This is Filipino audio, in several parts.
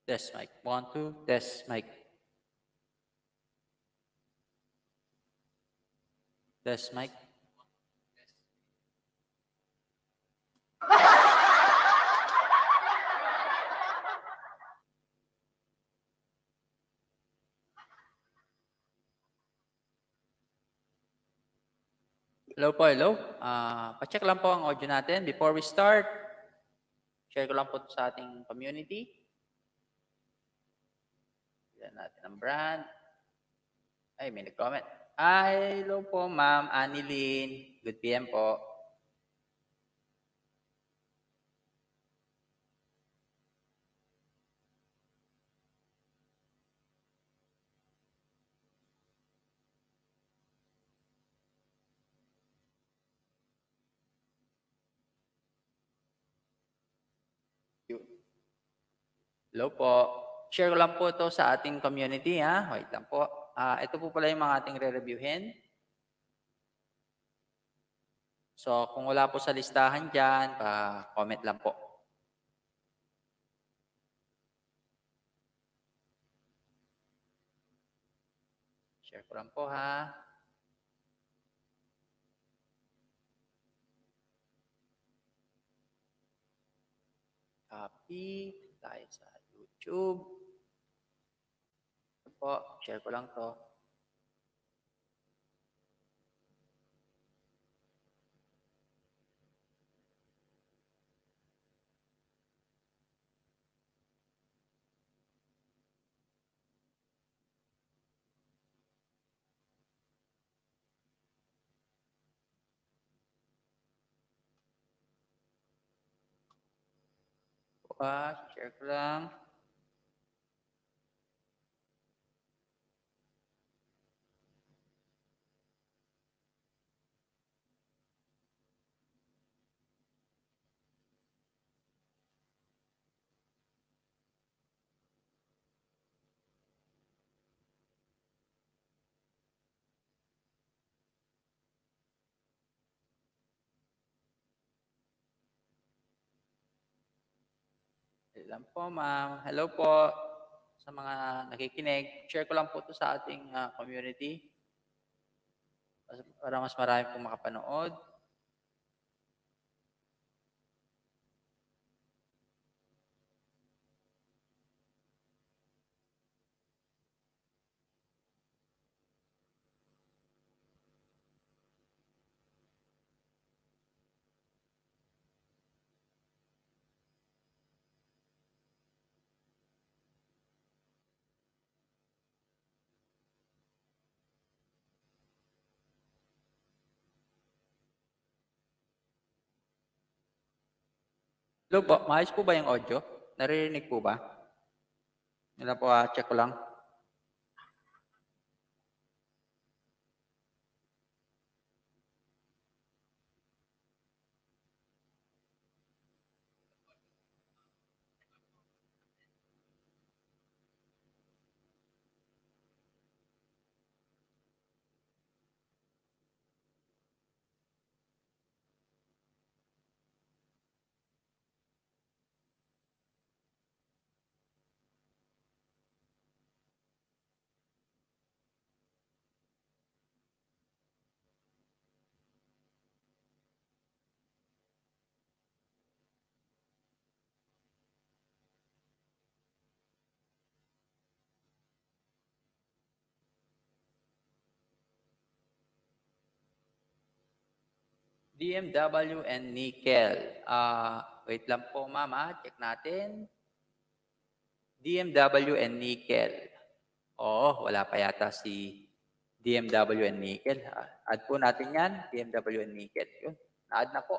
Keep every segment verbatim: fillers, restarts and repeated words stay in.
Test mic. One, two, test mic. Test mic. Hello po, hello. Uh, pa-check lang po ang audio natin. Before we start, share ko lang po sa ating community. Yan natin ang brand. Ay, may nag-comment. Hi, hello po, ma'am Anilyn. Good P M po. Hello po. Share ko lang po ito sa ating community. Ha? Wait lang po. Uh, ito po pala yung mga ating re-reviewin. So, kung wala po sa listahan dyan, pa-comment lang po. Share ko lang po ha. Copy. Tayo sa YouTube. Ito po. Share ko lang to. Ah, share ko lang. Hello po, ma'am. Hello po sa mga nakikinig. Share ko lang po ito sa ating uh, community para mas marami pong makapanood. Hello po, maayos po ba yung audio? Naririnig po ba? Nila po, uh, check ko lang. D M W and nickel. Uh, wait lang po, mama. Check natin. D M W and nickel. Oo, wala pa yata si D M W and nickel. Uh, add po natin yan. D M W and nickel. Yun. Na-add na po.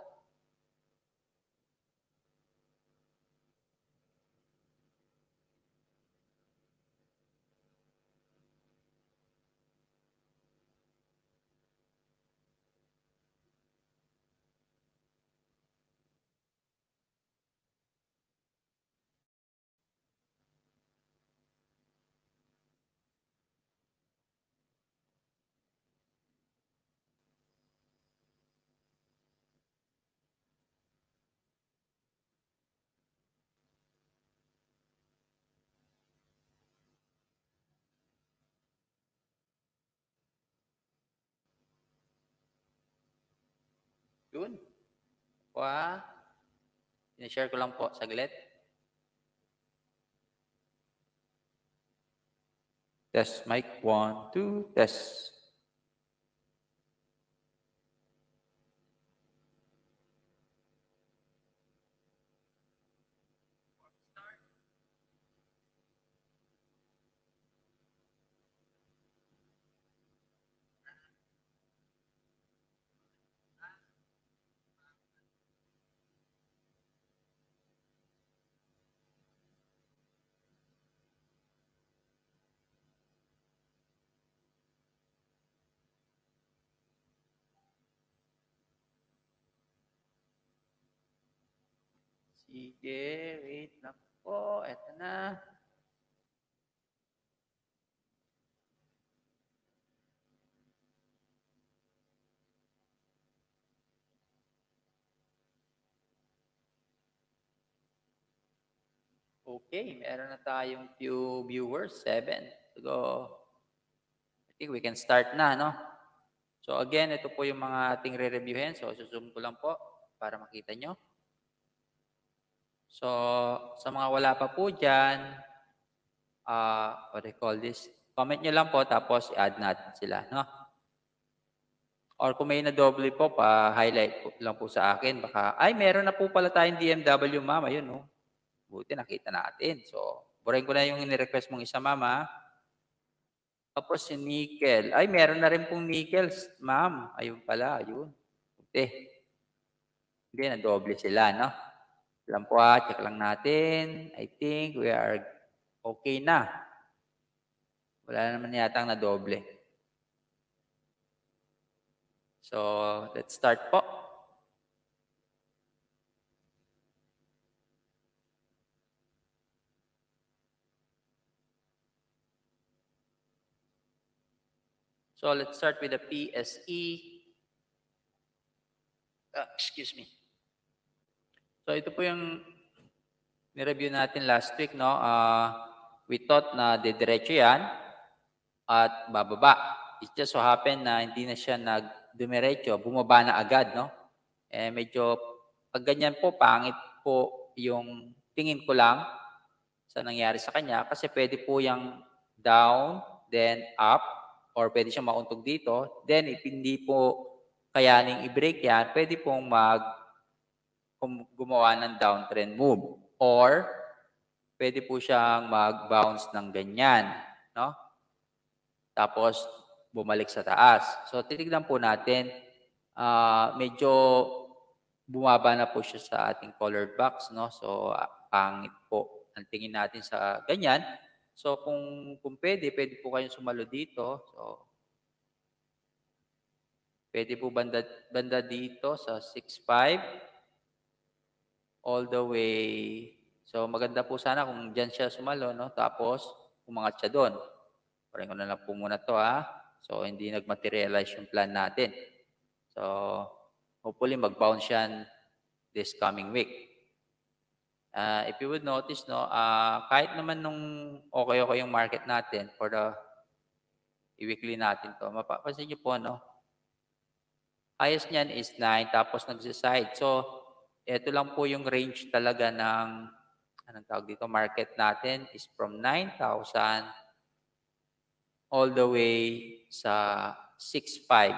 Yun. Wa, in-share ko lang po saglit. Test mic, one, two, test. Sige, wait lang po. Eto na. Okay, meron na tayong few viewers, seven. So, I think we can start na, no? So again, ito po yung mga ating re-reviewin. So, suzoom ko lang po para makita nyo. So, sa mga wala pa po dyan, uh, what do you call this? Comment nyo lang po, tapos i-add natin sila, no? Or kung may na-double po, pa-highlight lang po sa akin. Baka, ay, meron na po pala tayong D M W, ma'am. Ayun, no? Buti, nakita natin. So, burahin ko na yung ni-request mong isa, mama. Tapos si nickel. Ay, meron na rin pong nickel, ma'am. Ayun pala, ayun. Buti. Hindi, na-double sila, no? Alam po ah, check lang natin. I think we are okay na. Wala naman yatang na-double. So, let's start po. So, let's start with the P S E. Uh, excuse me. So, ito po yung ni-review natin last week, no? Uh, we thought na didiretso yan at bababa. It just so happened na hindi na siya nagdumiretso, bumaba na agad, no? Eh, medyo, pag ganyan po, pangit po yung tingin ko lang sa nangyari sa kanya kasi pwede po yung down, then up, or pwede siyang mauntog dito. Then, if hindi po kayaning i-break yan, pwede pong mag gumawa ng downtrend move. Or, pwede po siyang mag-bounce ng ganyan. No? Tapos, bumalik sa taas. So, titignan po natin, uh, medyo bumaba na po siya sa ating colored box. No? So, uh, pangit po ang tingin natin sa ganyan. So, kung, kung pwede, pwede po kayong sumalo dito. So, pwede po banda, banda dito sa six five. All the way. So, maganda po sana kung dyan siya sumalo, no? Tapos, umangat siya doon. Paring ko na lang po muna to, ha? So, hindi nag-materialize yung plan natin. So, hopefully, mag-bounce yan this coming week. Uh, if you would notice, no, uh, kahit naman nung okay-okay yung market natin for the i-weekly natin to, mapapansin nyo po, no? Highest niyan is nine, tapos nagsiside. So, ito lang po yung range talaga ng, anong tawag dito, market natin is from nine thousand all the way sa six five.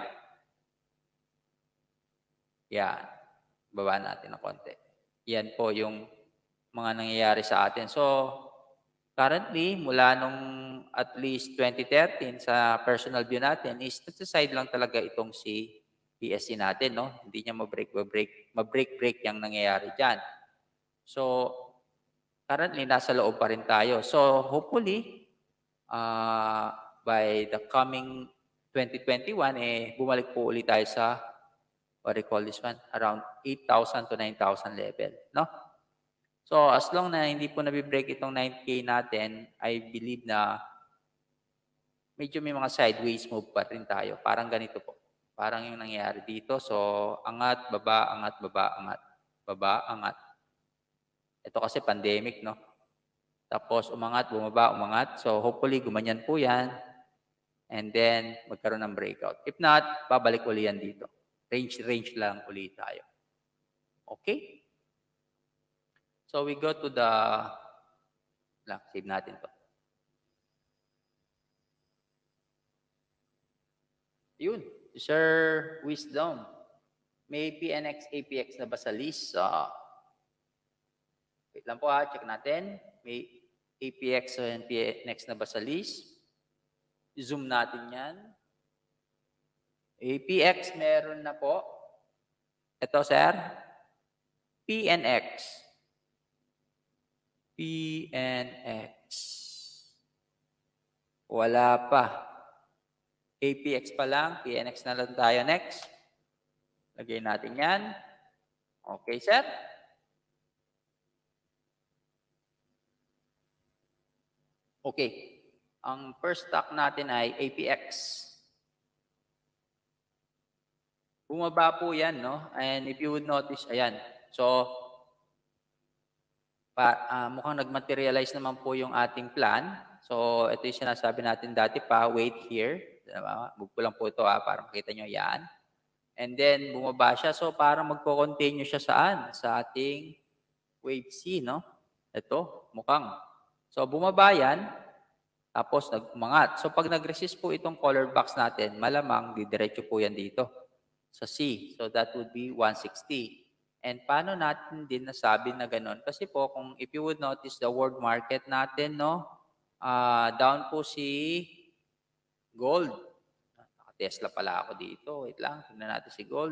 Yan. Baba natin ng konti. Yan po yung mga nangyayari sa atin. So, currently, mula nung at least twenty thirteen sa personal view natin is nagsaside lang talaga itong si P S E natin, no? Hindi niya ma-break, ma-break, ma-break-break yung nangyayari dyan. So, currently, nasa loob pa rin tayo. So, hopefully, uh, by the coming twenty twenty-one, eh, bumalik po ulit tayo sa, what do you call this one, around eight thousand to nine thousand level, no? So, as long na hindi po nabibreak itong nine K natin, I believe na medyo may mga sideways move pa rin tayo. Parang ganito po. Parang yung nangyayari dito. So, angat, baba, angat, baba, angat. Baba, angat. Ito kasi pandemic, no? Tapos, umangat, bumaba, umangat. So, hopefully, gumanyan po yan. And then, magkaroon ng breakout. If not, babalik uli yan dito. range-range lang ulit tayo. Okay? So we go to the, lang, save natin to. Yun, Sir Wisdom. May P N X, A P X na ba sa list? Uh, wait lang po ha, check natin. May A P X and P N X na ba sa list? Zoom natin yan. A P X meron na po. Ito, sir. P N X. P N X. Wala pa. A P X pa lang. P N X na lang tayo next. Lagay natin yan. Okay, sir. Okay. Ang first stock natin ay A P X. Bumaba po yan, no? And if you would notice, ayan. So, pa, uh, mukhang nag-materialize naman po yung ating plan. So, ito yung sinasabi natin dati pa, wait here. Bug ko lang po ito ha, para makita nyo yan. And then, bumaba siya. So, para magko-continue siya saan? Sa ating wave C, no? Ito, mukhang. So, bumaba yan. Tapos, nag-umangat. So, pag nag-resist po itong color box natin, malamang, didiretso po yan dito sa C. So, that would be one sixty. And paano natin din nasabi na ganun? Kasi po, kung if you would notice the world market natin, no? Uh, down po si gold. Naka-Tesla pala ako dito. Wait lang, tignan natin si gold.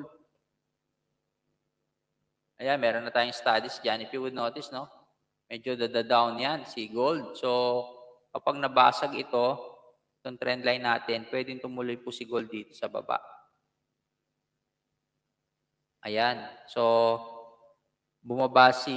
Ayan, meron na tayong studies dyan. If you would notice, no? Medyo dada-down yan, si gold. So, kapag nabasag ito, itong trend line natin, pwedeng tumuloy po si gold dito sa baba. Ayan. So, bumaba si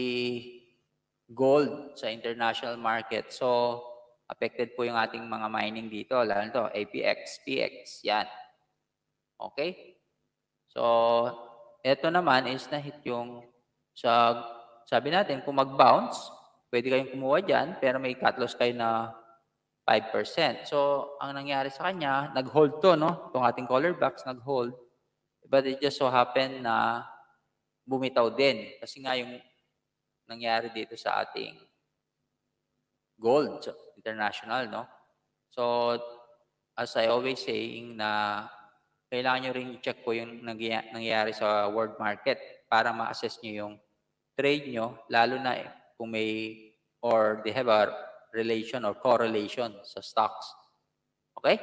gold sa international market. So, affected po yung ating mga mining dito. Lalo to, A P X, P X. Yan. Okay? So, ito naman is na-hit yung sa, sabi natin, kung mag-bounce, pwede kayong kumuha dyan, pero may cut loss kayo na five percent. So, ang nangyari sa kanya, nag-hold to, no? Itong ating color box, nag-hold. But it just so happened na bumitaw din. Kasi nga yung nangyari dito sa ating gold international, no? So, as I always saying na kailangan nyo rin i-check po yung nangyayari sa world market para ma-assess nyo yung trade nyo, lalo na kung may or they have a relation or correlation sa stocks. Okay?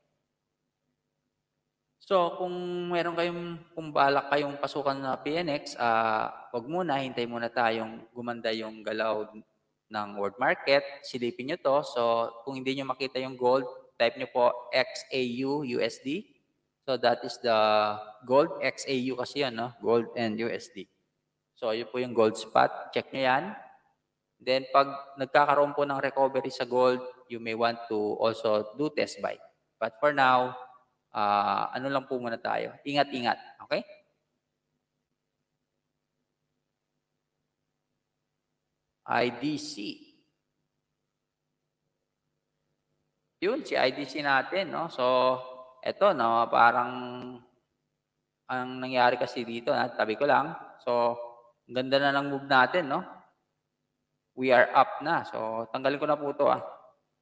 So, kung meron kayong, kung balak kayong pasukan na P N X, uh, wag muna, hintay muna tayong gumanda yung galaw ng world market. Silipin nyo to. So, kung hindi nyo makita yung gold, type nyo po X A U U S D. So, that is the gold. X A U kasi yan, no? Gold and U S D. So, yun po yung gold spot. Check nyo yan. Then, pag nagkakaroon po ng recovery sa gold, you may want to also do test buy. But for now, Uh, ano lang po muna tayo. Ingat-ingat. Okay? I D C. Yun, si I D C natin. No? So, eto, no, parang ang nangyari kasi dito, na, tabi ko lang. So, ganda na ng move natin. No? We are up na. So, tanggalin ko na po ito. Ah.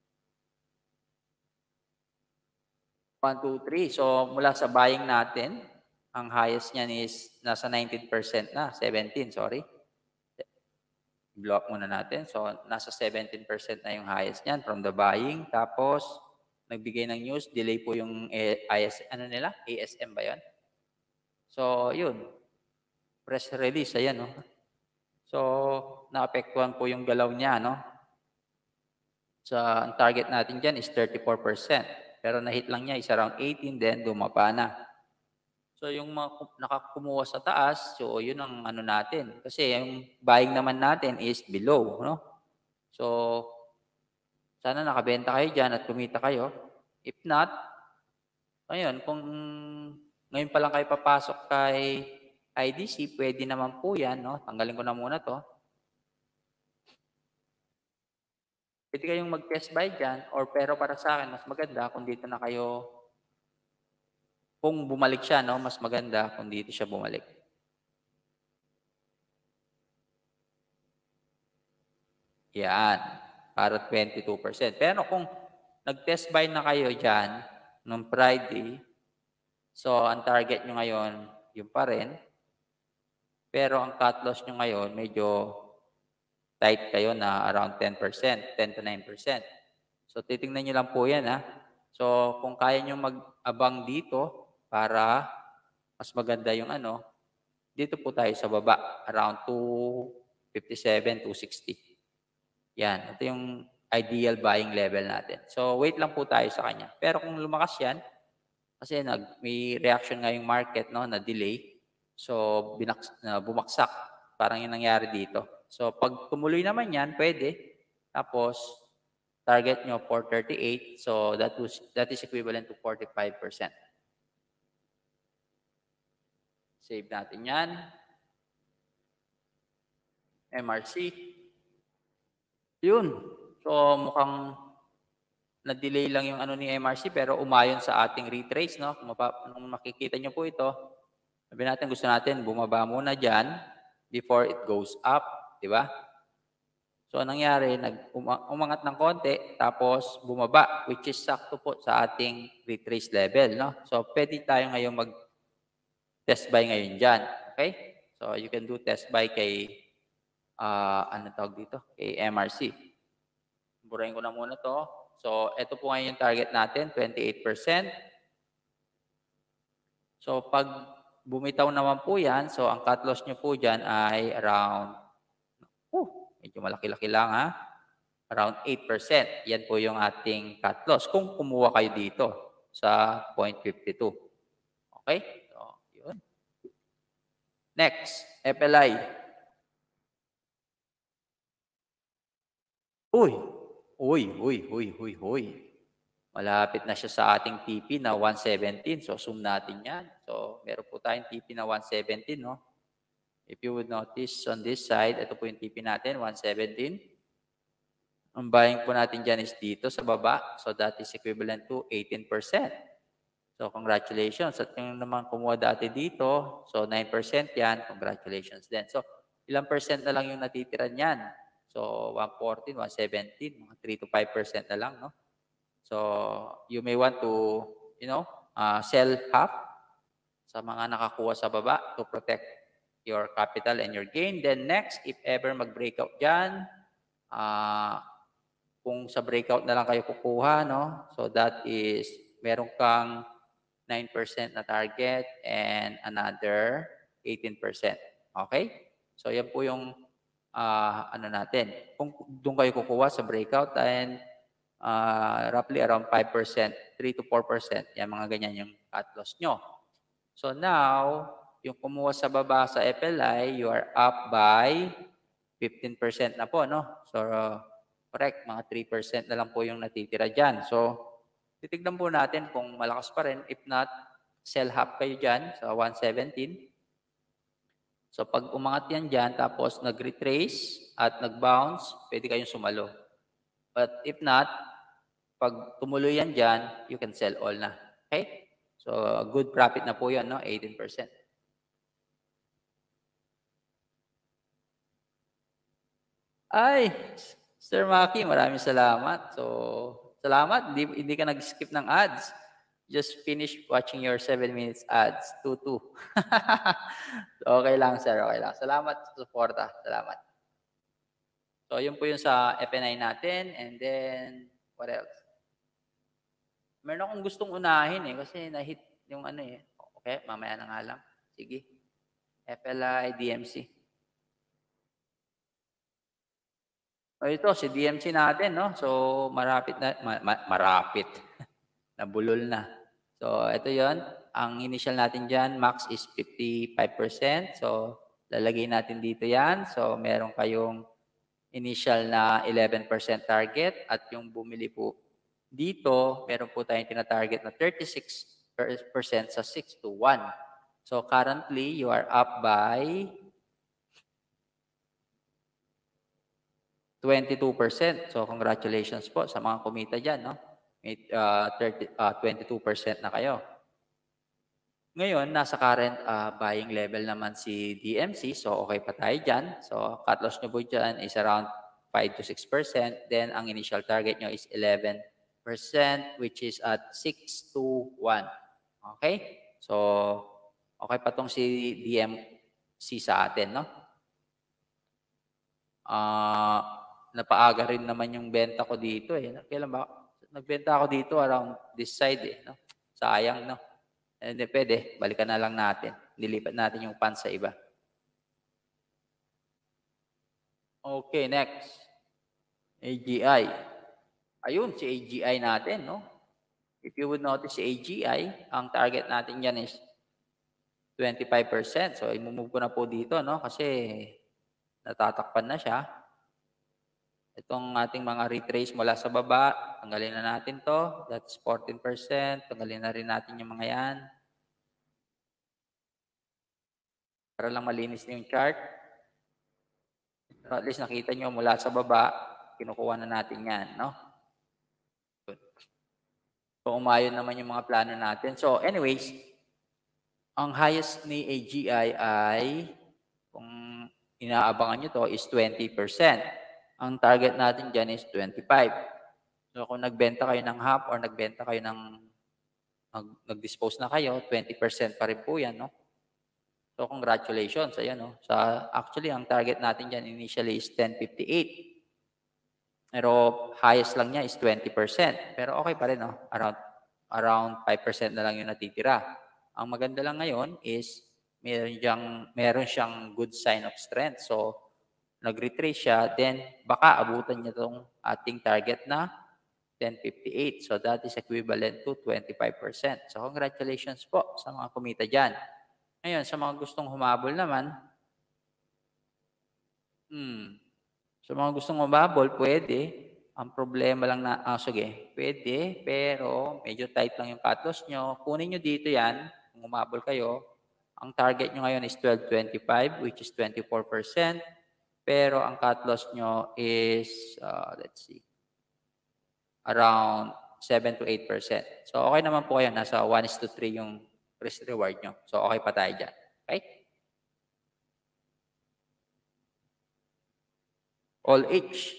one, two, three. So, mula sa buying natin, ang highest niyan is nasa nineteen percent na. seventeen, sorry. Block muna natin. So, nasa seventeen percent na yung highest niyan from the buying. Tapos, nagbigay ng news. Delay po yung I S, ano nila? A S M ba yan? So, yun. Press release. Ayan, no? So, naapektuhan po yung galaw niya, no? So, ang target natin dyan is thirty-four percent. Pero na-hit lang niya is around eighteen, then dumapa na. So, yung mga nakakumuha sa taas, so yun ang ano natin. Kasi yung buying naman natin is below, no? So, sana nakabenta kayo dyan at kumita kayo. If not, ayun, kung ngayon pa lang kayo papasok kay I D C, pwede naman po yan, no? Tanggalin ko na muna to. Pwede kayong mag-test buy dyan, or pero para sa akin, mas maganda kung dito na kayo kung bumalik siya, no, mas maganda kung dito siya bumalik. Yan, para twenty-two percent. Pero kung nag-test buy na kayo dyan nung Friday, so ang target nyo ngayon, yung pa rin. Pero ang cut loss nyo ngayon, medyo tight kayo na around ten percent, ten to nine percent. So titingnan nyo lang po yan, ha. So kung kaya nyo mag-abang dito para mas maganda yung ano, dito po tayo sa baba, around two fifty-seven, two sixty. Yan, ito yung ideal buying level natin. So wait lang po tayo sa kanya. Pero kung lumakas yan, kasi nag, may reaction nga yung market, no, na delay. So binaks, uh, bumaksak. Parang yung nangyari dito. So pag tumuloy naman yan, pwede. Tapos target nyo four thirty-eight. So that, was, that is equivalent to forty-five percent. Save natin yan. M R C. Yun. So mukhang na-delay lang yung ano ni M R C pero umayon sa ating retrace, no? Kung, kung makikita nyo po ito, sabi natin gusto natin bumaba muna dyan before it goes up, di ba? So anong nangyari, nag umangat ng konti tapos bumaba, which is sakto po sa ating retrace level, no? So pwede tayo ngayon mag test buy ngayon dyan, okay? So you can do test buy kay uh, ano tawag dito? Kay M R C. Burahin ko na muna to. So, ito po ngayon yung target natin, twenty-eight percent. So, pag bumitaw naman po yan, so ang cut loss nyo po dyan ay around, oh, medyo malaki-laki lang ha, around eight percent. Yan po yung ating cut loss kung kumuha kayo dito sa zero point five two. Okay? So, yun. Next, F L I. Uy, uy, uy, uy, uy, uy. Malapit na siya sa ating T P na one seventeen. So, zoom natin yan. So, meron po tayong T P na one seventeen, no? If you would notice on this side, ito po yung T P natin, one seventeen. Ang buying po natin dyan is dito sa baba. So, that is equivalent to eighteen percent. So, congratulations. At yung naman kumuha dati dito, so nine percent yan. Congratulations din. So, ilang percent na lang yung natitira niyan? So, one fourteen, one seventeen, mga three to five percent na lang, no? So, you may want to, you know, uh, sell half sa mga nakakuha sa baba to protect your capital and your gain. Then next, if ever mag-breakout dyan, uh, kung sa breakout na lang kayo kukuha, no? So, that is, meron kang nine percent na target and another eighteen percent. Okay? So, yan po yung uh, ano natin. Kung doon kayo kukuha sa breakout and uh, roughly around five percent, three to four percent, yan mga ganyan yung cut loss nyo. So, now, yung kumuha sa baba sa F L I, you are up by fifteen percent na po, no? So, uh, correct, mga three percent na lang po yung natitira dyan. So, titignan po natin kung malakas pa rin. If not, sell half kayo dyan sa one seventeen. So, pag umangat yan dyan, tapos nag-retrace at nag-bounce, pwede kayong sumalo. But if not, pag tumuloy yan dyan, you can sell all na. Okay? So, good profit na po yan, no? eighteen percent. Ay, Sir Maki, maraming salamat. So, salamat. Hindi, hindi ka nag-skip ng ads. Just finish watching your seven minutes ads. two two. Okay lang, sir. Okay lang. Salamat sa suporta. Salamat. So, yun po yung sa F N I natin. And then, what else? Meron akong gustong unahin eh. Kasi na-hit yung ano eh. Okay, mamaya na nga lang. Sige. F L I, D M C. O ito, si D M C natin, no? So, marapit na, ma, ma, marapit. Nabulol na. So, ito yon. Ang initial natin dyan, max is fifty-five percent. So, lalagay natin dito yan. So, meron kayong initial na eleven percent target. At yung bumili po dito, meron po tayong tina-target na thirty-six percent sa six to one. So, currently, you are up by twenty-two percent. So, congratulations po sa mga kumita dyan, no? May uh, thirty, uh, twenty-two percent na kayo. Ngayon, nasa current uh, buying level naman si D M C. So, okay pa tayo dyan. So, cut loss nyo po dyan is around five to six percent. Then, ang initial target nyo is eleven percent, which is at six to one. Okay? So, okay pa tong si D M C sa atin, no? Ah, uh, napaaga rin naman yung benta ko dito eh. Kailan ba? Nagbenta ako dito around this side eh, no? Sayang, no? Hindi pwede, balikan na lang natin. Nilipat natin yung funds sa iba. Okay, next. A G I. Ayun, si A G I natin, no? If you would notice, si A G I, ang target natin yan is twenty-five percent. So, imumove ko na po dito, no? Kasi natatakpan na siya. Itong ating mga retrace mula sa baba, tanggalin na natin to. That's fourteen percent. Tanggalin na rin natin yung mga yan. Para lang malinis na yung chart. So, at least nakita nyo mula sa baba, kinukuha na natin yan, no? So, umayon naman yung mga plano natin. So, anyways, ang highest ni A G I ay, kung inaabangan nyo to, is twenty percent. Ang target natin dyan is twenty-five. So, kung nagbenta kayo ng half or nagbenta kayo ng, nag-dispose na kayo, twenty percent pa rin po yan, no? So, congratulations. Ayan, no? So, actually, ang target natin dyan initially is ten fifty-eight. Pero highest lang niya is twenty percent. Pero okay pa rin, no? Around, around five percent na lang yung natitira. Ang maganda lang ngayon is meron siyang, meron siyang good sign of strength. So, nag-retrace siya, then baka abutan niya itong ating target na ten fifty-eight. So, that is equivalent to twenty-five percent. So, congratulations po sa mga kumita dyan. Ngayon, sa mga gustong humabol naman, hmm, sa mga gustong humabol, pwede. Ang problema lang na, ah, sige, pwede, pero medyo tight lang yung cut loss nyo. Kunin nyo dito yan, kung humabol kayo. Ang target nyo ngayon is twelve twenty-five, which is twenty-four percent. Pero ang cut loss nyo is, uh, let's see, around seven to eight percent. So, okay naman po kayo. Nasa one is to three yung risk reward nyo. So, okay pa tayo dyan. Okay? All H.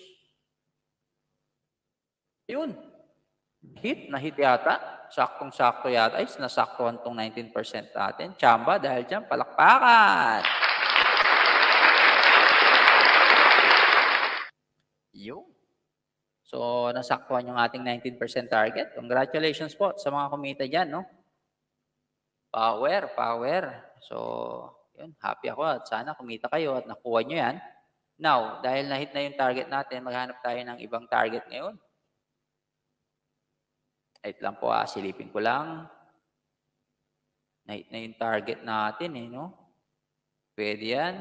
Yun. Hit, na-hit yata. Saktong-sakto yata. Ay, nasaktuhan tong nineteen percent natin. Chamba, dahil dyan, palakpakan. Yun. So, nasaktuhan yung ating nineteen percent target. Congratulations po sa mga kumita dyan, no? Power, power. So, yun, happy ako at sana kumita kayo at nakuha nyo yan. Now, dahil na-hit na yung target natin, maghanap tayo ng ibang target ngayon. Wait lang po ah, silipin ko lang. Na-hit na yung target natin eh, no? Pwede yan.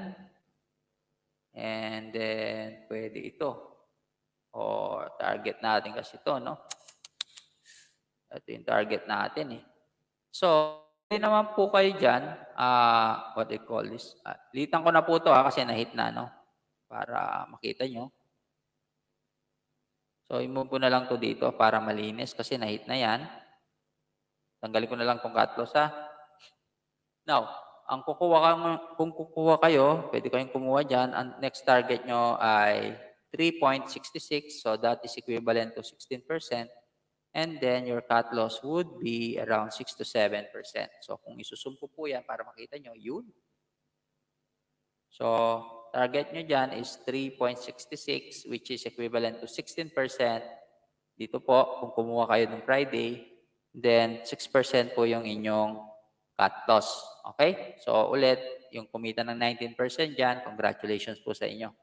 And then, pwede ito. O, target natin kasi ito, no? Ito yung target natin eh. So, hindi naman po kayo dyan, uh, what they call this, uh, litan ko na po ito ha, kasi na-hit na, no? Para makita nyo. So, i-move ko na lang to dito para malinis kasi na-hit na yan. Tanggalin ko na lang tong cut loss ha. Now, ang kukuha ka, kung kukuha kayo, pwede kayong kumuha dyan. Ang next target nyo ay three point six six. So, that is equivalent to sixteen percent. And then, your cut loss would be around six to seven percent. So, kung isusum ko po yan para makita nyo, yun. So, target nyo dyan is three point six six, which is equivalent to sixteen percent. Dito po, kung kumuha kayo ng Friday, then six percent po yung inyong cut loss. Okay? So, ulit, yung kumita ng nineteen percent dyan, congratulations po sa inyo.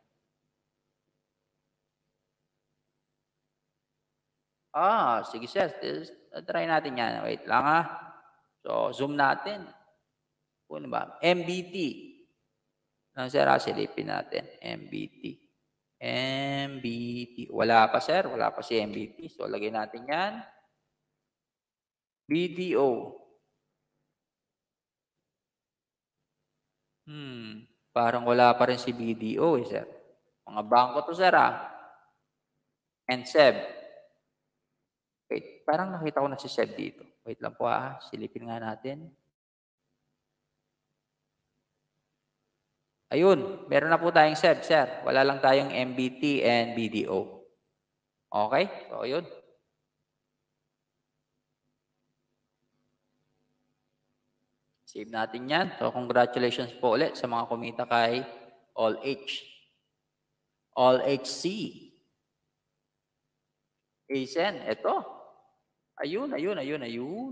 Ah, sige sir. Try natin yan. Wait lang ha. So, zoom natin. Ano ba? M B T. Ano sir ha? Silipin natin. M B T. M B T. Wala pa sir. Wala pa si M B T. So, lagay natin yan. B D O. Hmm. Parang wala pa rin si B D O eh sir. Mga bangko to sir ha. And S E B. Wait, parang nakita ko na si S E B dito. Wait lang po ah, silipin nga natin. Ayun, meron na po tayong S E B, sir. Wala lang tayong M B T and B D O. Okay? So, ayun. Save natin yan. So, congratulations po ulit sa mga kumita kay All H. All H C. Asen, eto. Ayun, ayun, ayun, ayun.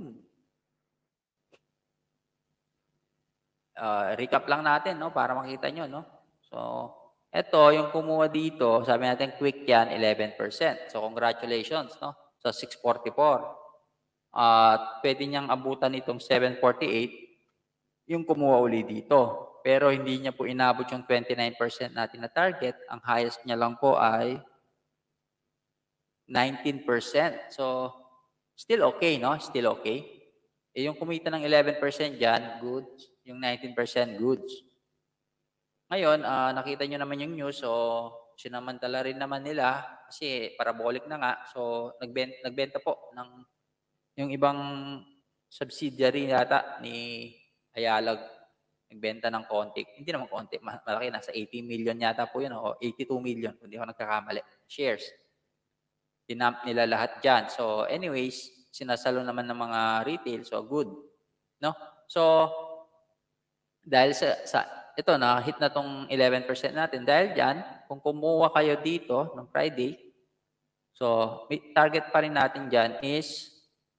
Uh, recap lang natin, no, para makita nyo, no. So, ito, yung kumuha dito, sabi natin quick yan, eleven percent. So, congratulations, no, sa six forty-four. At uh, pwede niyang abutan itong seven forty-eight, yung kumuha uli dito. Pero hindi niya po inabot yung twenty-nine percent natin na target. Ang highest niya lang po ay nineteen percent. So, still okay, no? Still okay. Eh, yung kumita ng eleven percent dyan, goods. Yung nineteen percent goods. Ngayon, uh, nakita nyo naman yung news. So, sinamantala rin naman nila kasi parabolic na nga. So, nagbenta, nagbenta po ng yung ibang subsidiary yata ni Ayalag. Nagbenta ng konti. Hindi naman konti. Malaki. Nasa eighty million yata po yun. O eighty-two million. Kung di ako nagkakamali. Shares. Dinamp nila lahat dyan. So, anyways, sinasalo naman ng mga retail. So, good. No? So, dahil sa, sa ito na, hit na tong eleven percent natin. Dahil dyan, kung kumuha kayo dito ng Friday, so, target pa rin natin dyan is,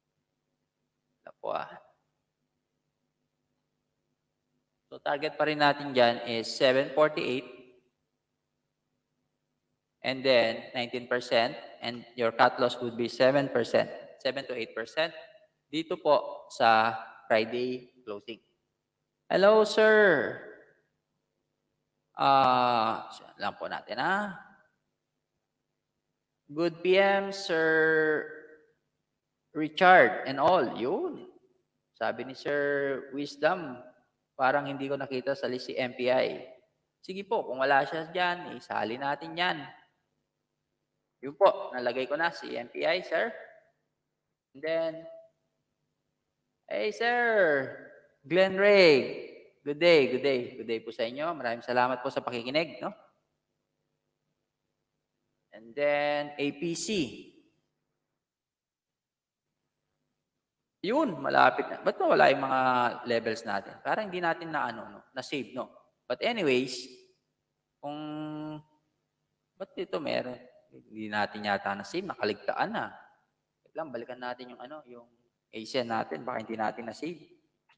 po ah. So, target pa rin natin dyan is seven forty-eight. And then, nineteen percent. And your cut loss would be seven percent. seven to eight percent. Dito po sa Friday closing. Hello, sir. Ah, uh, lang po natin, ha? Good P M, Sir Richard and all. Yun. Sabi ni Sir Wisdom, parang hindi ko nakita sa list si M P I. Sige po, kung wala siya dyan, isali natin yan. Yun po, nalagay ko na si M P I, sir. And then, hey, sir, Glenn Ray. Good day, good day. Good day po sa inyo. Maraming salamat po sa pakikinig, no? And then, A P C. Yun, malapit na. Ba't wala yung mga levels natin? Parang hindi natin na, ano, no, na-save, no? But anyways, kung, ba't dito meron? Hindi natin yata na-save, nakaligtaan na. Wait lang, balikan natin yung, ano, yung Asen natin. Baka hindi natin na-save.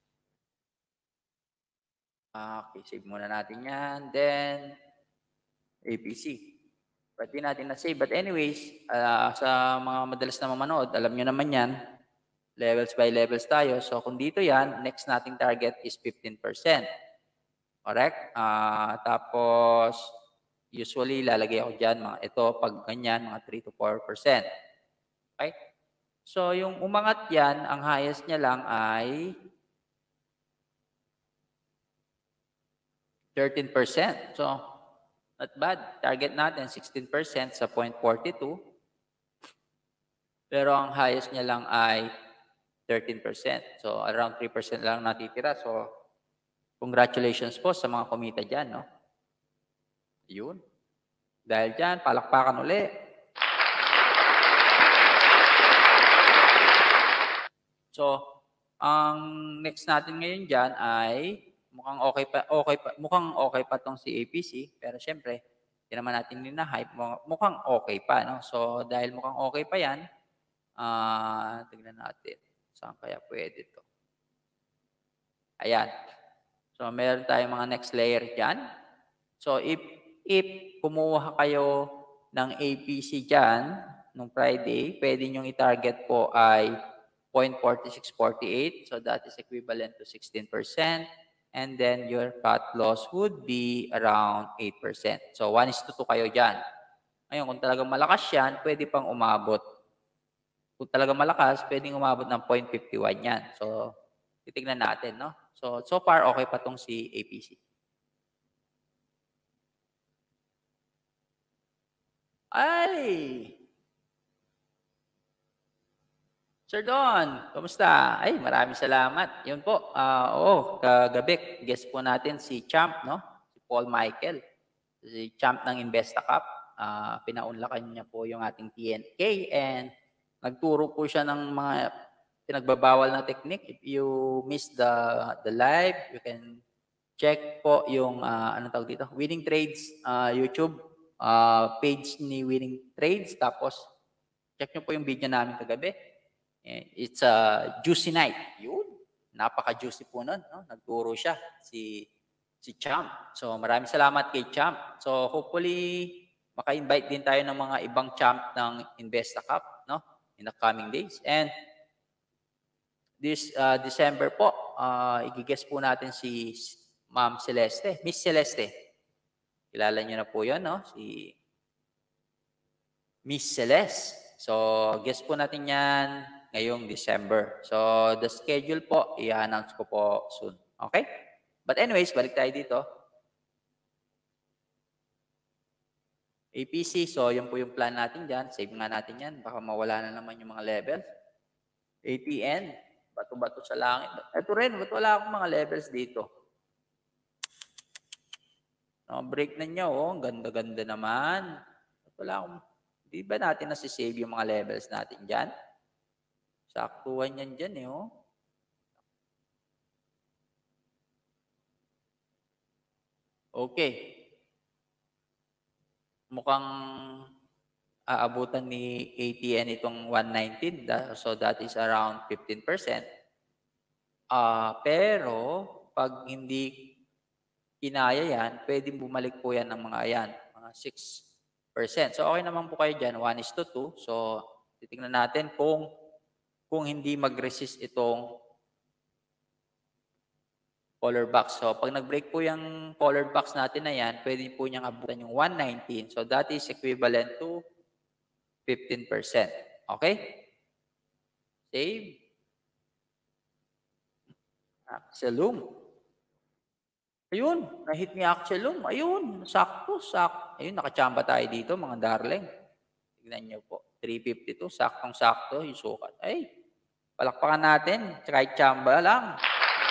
Okay, save muna natin yan. Then, A P C. Pwede natin na-save. But anyways, uh, sa mga madalas na mamanood, alam nyo naman yan, levels by levels tayo. So, kung dito yan, next nating target is fifteen percent. Correct? Uh, tapos, usually, lalagay ako dyan, mga, ito, pag ganyan, mga three to four percent. Okay? So, yung umangat yan, ang highest niya lang ay thirteen percent. So, not bad. Target natin, sixteen percent sa zero point four two. Pero ang highest niya lang ay thirteen percent. So, around three percent lang natitira. So, congratulations po sa mga kumita dyan, no? Yun. Dahil dyan, palakpakan uli. So, ang next natin ngayon dyan ay mukhang okay pa, okay pa, mukhang okay pa tong si A P C, pero syempre, hindi naman natin nina-hype, mukhang okay pa, no? So, dahil mukhang okay pa yan, ah, uh, tignan natin. Saan kaya pwede to? Ayan. So, meron tayong mga next layer dyan. So, if, if kumuha kayo ng A P C dyan, nung Friday, pwede nyo i-target po ay zero point four six four eight. So, that is equivalent to sixteen percent. And then your cut loss would be around eight percent. So, one is to two kayo dyan. Ngayon, kung talagang malakas yan, pwede pang umabot. Kung talagang malakas, pwedeng umabot ng zero point five one yan. So, titignan natin, no? So, so far, okay pa tong si A P C. Ay! Sir Don, kumusta? Ay, maraming salamat. Yun po, uh, oo, kagabi, guest po natin si Champ, no? Si Paul Michael, si champ ng Investa Cup. Uh, pinaunlakan niya po yung ating T N K and nagturo po siya ng mga pinagbabawal na technique. If you miss the the live, you can check po yung uh, anong tawag dito, Winning Trades uh, YouTube uh, page ni Winning Trades. Tapos check nyo po yung video namin kagabi. It's a juicy night. Yun, napaka-juicy po nun. No? Nagturo siya si si Champ. So maraming salamat kay Champ. So hopefully maka-invite din tayo ng mga ibang champ ng Investa Cup, no? In the coming days. And this uh, December po, uh, i-guess po natin si Ma'am Celeste, Miss Celeste. Kilala niyo na po 'yon, no? Si Miss Celeste. So, guess po natin 'yan ngayong December. So, the schedule po, i-announce ko po soon. Okay? But anyways, balik tayo dito. A P C, so yun po yung plan natin dyan. Save nga natin yan. Baka mawala na naman yung mga levels. A T N, bato-bato sa langit. Ito rin, ba't wala akong mga levels dito? No, break na nyo, oh. Ganda-ganda naman. Ba't wala akong, di ba natin nasisave yung mga levels natin dyan? Saktuhan yan dyan, eh, oh. Okay. Mukhang aabutan ni A T N itong one nineteen, so that is around fifteen percent. Uh, pero, pag hindi kinaya yan, pwedeng bumalik po yan ng mga yan, mga six percent. So, okay naman po kayo dyan, one is to two. So, titingnan natin kung, kung hindi mag-resist itong color box. So, pag nag-break po yung color box natin na yan, pwede po niyang abutan yung one nineteen. So, that is equivalent to fifteen percent. Okay? Save. Axelum. Ayun, na-hit ni Axelum. Ayun, sakto, sakto. Ayun, nakachamba tayo dito, mga darling. Tignan niyo po. three fifty-two, saktong-sakto yung sukat. Ay, palakpakan natin. Kahit chamba lang.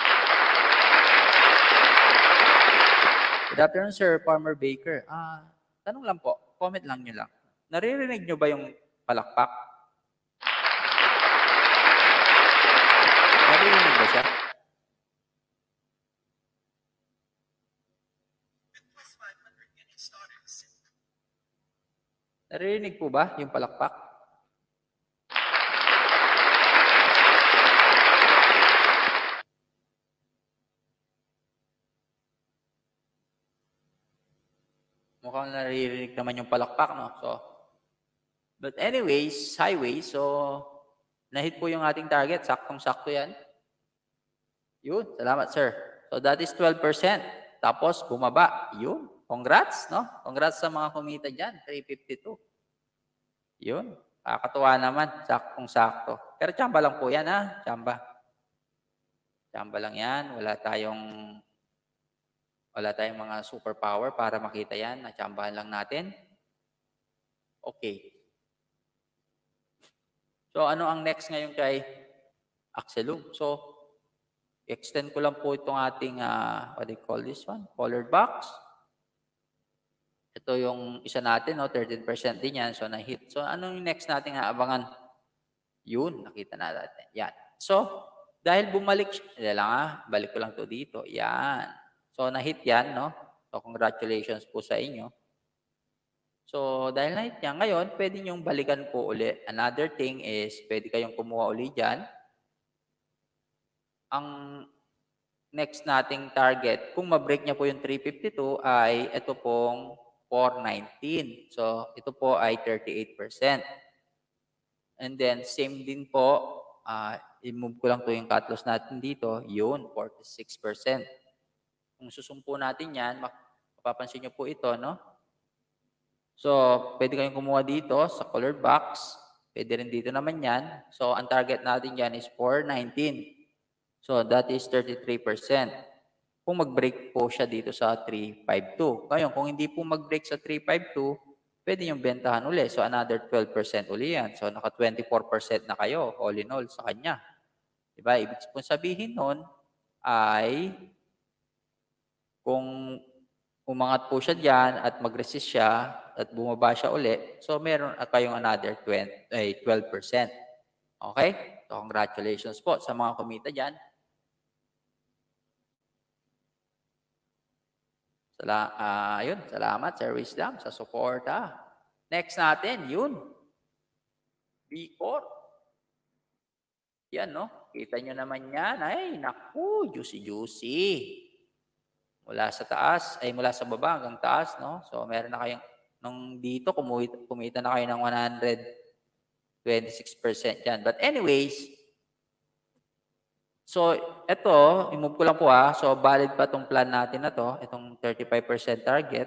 Good afternoon, Sir Farmer Baker. Ah, tanong lang po, comment lang nyo lang. Naririnig nyo ba yung palakpak? Naririnig ba siya? Naririnig po ba yung palakpak? Mukhang naririnig naman yung palakpak, no? So, but anyways, highway, so, nahit po yung ating target. Saktong-sakto yan. Yun, salamat, sir. So, that is twelve percent. Tapos, bumaba. Yun, congrats, no? Congrats sa mga kumita dyan, three fifty-two. Yun, kakatuwa naman. Saktong-sakto. Pero tsamba lang po yan, ha? Tsamba. Tsamba lang yan. Wala tayong Wala tayong mga superpower para makita yan. Natsambahan lang natin. Okay. So, ano ang next ngayon kay Axelum? So, extend ko lang po itong ating, uh, what do you call this one? Colored box. Ito yung isa natin, no? thirteen percent din yan. So, na-hit. So, anong next nating aabangan? Yun, nakita na natin. Yan. So, dahil bumalik, hindi lang ah, balik ko lang to dito. Yan. So, na-hit yan, no? So, congratulations po sa inyo. So, dahil na-hit yan, ngayon, pwede nyong balikan po uli. Another thing is, pwede kayong kumuha uli dyan. Ang next nating target, kung ma-break niya po yung three fifty-two, ay ito pong four nineteen. So, ito po ay thirty-eight percent. And then, same din po, uh, i-move ko lang to yung cut loss natin dito, yun, forty-six percent. Kung susumpo natin yan, mapapansin nyo po ito, no? So, pwede kayong kumuha dito sa colored box. Pwede rin dito naman yan. So, ang target natin yan is four nineteen. So, that is thirty-three percent. Kung mag-break po siya dito sa three fifty-two. Ngayon, kung hindi po mag-break sa three fifty-two, pwede yung bentahan uli. So, another twelve percent uli yan. So, naka twenty-four percent na kayo, all in all, sa kanya. Diba? Ibig sabihin nun ay kung umangat po siya dyan at mag-resist siya at bumaba siya uli, so meron kayong another twenty, eh, twelve percent. Okay? So, congratulations po sa mga kumita dyan. Sala, uh, yun, salamat, Sir Wisdom, sa suporta. Next natin, yun. B Corp. Yan, no? Kita nyo naman yan. Ay, naku, juicy-juicy. Mula sa taas, ay mula sa baba hanggang taas, no? So, meron na kayong, nung dito, kumita, kumita na kayo ng one hundred twenty-six percent yan. But anyways, so, ito, i-move ko lang po ah. So, valid pa itong plan natin na to, itong thirty-five percent target.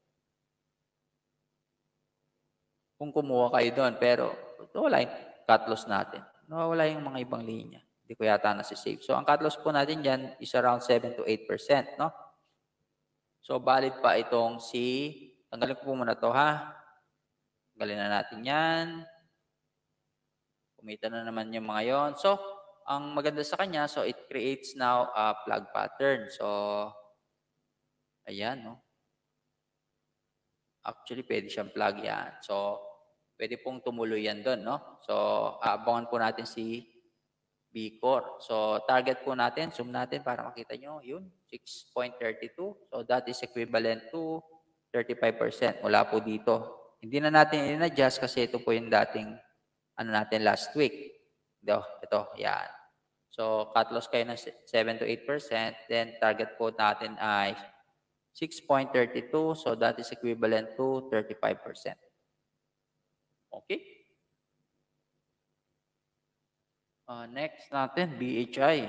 Kung kumuha kayo doon, pero wala yung cut loss natin. Nawawala yung mga ibang linya. Hindi ko yata nasi-save. So, ang cut loss po natin dyan is around seven to eight percent, no? So, valid pa itong si, tanggalin ko po muna to ha. Tanggalin na natin yan. Kumita na naman yung mga yon. So, ang maganda sa kanya, so it creates now a plug pattern. So, ayan, no? Actually, pwede siyang plug yan. So, pwede pong tumuloy yan doon, no? So, aabangan po natin si B Corp. So, target po natin, zoom natin para makita nyo, yun, six point three two. So, that is equivalent to thirty-five percent mula po dito. Hindi na natin in-adjust kasi ito po yung dating, ano natin last week. Ito, ito, yan. So, cut loss kayo ng seven to eight percent. Then, target po natin ay six point three two. So, that is equivalent to thirty-five percent. Okay? Uh, next natin, B H I.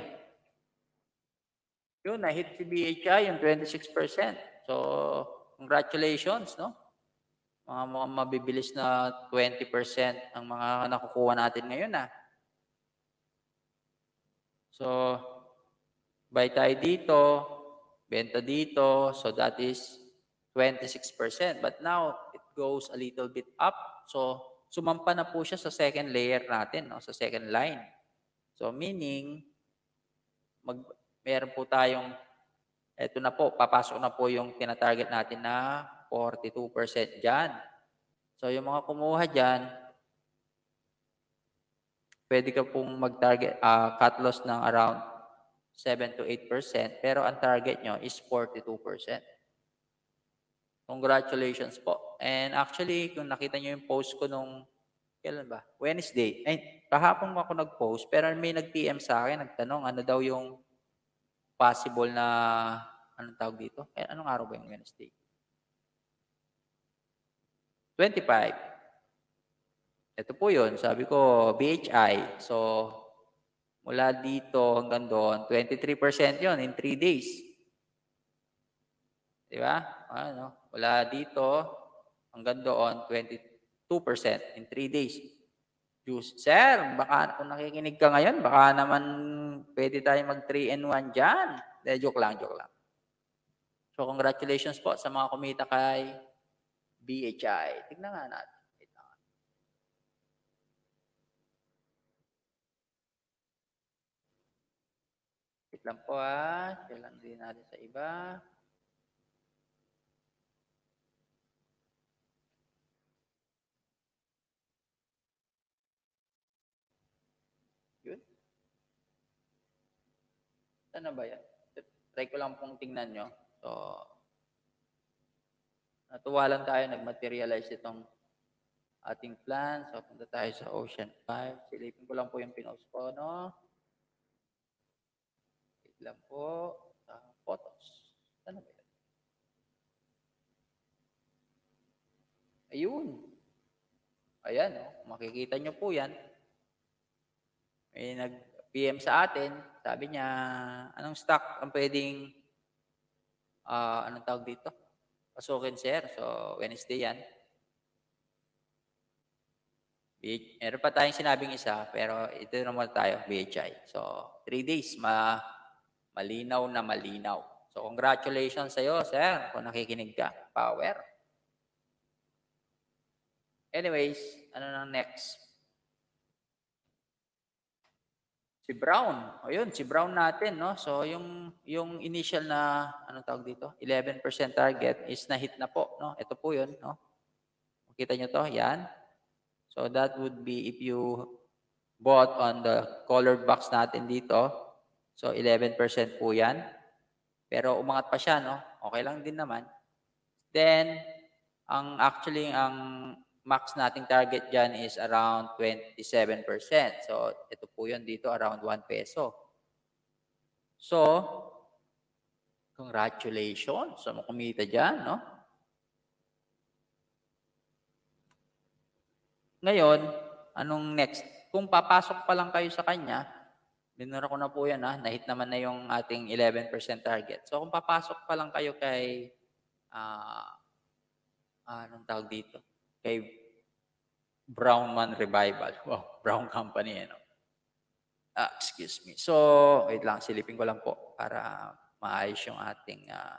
Yun, na-hit si B H I yung twenty-six percent. So, congratulations, no? Mga, mga mabibilis na twenty percent ang mga nakukuha natin ngayon, ah. So, buy tayo dito, benta dito, so that is twenty-six percent. But now, it goes a little bit up. So, sumampa na po siya sa second layer natin, no? Sa second line. So, meaning, mag, meron po tayong, eto na po, papasok na po yung tinatarget natin na forty-two percent dyan. So, yung mga kumuha dyan, pwede ka pong mag-target, uh, cut loss ng around seven to eight percent, pero ang target nyo is forty-two percent. Congratulations po. And actually, kung nakita nyo yung post ko nung, kailan ba? Wednesday. Ay, kahapon ako nag-post, pero may nag-P M sa akin, nagtanong, ano daw yung possible na, anong tawag dito? Eh, anong araw ba yung Wednesday? twenty-five. Ito po yun. Sabi ko, B H I. So, mula dito hanggang doon, twenty-three percent yun in three days. Di ba? Ano? Mula dito hanggang doon, twenty-two percent in three days. Juice. Sir, baka kung nakikinig ka ngayon, baka naman pwede tayo mag three in one dyan. De, joke lang, joke lang. So, congratulations po sa mga kumita kay B H I. Tignan nga natin. Wait lang po ah. Share lang din natin sa iba. Yun. Saan na ba yan? Try ko lang pong tingnan nyo. So, natuwa lang tayo, nag-materialize itong ating plan. So, punta tayo sa Ocean five. Silipin ko lang po yung pinost ko, no? Wait lang po. Sa uh, photos. Saan na ba yan? Ayun. Ayan, no? Makikita nyo po yan. May nag-P M sa atin. Sabi niya, anong stock ang pwedeng, uh, anong tawag dito? Pasukin, sir. So, Wednesday yan. Meron pa tayong sinabing isa, pero ito naman tayo, B H I. So, three days, ma malinaw na malinaw. So, congratulations sa iyo, sir, kung nakikinig ka. Power. Anyways, ano nang next? Si Brown. O yun, si Brown natin, no? So, yung, yung initial na, anong tawag dito? eleven percent target is na-hit na po, no? Ito po yun, no? Makita nyo to, yan. So, that would be if you bought on the colored box natin dito. So, eleven percent po yan. Pero umangat pa siya, no? Okay lang din naman. Then, ang actually, ang max nating target dyan is around twenty-seven percent. So, ito po yun dito, around one peso. So, congratulations sa mga kumita dyan, no? Ngayon, anong next? Kung papasok pa lang kayo sa kanya, binura ko na po yan, ha? Na-hit naman na yung ating eleven percent target. So, kung papasok pa lang kayo kay, ah, uh, anong tawag dito? Kay Brownman Revival. Wow, Brown Company, eh, no? Ah, excuse me. So, wait lang, silipin ko lang po para maayos yung ating, uh,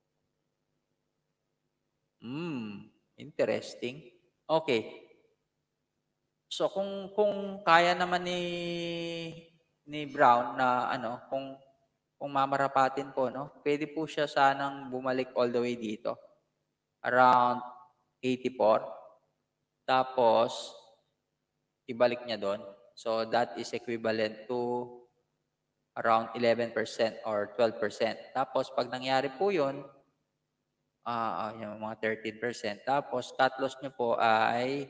hmm, interesting. Okay. So, kung, kung kaya naman ni, ni Brown na, ano, kung, kung mamarapatin po, no, pwede po siya sanang bumalik all the way dito. Around eighty-four. Tapos, ibalik niya doon. So, that is equivalent to around eleven percent or twelve percent. Tapos, pag nangyari po yun, uh, yung mga thirteen percent. Tapos, cut loss nyo po ay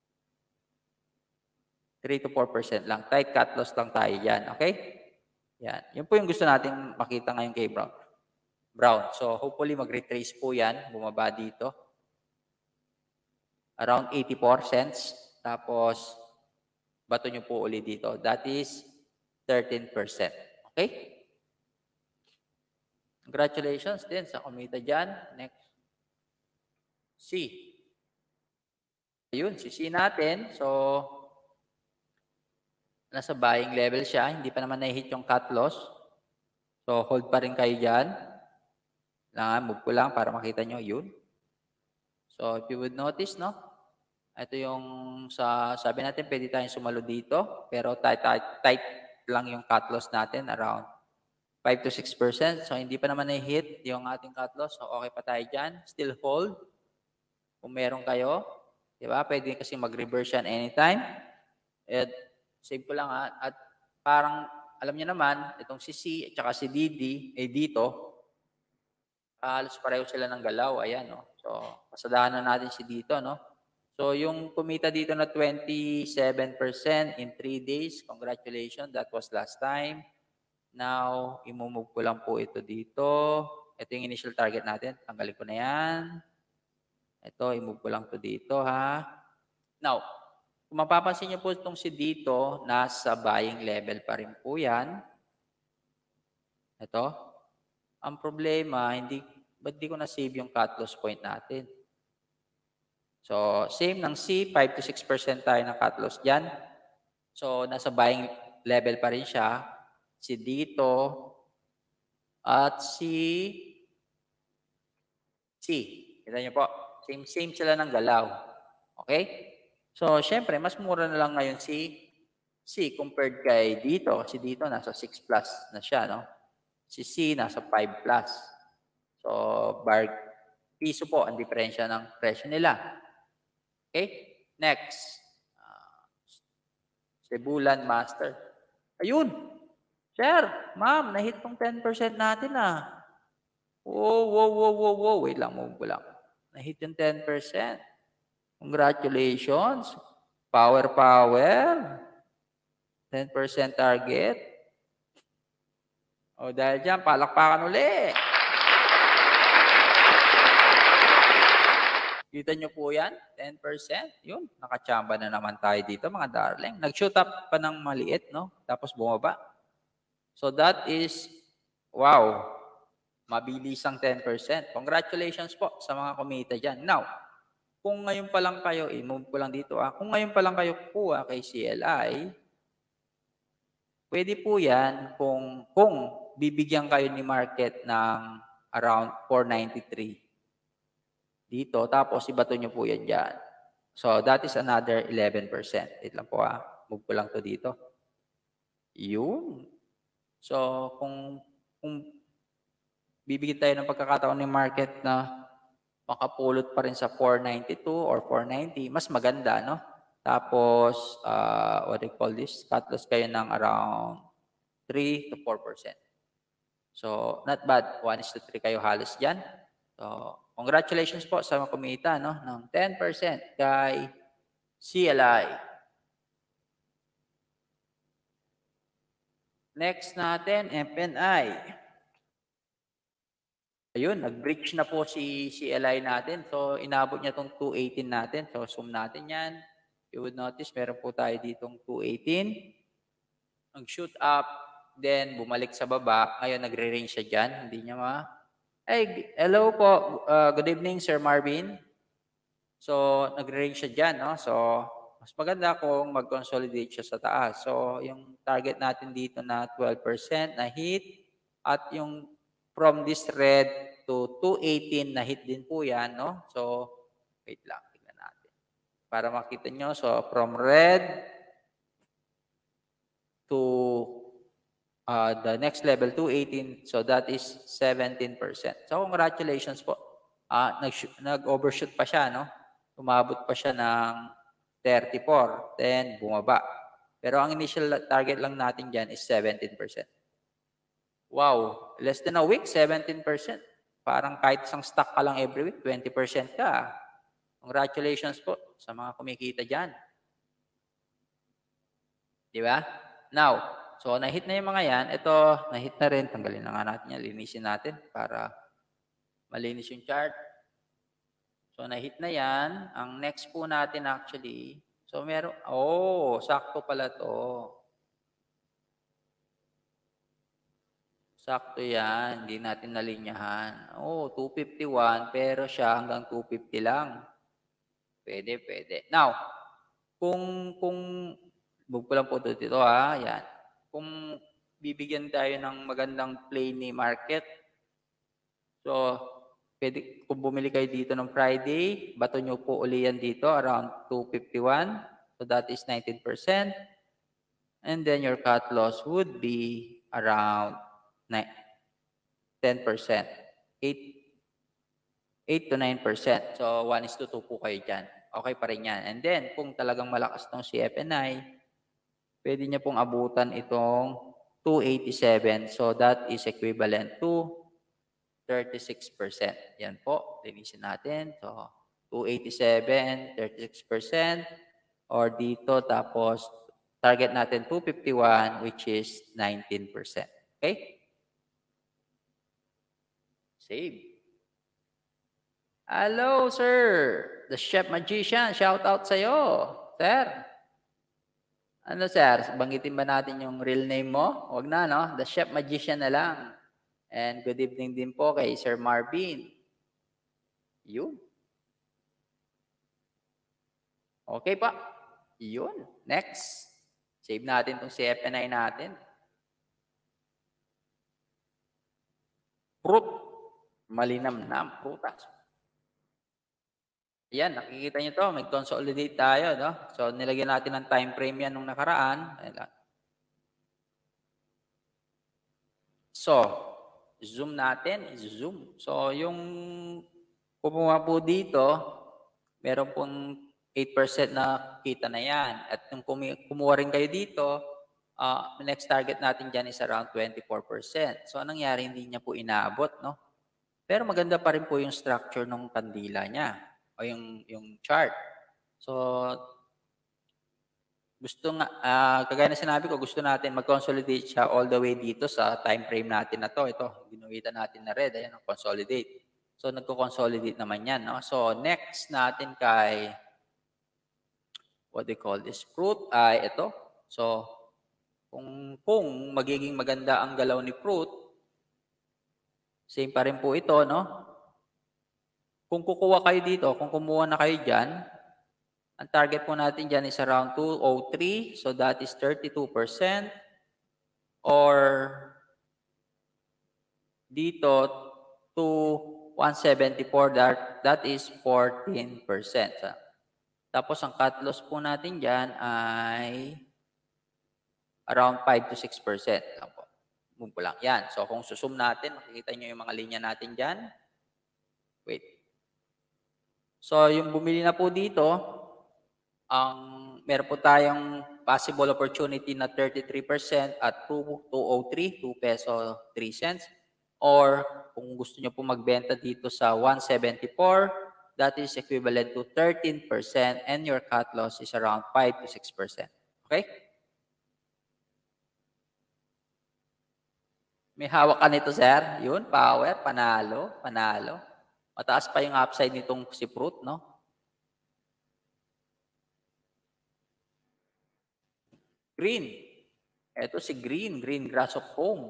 three to four percent lang. Tight cut loss lang tayo dyan. Okay? Yan. Yun po yung gusto natin makita ngayon kay Brown. Brown. So, hopefully, mag-retrace po yan. Bumaba dito. Around eighty-four cents. Tapos, bato nyo po ulit dito. That is thirteen percent. Okay? Congratulations din sa kumita dyan. Next. C. Ayun, si C natin. So, nasa buying level siya. Hindi pa naman na-hit yung cut loss. So, hold pa rin kayo dyan. Langan, move ko lang para makita nyo. Yun. So, if you would notice, no? Ito yung sa, sabi natin, pwede tayong sumalo dito. Pero tight, tight, tight lang yung cut loss natin. Around five to six percent. So, hindi pa naman na-hit yung ating cut loss. So, okay pa tayo dyan. Still hold. Kung meron kayo. Diba? Pwede kasi mag-reverse yan anytime. At save ko lang ha. At parang, alam niyo naman, itong si C at saka si D D, eh dito, halos pareho sila ng galaw. Ayan, no? So, pasadahan na natin si dito, no? So, yung kumita dito na twenty-seven percent in three days, congratulations, that was last time. Now, imumove ko lang po ito dito. Ito yung initial target natin. Tanggalin ko na yan. Ito, imove ko lang to dito, ha? Now, kung mapapansin niyo po itong si dito, nasa buying level pa rin po yan. Ito. Ang problema, hindi, ba't di ko na-save yung cut loss point natin? So, same ng C, five to six percent tayo ng cut loss dyan. So, nasa buying level pa rin siya. Si dito, at si C. Kita niyo po, same, same sila ng galaw. Okay? So, syempre, mas mura na lang ngayon si C compared kay dito. Si dito, nasa six plus na siya, no? Si C, nasa five plus. So, bar, piso po ang diferensya ng presyo nila. Okay? Next. Uh, Cebulan Master. Ayun! Sir, ma'am, na-hit tong ten percent natin ah. Wow, wow, wow, wow, wow. Wait lang, move ko lang. Na-hit yung ten percent. Congratulations. Power, power. ten percent target. O dahil dyan, palakpakan uli. Kita nyo po yan? ten percent. Yun, nakachamba na naman tayo dito, mga darling. Nag-shoot up pa ng maliit, no? Tapos bumaba. So that is, wow, mabilis ang ten percent. Congratulations po sa mga kumita dyan. Now, kung ngayon pa lang kayo, i-move ko lang dito, ah. Kung ngayon pa lang kayo kuha kay C L I, pwede po yan kung, kung bibigyan kayo ni market ng around four ninety-three. Dito, tapos ibato nyo po yan dyan. So, that is another eleven percent. Wait lang po ah. Move ko lang to dito. Yun. So, kung, kung bibigyan tayo ng pagkakataon ng market na makapulot pa rin sa four ninety-two or four ninety, mas maganda, no? Tapos, uh, what do you call this? Cut loss kayo ng around three to four percent. So, not bad. one is to three kayo halos dyan. So, congratulations po sa mga kumita, no? Ng ten percent kay C L I. Next natin, F N I. Ayun, nag-breach na po si C L I natin. So, inabot niya itong two eighteen natin. So, zoom natin yan. You would notice, meron po tayo ditong two eighteen. Nag-shoot up, then bumalik sa baba. Ngayon, nagre-range siya dyan. Hindi niya ma... Hey, hello po. Uh, good evening, Sir Marvin. So, nagre-range siya dyan, no? So, mas maganda kung mag-consolidate siya sa taas. So, yung target natin dito na twelve percent na hit at yung from this red to two eighteen na hit din po yan, no? So, wait lang, tingnan natin. Para makita nyo, so from red to uh, the next level, two eighteen, so that is seventeen percent. So, congratulations po. Uh, nag-overshoot pa siya, no? Umabot pa siya ng thirty-four, then bumaba. Pero ang initial target lang natin dyan is seventeen percent. Wow, less than a week, seventeen percent. Parang kahit isang stock ka lang every week, twenty percent ka. Congratulations po sa mga kumikita dyan. Di ba? Now, so na-hit na yung mga yan. Ito, na-hit na rin. Tanggalin na nga natin yan. Linisin natin para malinis yung chart. So, na-hit na yan. Ang next po natin actually, so meron, oh, sakto pala to. Sakto yan, hindi natin nalinyahan. Oh, two fifty-one, pero siya hanggang two fifty lang. Pwede, pwede. Now, kung, kung, bug ko lang po dito ha, yan. Kung bibigyan tayo ng magandang play ni market, so, pwede, kung bumili kayo dito ng Friday, bato nyo po uli yan dito, around two fifty-one. So, that is nineteen percent. And then, your cut loss would be around ten percent. eight to nine percent. So, one is to two po kayo dyan. Okay pa rin yan. And then, kung talagang malakas tong si F N I, pwede niya pong abutan itong two eighty-seven. So, that is equivalent to thirty-six percent. Yan po. Linisin natin. So, two eighty-seven, thirty-six percent. Or dito, tapos, target natin two fifty-one, which is nineteen percent. Okay? Save. Hello, sir. The Chef Magician. Shout out sa'yo. Sir. Ano, sir? Banggitin ba natin yung real name mo? Huwag na, no? The Chef Magician na lang. And good evening din po kay Sir Marvin. Yun. Okay pa. Yun. Next. Save natin itong si F N I natin. Fruit. Malinamnam. Prutas. Ayan, nakikita nyo to. May consolidate tayo, no? So, nilagyan natin ng time frame yan nung nakaraan. Ayan. So, zoom natin. Zoom. So, yung kumuha po dito, meron pong eight percent na kita na yan. At yung kumuha rin kayo dito, uh, next target natin dyan is around twenty-four percent. So, anong nangyari? Hindi niya po inaabot, no? Pero maganda pa rin po yung structure ng kandila niya o yung, yung chart. So, gusto nga, uh, kagaya na sinabi ko, gusto natin mag-consolidate siya all the way dito sa time frame natin na to. Ito, ginuwitan natin na red. Ayan, consolidate. So, nagko-consolidate naman yan. No? So, next natin kay, what they call this, fruit, ay uh, ito. So, kung, kung magiging maganda ang galaw ni fruit, same pa rin po ito, no? Kung kukuha kayo dito, kung kumuha na kayo dyan, ang target po natin dyan is around two oh three. So, that is thirty-two percent. Or dito, to one seventy-four, that, that is fourteen percent. Tapos, ang cut loss po natin dyan ay around five to six percent lang po. Move ko lang. Yan. So, kung susum natin, makikita nyo yung mga linya natin dyan. Wait. So, yung bumili na po dito, ang meron po tayong possible opportunity na thirty-three percent at two oh three, two peso three cents. Or kung gusto nyo po magbenta dito sa one seventy-four, that is equivalent to thirteen percent and your cut loss is around five to six percent. Okay? May hawak ka nito, sir. Yun, power, panalo, panalo. Mataas pa yung upside nitong si fruit, no? Green. Ito si green, green grass of home.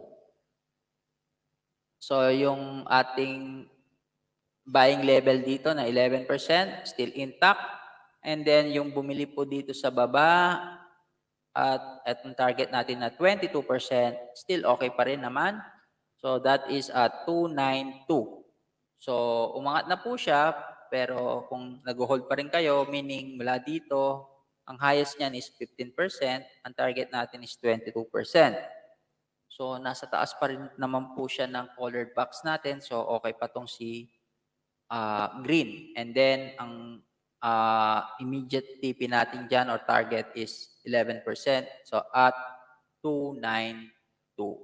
So, yung ating buying level dito na eleven percent, still intact. And then, yung bumili po dito sa baba, at at ang target natin na twenty-two percent, still okay pa rin naman. So, that is at two ninety-two. So, umangat na po siya, pero kung nag-hold pa rin kayo, meaning mula dito, ang highest niyan is fifteen percent, ang target natin is twenty-two percent. So, nasa taas pa rin naman po siya ng colored box natin. So, okay pa tong si uh, green. And then, ang uh, immediate T P natin dyan or target is eleven percent. So, at two ninety-two.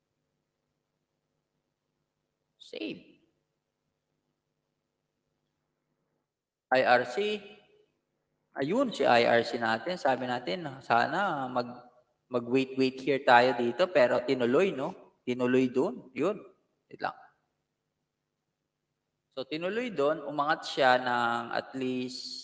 Save. I R C. Ayun, si I R C natin. Sabi natin, sana mag, mag-wait-wait here tayo dito. Pero tinuloy, no? Tinuloy doon. Yun. Wait lang. So, tinuloy doon. Umangat siya ng at least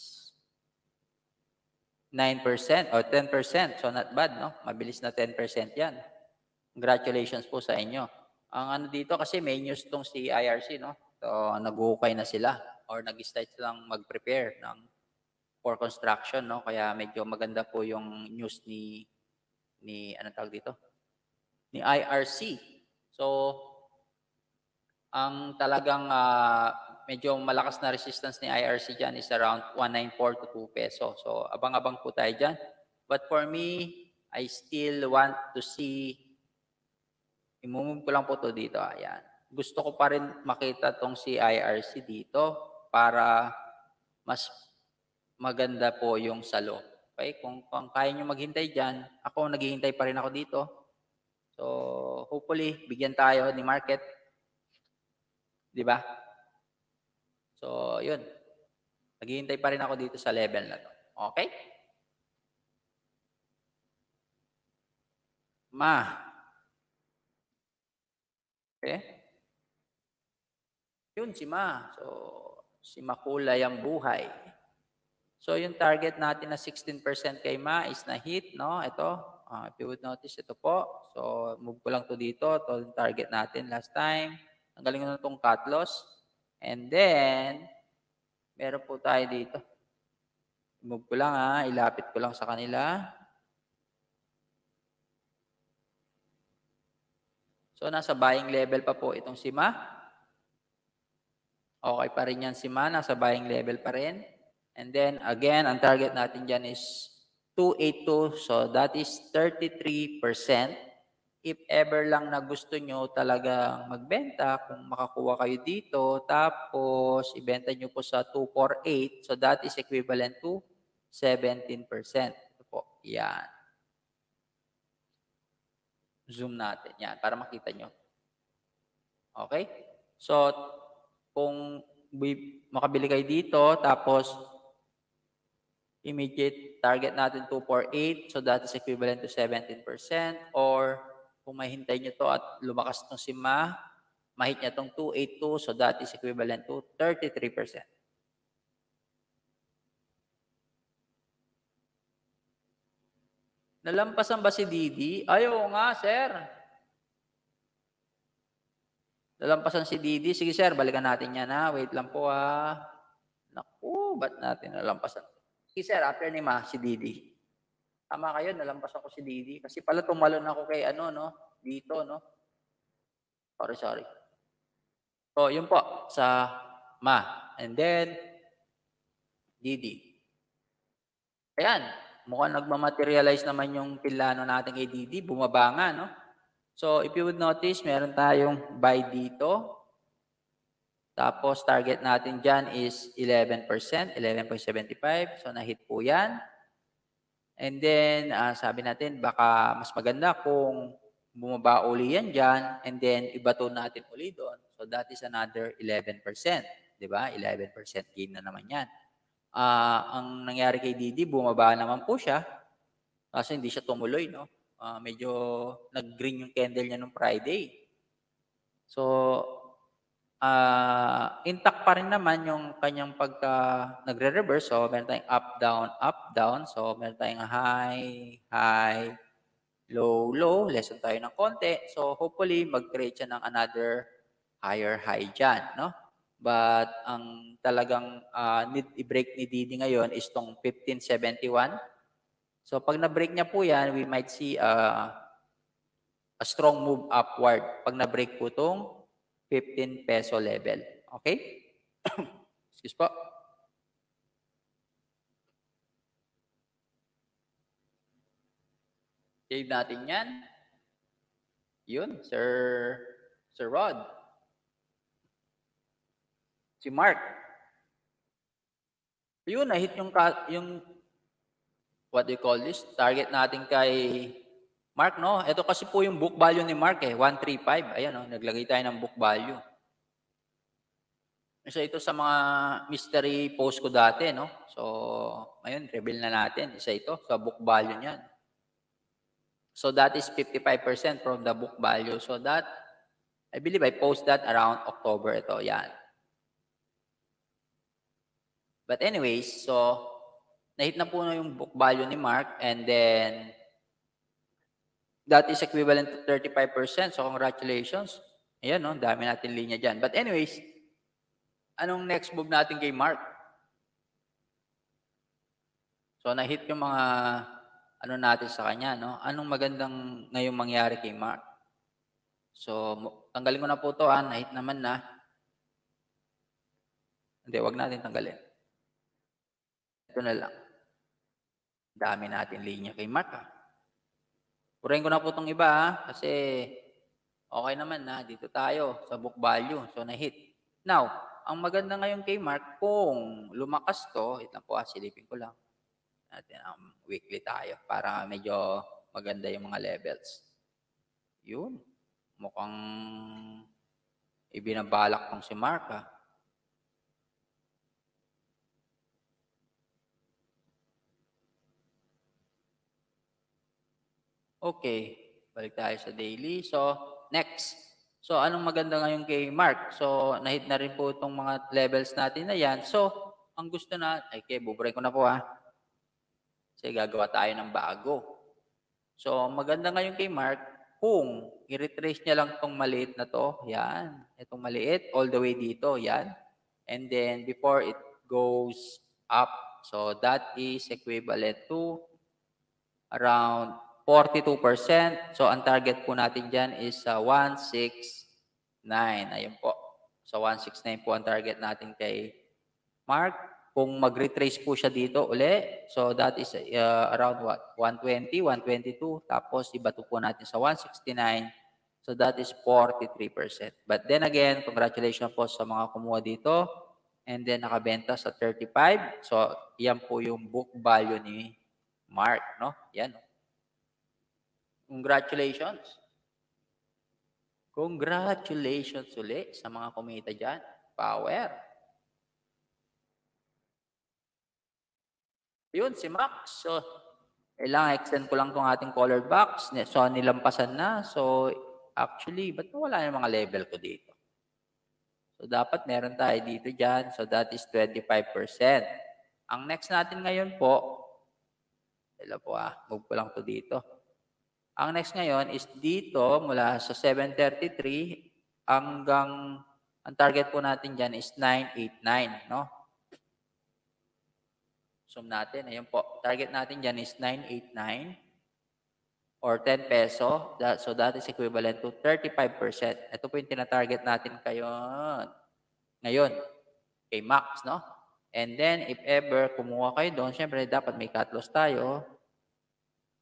nine percent or ten percent. So, not bad, no? Mabilis na ten percent yan. Congratulations po sa inyo. Ang ano dito, kasi may news tong si I R C, no? So, nag-uukay na sila or nag-start silang mag-prepare ng for construction, no? Kaya medyo maganda po yung news ni ni ano tawag dito? Ni I R C. So, ang talagang uh, medyo malakas na resistance ni I R C dyan is around one ninety-four to two peso. So, abang-abang po tayo dyan. But for me, I still want to see, imumove ko lang po to dito. Ayan. Gusto ko pa rin makita tong si I R C dito para mas maganda po yung salo. Okay? Kung, kung kaya nyo maghintay dyan, ako naghihintay pa rin ako dito. So, hopefully, bigyan tayo ni market. Di ba? So, yun. Naghihintay pa rin ako dito sa level na to. Okay? Ma. Okay? Yun, si Ma. So, si makulay ang buhay. So, yung target natin na sixteen percent kay Ma is na-hit, no? Ito, uh, if you would notice, ito po. So, move ko lang to dito. Ito yung target natin last time. Ang galing na itong cut loss. And then, meron po tayo dito. Move ko lang ha. Ilapit ko lang sa kanila. So, nasa buying level pa po itong si Ma. Okay pa rin yan si Ma. Nasa buying level pa rin. And then, again, ang target natin dyan is two eighty-two. So, that is thirty-three percent. If ever lang na gusto nyo talagang magbenta, kung makakuha kayo dito, tapos ibenta nyo po sa two forty-eight, so that is equivalent to seventeen percent. Ito po, yan. Zoom natin, yan, para makita nyo. Okay? So, kung makabili kayo dito, tapos immediate target natin two forty-eight, so that is equivalent to seventeen percent, or kung mahintay nyo to at lumakas itong si Ma, mahit niya itong two eighty-two, so that is equivalent to thirty-three percent. Nalampasan ba si Didi? Ayaw nga, sir. Nalampasan si Didi. Sige, sir, balikan natin yan, ha? Wait lang po, ha? Naku, ba't natin nalampasan? Sige, sir, after ni Ma, si Didi. Tama kayo, nalampasan ko si Didi. Kasi pala tumalon ako kay ano, no? Dito, no? Sorry, sorry. So, yun po, sa Ma. And then, Didi. Ayan, mukhang nagmamaterialize naman yung plano natin kay Didi, bumaba nga, no? So, if you would notice, meron tayong buy dito. Tapos, target natin dyan is eleven percent, eleven point seven five. So, na-hit po yan. And then, uh, sabi natin, baka mas maganda kung bumaba uli yan dyan, and then, ibato natin uli doon. So, that is another eleven percent. Diba? eleven percent gain na naman yan. Uh, ang nangyari kay Didi, bumaba naman po siya. Kasi hindi siya tumuloy, no? Uh, medyo nag-green yung candle niya nung Friday. So, uh, intact pa rin naman yung kanyang pagka nagre-reverse. So, meron tayong up, down, up, down. So, meron tayong high, high, low, low. Lesson tayo ng konti. So, hopefully, mag-create siya ng another higher high dyan, no? But, ang talagang uh, need i-break ni Didi ngayon is tong fifteen seventy-one. So, pag na-break niya po yan, we might see uh, a strong move upward. Pag na-break po tong fifteen peso level. Okay? Excuse po. Save natin yan. Yun, Sir, Sir Rod. Si Mark. Yun, na-hit yung, yung, what do you call this? Target natin kay Mark, no? Ito kasi po yung book value ni Mark, eh. one thirty-five. Ayan, no? Naglagay tayo ng book value. Isa ito sa mga mystery post ko dati, no? So, ngayon, reveal na natin. Isa ito sa book value niyan. So, that is fifty-five percent from the book value. So, that, I believe I post that around October ito. Yan. But anyways, so, na-hit na po na yung book value ni Mark, and then, that is equivalent to thirty-five percent. So, congratulations. Ayan, no? Dami natin linya dyan. But anyways, anong next move natin kay Mark? So, na-hit yung mga ano natin sa kanya, no? Anong magandang ngayong mangyari kay Mark? So, tanggalin ko na po ito, ha? Na-hit naman na. Hindi, wag natin tanggalin. Ito na lang. Dami natin linya kay Mark, ha? Purahin ko na po itong iba, ha? Kasi, okay naman, na dito tayo sa book value. So, na-hit. Now, ang maganda ngayon kay Mark, kung lumakas to, ito po, ha, silipin ko lang. Natin ang um, weekly tayo para medyo maganda yung mga levels. Yun. Mukhang ibinabalak tong si Mark, ha? Okay. Balik tayo sa daily. So, next. So, anong maganda ngayon kay Mark? So, na-hit na rin po itong mga levels natin na yan. So, ang gusto na, ay, okay, bubray ko na po, ha. Kasi gagawa tayo ng bago. So, maganda ngayon kay Mark, kung i-retrace niya lang itong maliit na to, yan. Itong maliit, all the way dito, yan. And then, before it goes up, so that is equivalent to around forty-two percent. So, ang target po natin dyan is uh, one sixty-nine. Ayun po. So, one sixty-nine po ang target natin kay Mark. Kung mag-retrace po siya dito uli, so that is uh, around what? one twenty, one twenty-two. Tapos, ibato po natin sa one sixty-nine. So, that is forty-three percent. But then again, congratulations po sa mga kumuha dito. And then, nakabenta sa thirty-five. So, yan po yung book value ni Mark, no? Yan. Congratulations. Congratulations ulit sa mga kumita dyan. Power. Yun, si Max. So, kailangan extend ko lang itong ating colored box. So, nilampasan na. So, actually, ba't wala yung mga level ko dito? So, dapat meron tayo dito dyan. So, that is twenty-five percent. Ang next natin ngayon po, ila po ah, move ko lang to dito. Ang next ngayon is dito, mula sa seven thirty-three, hanggang, ang target po natin dyan is nine eighty-nine, no? Zoom natin, ayun po. Target natin dyan is nine eighty-nine or ten peso. That, so that is equivalent to thirty-five percent. Ito po yung tinatarget natin kayo ngayon, kay Max, no? And then, if ever kumuha kayo doon, syempre dapat may cut loss tayo.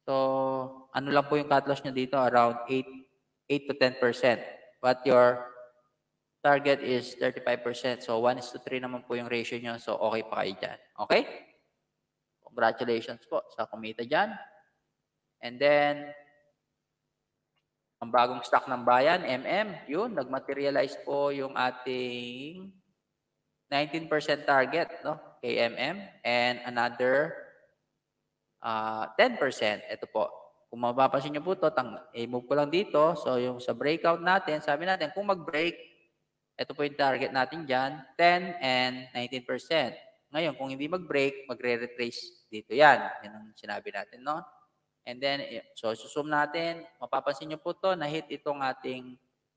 So, ano lang po yung cut loss nyo dito? Around eight, eight to ten percent. But your target is thirty-five percent. So, one is to three naman po yung ratio nyo. So, okay pa kayo dyan. Okay? Congratulations po sa kumita dyan. And then, ang bagong stock ng bayan, M M, yun, nag-materialize po yung ating nineteen percent target, no? Kay M M. And another uh, ten percent. Ito po. Kung mapapansin nyo po ito, i-move ko lang dito. So, yung sa breakout natin, sabi natin, kung mag-break, ito po yung target natin dyan, ten and nineteen percent. Ngayon, kung hindi mag-break, magre-retrace dito yan. Yan ang sinabi natin, no? And then, so, susum natin, mapapansin nyo po ito, na-hit itong ating,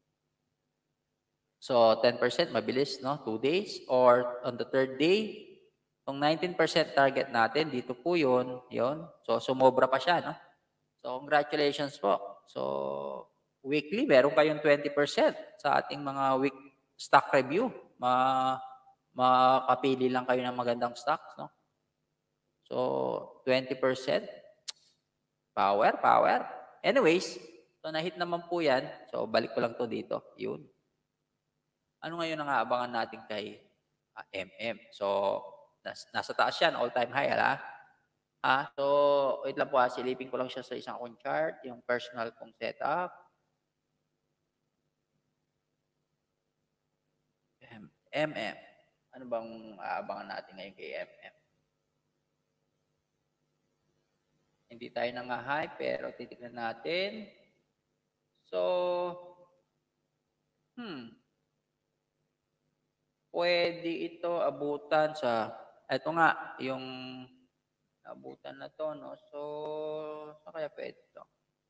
so, ten percent, mabilis, no? Two days. Or on the third day, itong nineteen percent target natin, dito po yun, yun. So, sumobra pa siya, no? So, congratulations po. So, weekly, meron kayong twenty percent sa ating mga week stock review. Ma makapili lang kayo ng magandang stocks, no? So, twenty percent. Power, power. Anyways, so na-hit naman po yan. So, balik ko lang to dito. Yun. Ano ngayon ang aabangan natin kay uh, M M? So, nas nasa taas yan, all-time high, hala? Ah, so, wait lang po ha. Silipin ko lang siya sa isang akong chart, yung personal kong setup. M M. Ano bang aabangan natin ngayon kay M M? Hindi tayo nang-high, pero titignan natin. So, hmm, pwede ito abutan sa, ito nga, yung abutan na to, no? So, saan kaya pwede ito?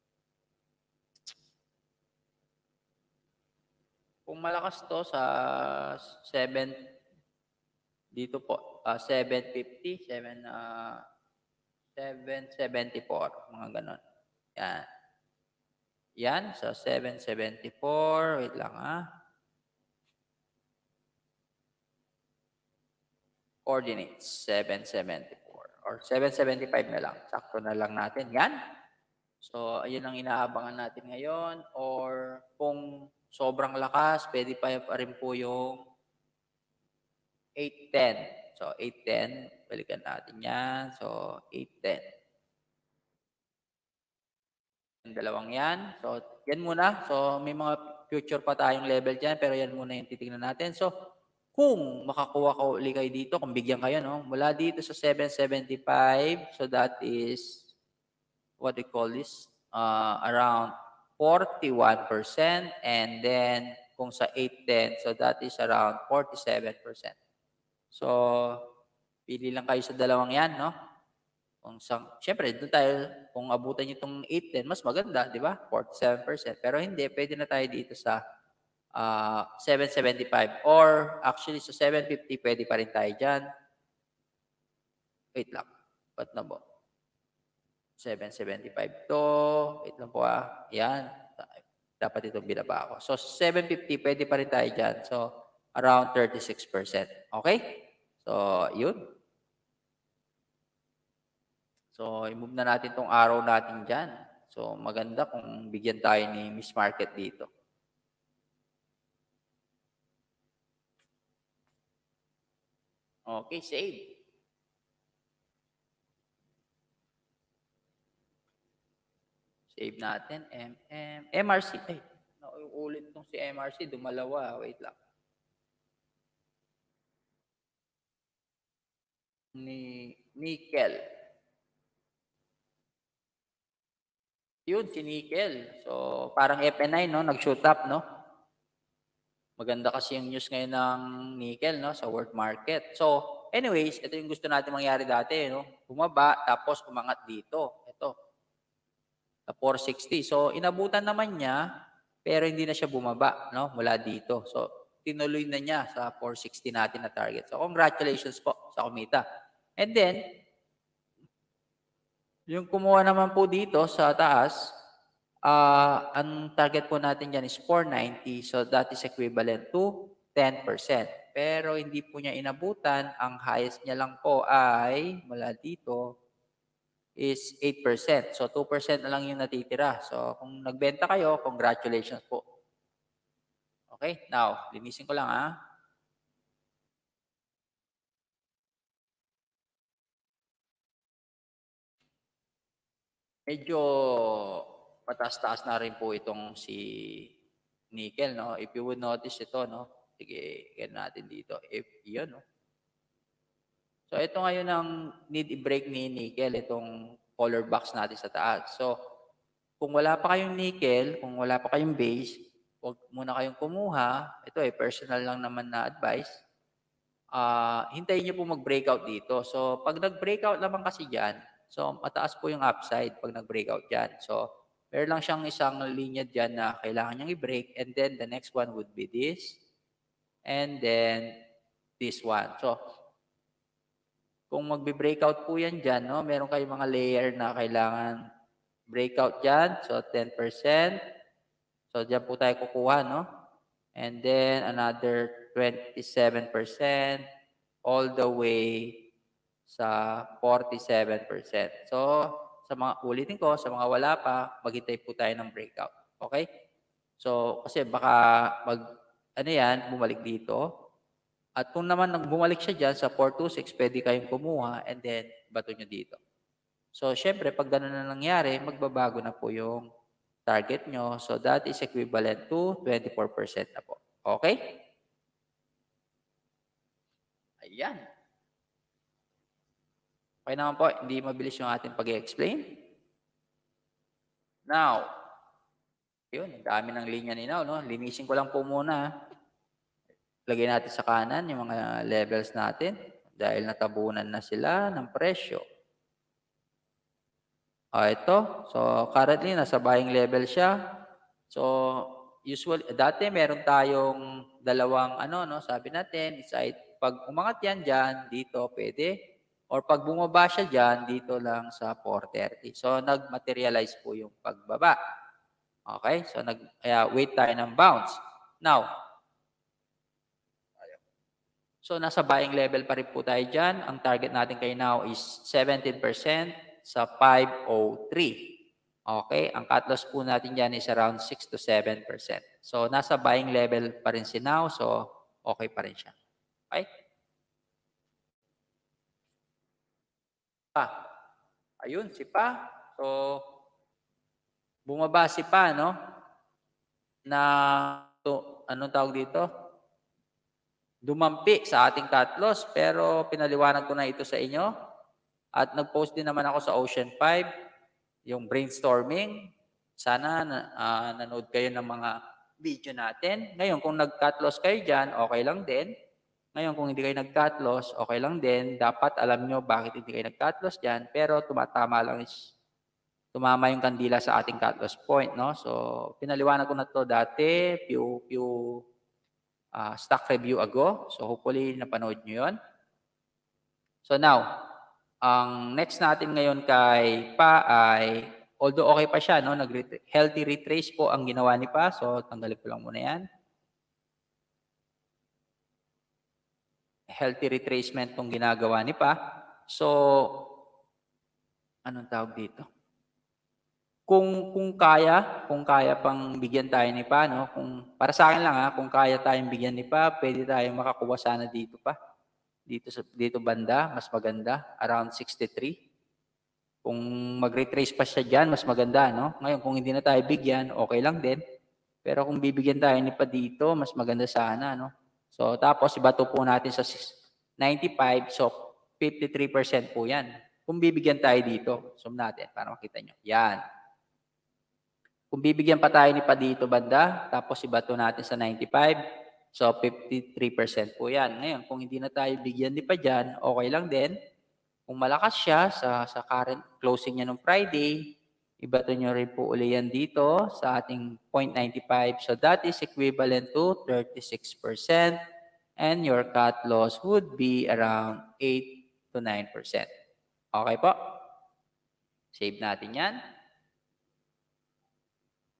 Kung malakas to sa seven, dito po, uh, seven fifty, seven, uh, seven seventy-four, mga ganon. Yan. Yan, so seven seventy-four, wait lang ah. Coordinates, seven seventy-four. Or seven seventy-five na lang. Sakto na lang natin. Yan. So, ayun ang inaabangan natin ngayon. Or kung sobrang lakas, pwede pa rin po yung eight ten. So, eight ten. Balikan natin yan. So, eight ten. Yung dalawang yan. So, yan muna. So, may mga future pa tayong level dyan. Pero yan muna yung titignan natin. So, kung makakuha ka uli kayo dito, kung bigyan kayo, no? Mula dito sa seven seventy-five, so that is, what they call this, uh, around forty-one percent. And then, kung sa eight ten, so that is around forty-seven percent. So, pili lang kayo sa dalawang yan, no? Kung sa, syempre, doon tayo, kung abutan nyo itong eight ten, mas maganda, di ba? forty-seven percent. Pero hindi, pwede na tayo dito sa Uh, seven seventy-five or actually sa seven fifty pwede pa rin tayo dyan. Wait lang. Ba't na po? seven seventy-five to. Wait lang po ah. Yan. Dapat itong binaba ako. So seven fifty pwede pa rin tayo dyan. So around thirty-six percent. Okay? So yun. So i-move na natin tong arrow natin dyan. So maganda kung bigyan tayo ni Miss Market dito. Okay, save. Save natin, M M. M R C, ay, nauulit nung si M R C, dumalawa, wait lang. Ni Nickel. Yun, si Nickel. So, parang F N I, no? Nag-shoot up, no? Maganda kasi yung news ngayon ng nickel, no? Sa world market. So, anyways, ito yung gusto natin mangyari dati, no? Bumaba, tapos umangat dito. Ito. Sa four sixty. So, inabutan naman niya, pero hindi na siya bumaba, no? Mula dito. So, tinuloy na niya sa four sixty natin na target. So, congratulations po sa kumita. And then, yung kumuha naman po dito sa taas, uh, ang target po natin dyan is four ninety. So, that is equivalent to ten percent. Pero hindi po niya inabutan. Ang highest niya lang po ay, mula dito, is eight percent. So, two percent na lang yung natitira. So, kung nagbenta kayo, congratulations po. Okay? Now, linisin ko lang ha. Medyo pataas-taas na rin po itong si nickel, no? If you would notice ito, no? Sige, yan natin dito. If, yun, no? So, ito ngayon ang need i-break ni nickel, itong color box natin sa taas. So, kung wala pa kayong nickel, kung wala pa kayong base, huwag muna kayong kumuha. Ito eh, personal lang naman na advice. Uh, hintayin nyo po mag-breakout dito. So, pag nag-breakout naman kasi dyan, so mataas po yung upside pag nag-breakout dyan. So, meron lang siyang isang linya dyan na kailangan niyang i-break, and then the next one would be this, and then this one. So, kung magbe-breakout po yan dyan, no, meron kayong mga layer na kailangan breakout dyan. So, ten percent. So, dyan po tayo kukuha, no? And then, another twenty-seven percent all the way sa forty-seven percent. So, sa mga, ulitin ko, sa mga wala pa, maghintay po tayo ng breakout. Okay? So, kasi baka mag, ano yan, bumalik dito. At kung naman bumalik siya dyan sa four twenty-six, pwede kayong kumuha and then bato nyo dito. So, syempre, pag gano'n na nangyari, magbabago na po yung target nyo. So, that is equivalent to twenty-four percent na po. Okay? Ayan. Okay naman po, hindi mabilis yung ating pag-i-explain. Now, yun, dami ng linya ninaw, no? Linisin ko lang po muna. Lagay natin sa kanan yung mga levels natin dahil natabunan na sila ng presyo. Ah, ito. So, currently, nasa buying level siya. So, usually, dati meron tayong dalawang, ano, no, sabi natin, is pag umangat yan dyan, dito, pwede. Or pag bumaba siya dyan, dito lang sa four thirty. So, nag-materialize po yung pagbaba. Okay? So, nag, kaya wait tayo ng bounce. Now, so, nasa buying level pa rin po tayo dyan. Ang target natin kay now is seventeen percent sa five oh three. Okay? Ang cut loss po natin dyan is around six to seven percent. So, nasa buying level pa rin si now. So, okay pa rin siya. Okay? Pa. Ayun, si Pa. So, bumaba si Pa, no? Na, to, anong tawag dito? Dumampi sa ating cut loss, pero pinaliwanag ko na ito sa inyo. At nag-post din naman ako sa Ocean five, yung brainstorming. Sana uh, nanood kayo ng mga video natin. Ngayon, kung nag-cut loss kayo dyan, okay lang din. Ngayon, kung hindi kayo nag-cut loss, okay lang din. Dapat alam nyo bakit hindi kayo nag-cut loss dyan, pero tumatama lang is tumama yung kandila sa ating cut loss point. No? So, pinaliwanag ko na to dati, few, few uh, stock review ago. So, hopefully, napanood nyo yun. So, now, ang next natin ngayon kay Pa ay, although okay pa siya, no? Nag-healthy retrace po ang ginawa ni Pa. So, tanggalin ko lang muna yan. Healthy retracement tong ginagawa ni Pa. So, anong tawag dito? Kung kung kaya, kung kaya pang bigyan tayo ni Pa, no? Kung para sa akin lang ha, kung kaya tayong bigyan ni Pa, pwede tayong makakuha sana dito pa. Dito sa dito banda, mas maganda, around sixty-three. Kung mag-retrace pa siya diyan, mas maganda, no? Ngayon kung hindi na tayo bigyan, okay lang din. Pero kung bibigyan tayo ni Pa dito, mas maganda sana, no? So tapos ibato po natin sa ninety-five, so fifty-three percent po 'yan. Kung bibigyan tayo dito, zoom natin para makita nyo. Yan. Kung bibigyan pa tayo ni Pa dito banda, tapos ibato natin sa ninety-five, so fifty-three percent po yan. Ngayon, kung hindi na tayo bigyan ni Pa dyan, okay lang din. Kung malakas siya sa, sa current closing niya ng Friday, ibato nyo rin po uli yan dito sa ating zero point nine five. So that is equivalent to thirty-six percent and your cut loss would be around eight to nine percent. Okay po? Save natin yan.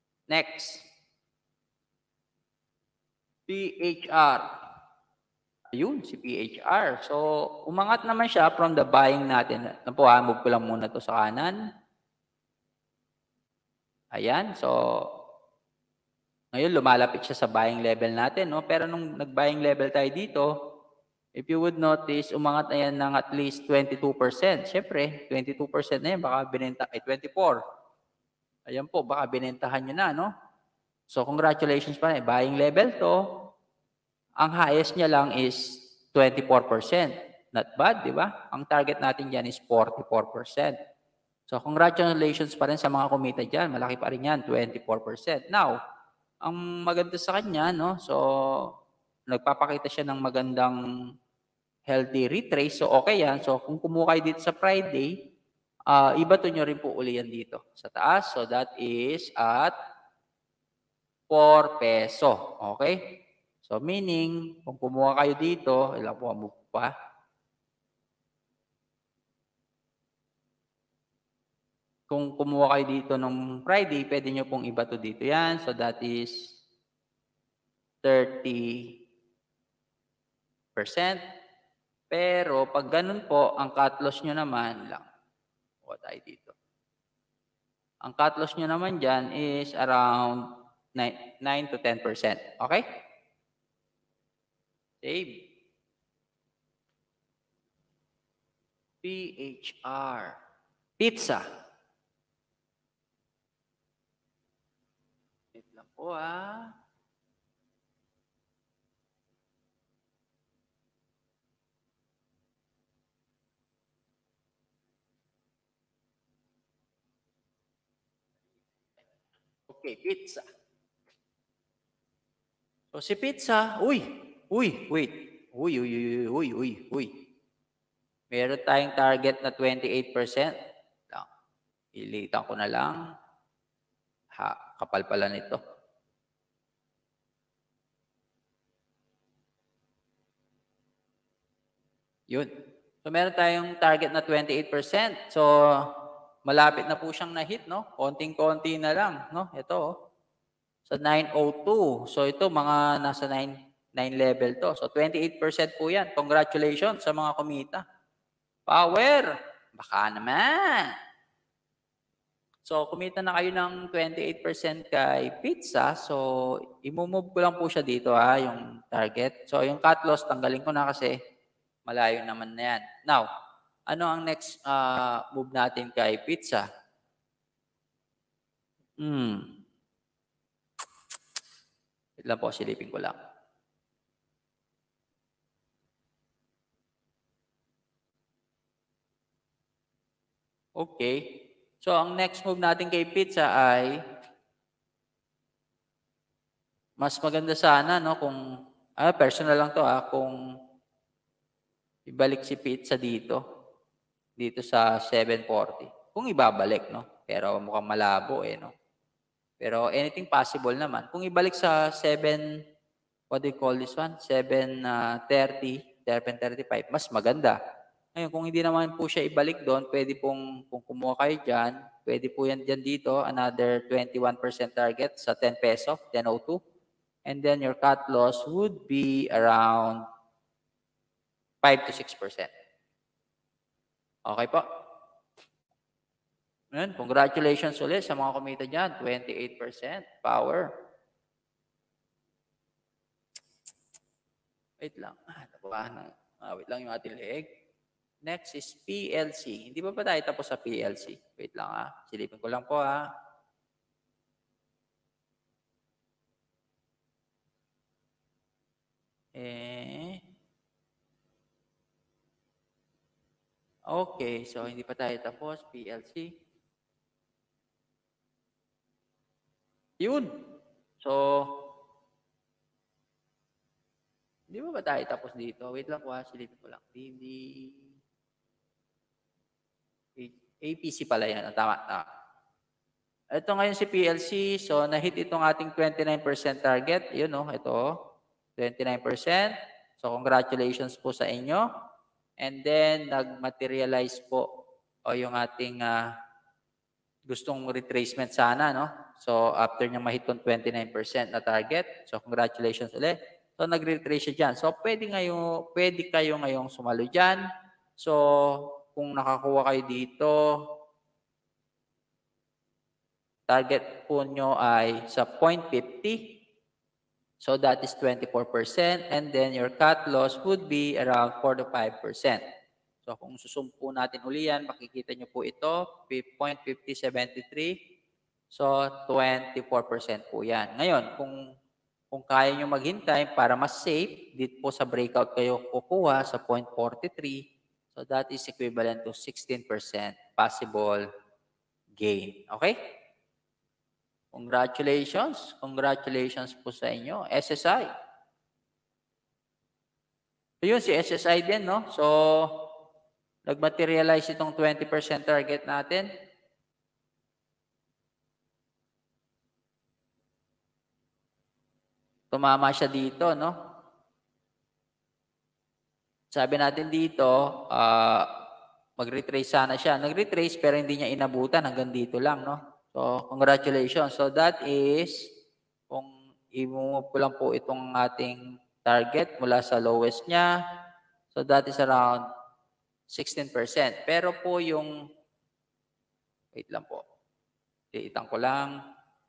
Next. P H R. Ayun, si P H R. So, umangat naman siya from the buying natin. Ano po ha, move ko lang muna to sa kanan. Ayan, so, ngayon lumalapit siya sa buying level natin, no? Pero nung nag-buying level tayo dito, if you would notice, umangat na yan ng at least twenty-two percent. Siyempre, twenty-two percent na yan, baka binenta, ay twenty-four. Ayan po, baka binentahan nyo na, no? So, congratulations pa rin. Buying level to, ang highest niya lang is twenty-four percent. Not bad, di ba? Ang target natin dyan is forty-four percent. So, congratulations pa rin sa mga kumita dyan. Malaki pa rin yan, twenty-four percent. Now, ang maganda sa kanya, no? So, nagpapakita siya ng magandang healthy retrace. So, okay yan. So, kung kumuha kayo dito sa Friday, uh, ibato nyo rin po uli yan dito sa taas. So, that is at four peso. Okay? So, meaning, kung kumuha kayo dito, ilang po mo pa? Kung kumuha kayo dito ng Friday, pwede nyo pong ibato dito yan. So, that is thirty percent. Pero, pag ganun po, ang cut loss nyo naman lang. Kuha tayo dito. Ang cut loss nyo naman dyan is around nine to ten percent. Okay? Save. P H R. Pizza. Wait lang po ah. Okay, pizza. So si pizza, uy, uy, wait. Uy, uy, uy, uy, uy, uy. Meron tayong target na twenty-eight percent. Lang. Ilitan ko na lang. Ha, kapal pala nito. Yun. So meron tayong target na twenty-eight percent. So malapit na po siyang na-hit, no? Konting-konti na lang, no? Ito, oh. Sa nine oh two. So ito, mga nasa nine, nine level to. So twenty-eight percent po yan. Congratulations sa mga kumita. Power! Baka naman. So kumita na kayo ng twenty-eight percent kay pizza. So i-move ko lang po siya dito, ha, yung target. So yung cut loss, tanggalin ko na kasi malayo naman na yan. Now, ano ang next uh, move natin kay pizza? Hmm. Ito lang po, silipin ko lang. Okay. So, ang next move natin kay pizza ay mas maganda sana, no, kung, ah, personal lang to, ah, kung ibalik si pizza dito, dito sa seven forty. Kung ibabalik, no? Pero mukhang malabo, eh, no? Pero anything possible naman. Kung ibalik sa seven, what do you call this one? seven thirty, seven thirty-five, mas maganda. Ngayon, kung hindi naman po siya ibalik doon, pwede pong, kung kumuha kayo dyan, pwede po yan dyan dito, another twenty-one percent target sa ten peso, ten oh two. And then your cut loss would be around five to six percent. Okay po? Ngayon, congratulations ulit sa mga kumita dyan, twenty-eight percent power. Wait lang. Ah, wait lang yung ating leeg. Next is P L C. Hindi pa ba tayo tapos sa P L C? Wait lang ha. Silipin ko lang po ha. Eh. Okay. So, hindi pa tayo tapos. P L C. Yun. So, hindi ba ba tayo tapos dito? Wait lang po ha. Silipin ko lang. D D. A P C pala yan. Tama, tama. Ito ngayon si P L C. So, na-hit itong ating twenty-nine percent target. Yun, no? Ito. twenty-nine percent. So, congratulations po sa inyo. And then, nag-materialize po o yung ating uh, gustong retracement sana, no? So, after niya ma-hit yung twenty-nine percent na target. So, congratulations ulit. So, nag-retrace siya dyan. So, pwede, ngayon, pwede kayo ngayong sumalo dyan. So, kung nakakuha kayo dito, target po nyo ay sa zero point five zero. So, that is twenty-four percent. And then, your cut loss would be around four to five percent. So, kung susumpo natin uli yan, makikita nyo po ito, zero point five zero seven three. So, twenty-four percent po yan. Ngayon, kung, kung kaya nyo maghintay para mas safe, dito po sa breakout kayo kukuha sa zero point four three. So, that is equivalent to sixteen percent possible gain. Okay? Congratulations. Congratulations po sa inyo. S S I. So, yun, si S S I din, no? So, nag-materialize itong twenty percent target natin. Tumama siya dito, no? Sabi natin dito, uh, mag-retrace sana siya. Nag-retrace pero hindi niya inabutan. Hanggang dito lang, no? So, congratulations. So, that is, kung i-move ko lang po itong ating target mula sa lowest niya. So, that is around sixteen percent. Pero po yung, wait lang po. Iitang ko lang.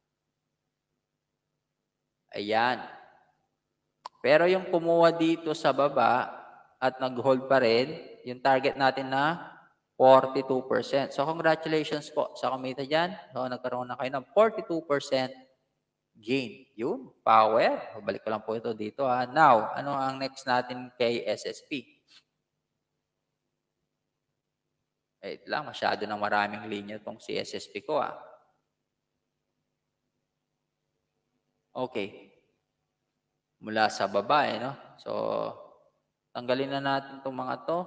Ayan. Pero yung kumuha dito sa baba at nag-hold pa rin, yung target natin na forty-two percent. So, congratulations po sa kumita dyan. So, nagkaroon na kayo ng forty-two percent gain. Yun, power. Babalik ko lang po ito dito. Ha. Now, ano ang next natin kay S S P? Wait lang, masyado na maraming linya itong si S S P ko. Ha. Okay. Mula sa baba, eh, no? So, tanggalin na natin itong mga to.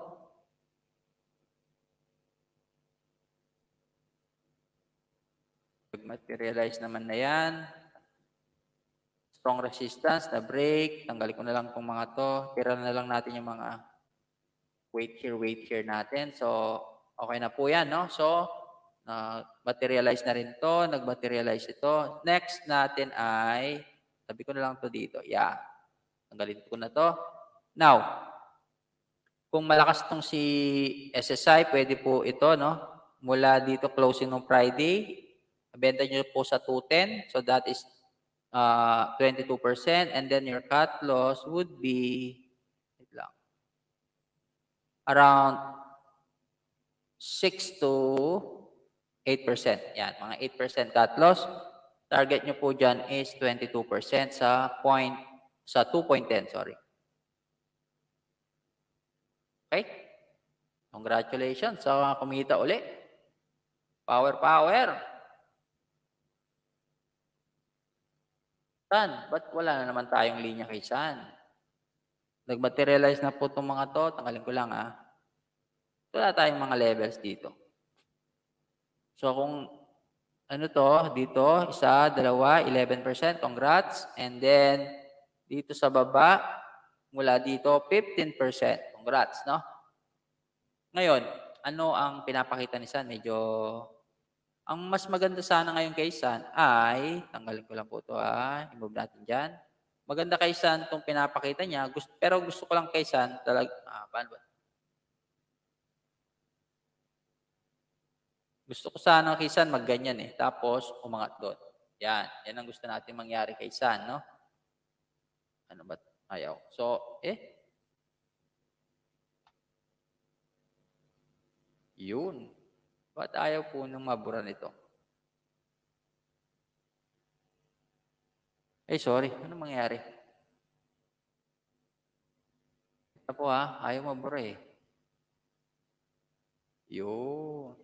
Materialize naman na yan. Strong resistance, na break. Tanggalin ko na lang itong mga to. Tira na lang natin yung mga wait here, wait here natin. So, okay na po yan, no? So, nag-materialize na rin to. Nag-materialize ito. Next natin ay, sabi ko na lang to dito. Yeah. Tanggalin ko na to. Now, kung malakas tong si S S I, pwede po ito, no? Mula dito, closing ng Friday. Benta nyo po sa two ten. So, that is uh, twenty-two percent. And then, your cut loss would be wait lang, around six to eight percent. Yan, mga eight percent cut loss. Target nyo po dyan is twenty-two percent sa point, sa two point one zero, sorry. Okay? Congratulations sa mga kumita uli. Power, power. San? Ba't wala na naman tayong linya kay San? Nag-materialize na po itong mga to. Tanggalin ko lang, ah. Wala tayong mga levels dito. So, kung ano to, dito, isa, dalawa, eleven percent. Congrats. And then, dito sa baba, mula dito, fifteen percent. Congrats, no? Ngayon, ano ang pinapakita ni San? Medyo, ang mas maganda sana ngayon kay San ay, tanggalin ko lang po ito, ah. I-move natin dyan. Maganda kay San itong pinapakita niya, gusto, pero gusto ko lang kay San talaga, ah, paano ba? Gusto ko sana kay San magganyan eh, tapos umangat doon. Yan, yan ang gusto natin mangyari kay San, no? Ano ba? Ayaw. So, eh, yun. Ba't ayaw po nung mabura nito? Eh, sorry. Ano mangyari? Ito po ha, ayaw mabura eh. Yun.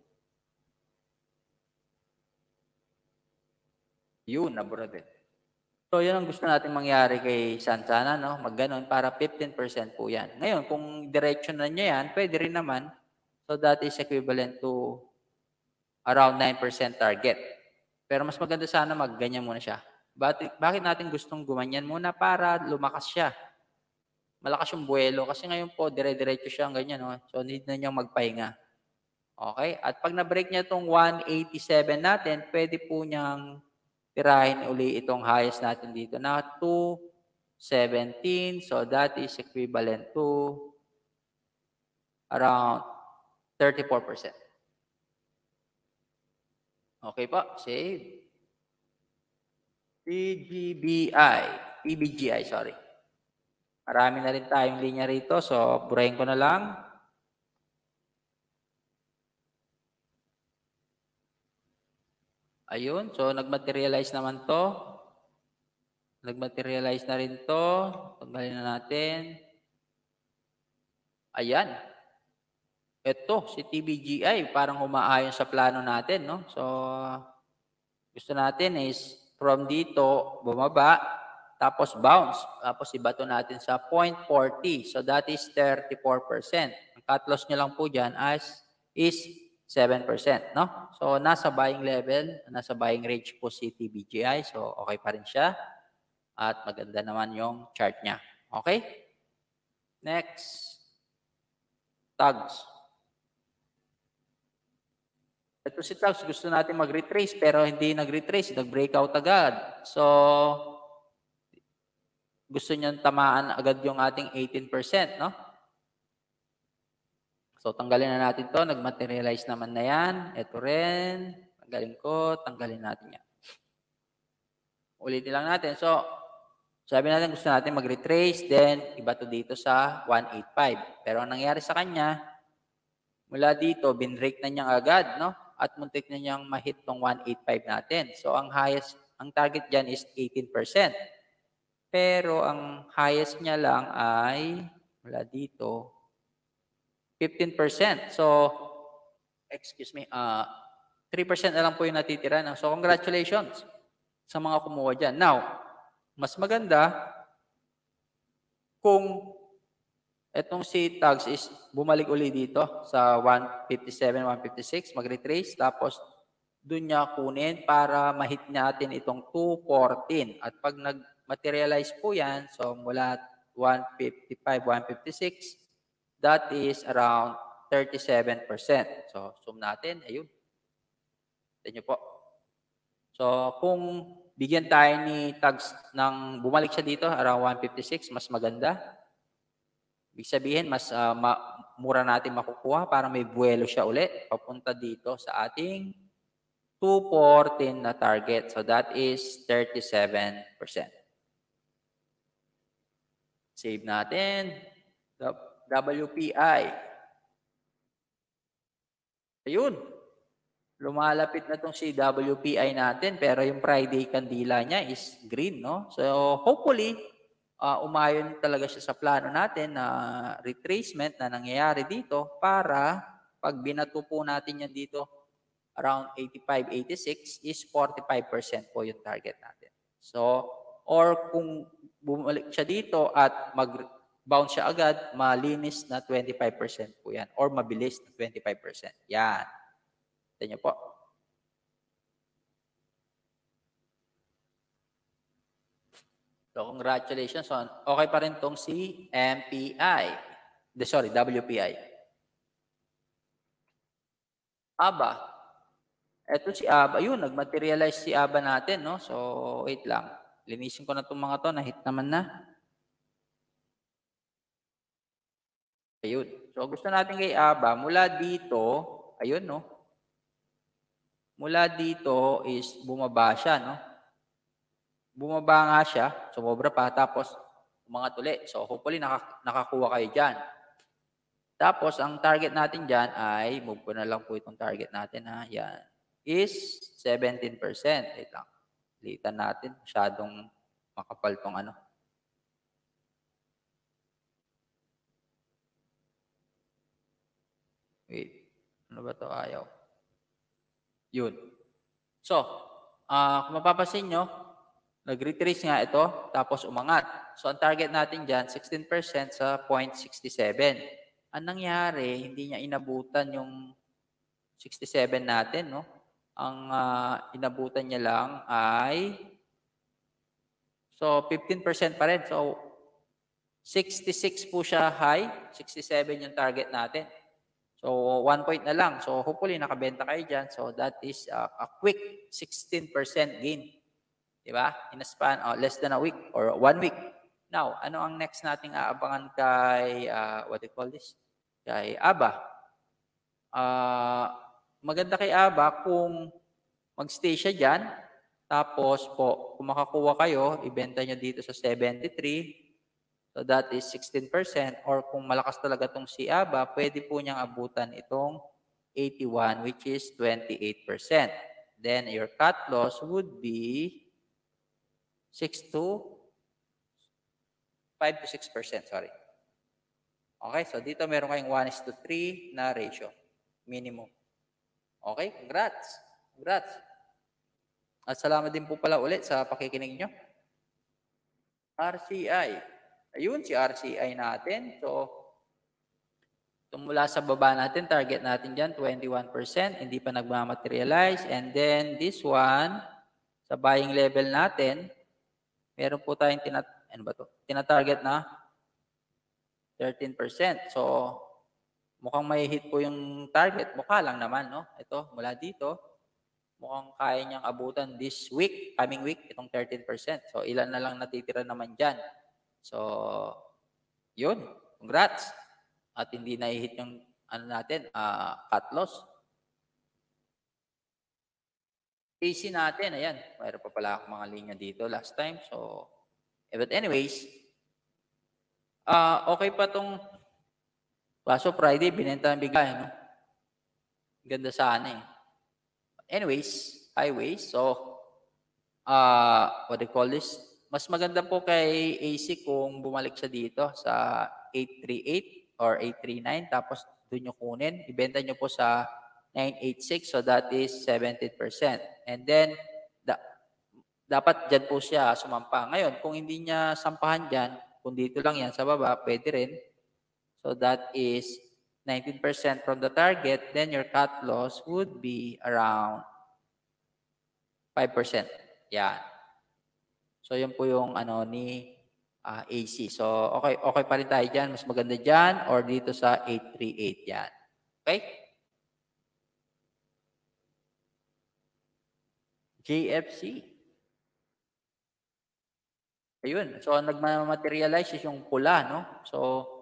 Yun, nabura din. So, yan ang gusto natin mangyari kay San sana, no? Magganon para fifteen percent po yan. Ngayon, kung direction na niya yan, pwede rin naman. So, that is equivalent to around nine percent target. Pero mas maganda sana magganyan muna siya. Bakit, bakit natin gustong gumanyan muna? Para lumakas siya. Malakas yung buwelo. Kasi ngayon po, dire-diretso siya ang ganyan. No? So, need na niyang magpahinga. Okay? At pag na-break niya itong one eighty-seven natin, pwede po niyang tirahin uli itong highest natin dito na two seventeen. So that is equivalent to around thirty-four percent. Okay po, save. T G B I, T B G I, sorry. Marami na rin tayong linya rito, so burahin ko na lang. Ayun, so nagmaterialize naman to. Nagmaterialize na rin to. Tanggalin na natin. Ayan. Ito, si T B G I, parang umaayon sa plano natin, no? So, gusto natin is from dito, bumaba, tapos bounce. Tapos ibato natin sa zero point four zero. So, that is thirty-four percent. Ang cut loss nyo lang po dyan as, is seven percent, no? So, nasa buying level, nasa buying range po si T B G I. So, okay pa rin siya. At maganda naman yung chart niya. Okay? Next. Tags. Ito si Tags, gusto natin mag-retrace pero hindi nag-retrace, nag-breakout agad. So, gusto niyan tamaan agad yung ating eighteen percent, no? So, tanggalin na natin to. Nag-materialize naman na yan. Ito rin. Tanggalin ko. Tanggalin natin yan. Ulitin lang natin. So, sabi natin gusto natin mag-retrace. Then, iba to dito sa one eighty-five. Pero ang nangyari sa kanya, mula dito, binrake na niyang agad, no? At muntik na niyang ma-hit tong one eighty-five natin. So, ang highest, ang target dyan is eighteen percent. Pero, ang highest niya lang ay, mula dito, fifteen percent. So, excuse me, uh, three percent na lang po yung natitira. No? So, congratulations sa mga kumuha dyan. Now, mas maganda kung etong si Tags is bumalik uli dito sa one fifty-seven, one fifty-six, mag-retrace, tapos dun niya kunin para ma-hit natin itong two fourteen. At pag nag-materialize po yan, so mula one fifty-five, one fifty-six, that is around thirty-seven percent. So, zoom natin. Ayun. Tignan nyo po. So, kung bigyan tayo ni Tags ng bumalik siya dito, around one fifty-six, mas maganda. Ibig sabihin, mas uh, ma mura natin makukuha para may buwelo siya ulit papunta dito sa ating two fourteen na target. So, that is thirty-seven percent. Save natin. W P I. Ayun. Lumalapit na itong si W P I natin, pero yung Friday kandila niya is green, no? So, hopefully, uh, umayon talaga siya sa plano natin na retracement na nangyayari dito para pag binato po natin yan dito, around eighty-five, eighty-six is forty-five percent po yung target natin. So, or kung bumalik siya dito at mag-bounce siya agad, malinis na twenty-five percent po yan or mabilis na twenty-five percent. Yan. Tignan niyo po. So, congratulations on. Okay pa rin tong si M P I. De, sorry, W P I. Aba. Ito si Aba. Ayun, nag-materialize si Aba natin, no? So, wait lang. Linisin ko na itong mga to. Na-hit naman na. Ayun. So, gusto natin kay Aba, mula dito, ayun, no? Mula dito is bumaba siya, no? Bumaba nga siya, sumobra pa, tapos umangat uli. So, hopefully, nakak nakakuha kayo dyan. Tapos, ang target natin dyan ay, move ko na lang po itong target natin, ha? Yan. Is seventeen percent. Wait lang. Litan natin. Masyadong makapal tong ano. Wait. Ano ba to? Ayaw. Yun. So, uh, kung mapapasin nyo, nag-retrace nga ito, tapos umangat. So, ang target natin dyan, sixteen percent sa zero point six seven. Ang nangyari, hindi niya inabutan yung sixty-seven natin, no? Ang uh, inabutan niya lang ay, so, fifteen percent pa rin. So, sixty-six po siya high, sixty-seven yung target natin. So, one point na lang. So, hopefully, nakabenta kayo dyan. So, that is uh, a quick sixteen percent gain. Diba? In a span, uh, less than a week or one week. Now, ano ang next nating aabangan kay, uh, what do you call this? Kay Aba. Uh, maganda kay Aba kung mag-stay siya dyan, tapos po, kung makakuha kayo, ibenta nyo dito sa seventy-three, so that is sixteen percent, or kung malakas talaga itong si Aba, pwede po niyang abutan itong eighty-one, which is twenty-eight percent. Then, your cut loss would be six to five to six percent, sorry. Okay, so dito meron kayong one is to three na ratio, minimum. Okay, congrats. Congrats. At salamat din po pala ulit sa pakikinig nyo. R C I. Ayun, si R C I natin. So, tumula sa baba natin, target natin dyan, twenty-one percent. Hindi pa nagmamaterialize. And then, this one, sa buying level natin, meron po tayong tinat ano ba to? Tinatarget na thirteen percent. So, mukhang may hit po yung target. Mukha lang naman, no? Ito, mula dito, mukhang kaya niyang abutan this week, coming week, itong thirteen percent. So, ilan na lang natitira naman dyan. So, yun. Congrats. At hindi na-hit yung ano natin, uh, cut loss. A C natin, ayan. Mayroon pa pala akong mga linya dito last time. So, but anyways, uh, okay pa tong kaso Friday, binenta ng bigay, no? Ganda sana eh. Anyways, highways. So, uh, what do you call this? Mas maganda po kay A C kung bumalik siya dito sa eight thirty-eight or eight thirty-nine, tapos doon nyo kunin. Ibenta nyo po sa nine eighty-six, so that is seventy percent. And then, da dapat dyan po siya sumampa. Ngayon, kung hindi niya sampahan dyan, kung dito lang yan sa baba, pwede rin. So that is nineteen percent from the target, then your cut loss would be around five percent. Yan. So, yan po yung ano ni uh, A C. So, okay, okay pa rin tayo dyan. Mas maganda dyan or dito sa eight thirty-eight yan. Okay? J F C. Ayun. So, nagmamaterialize is yung pula, no? So,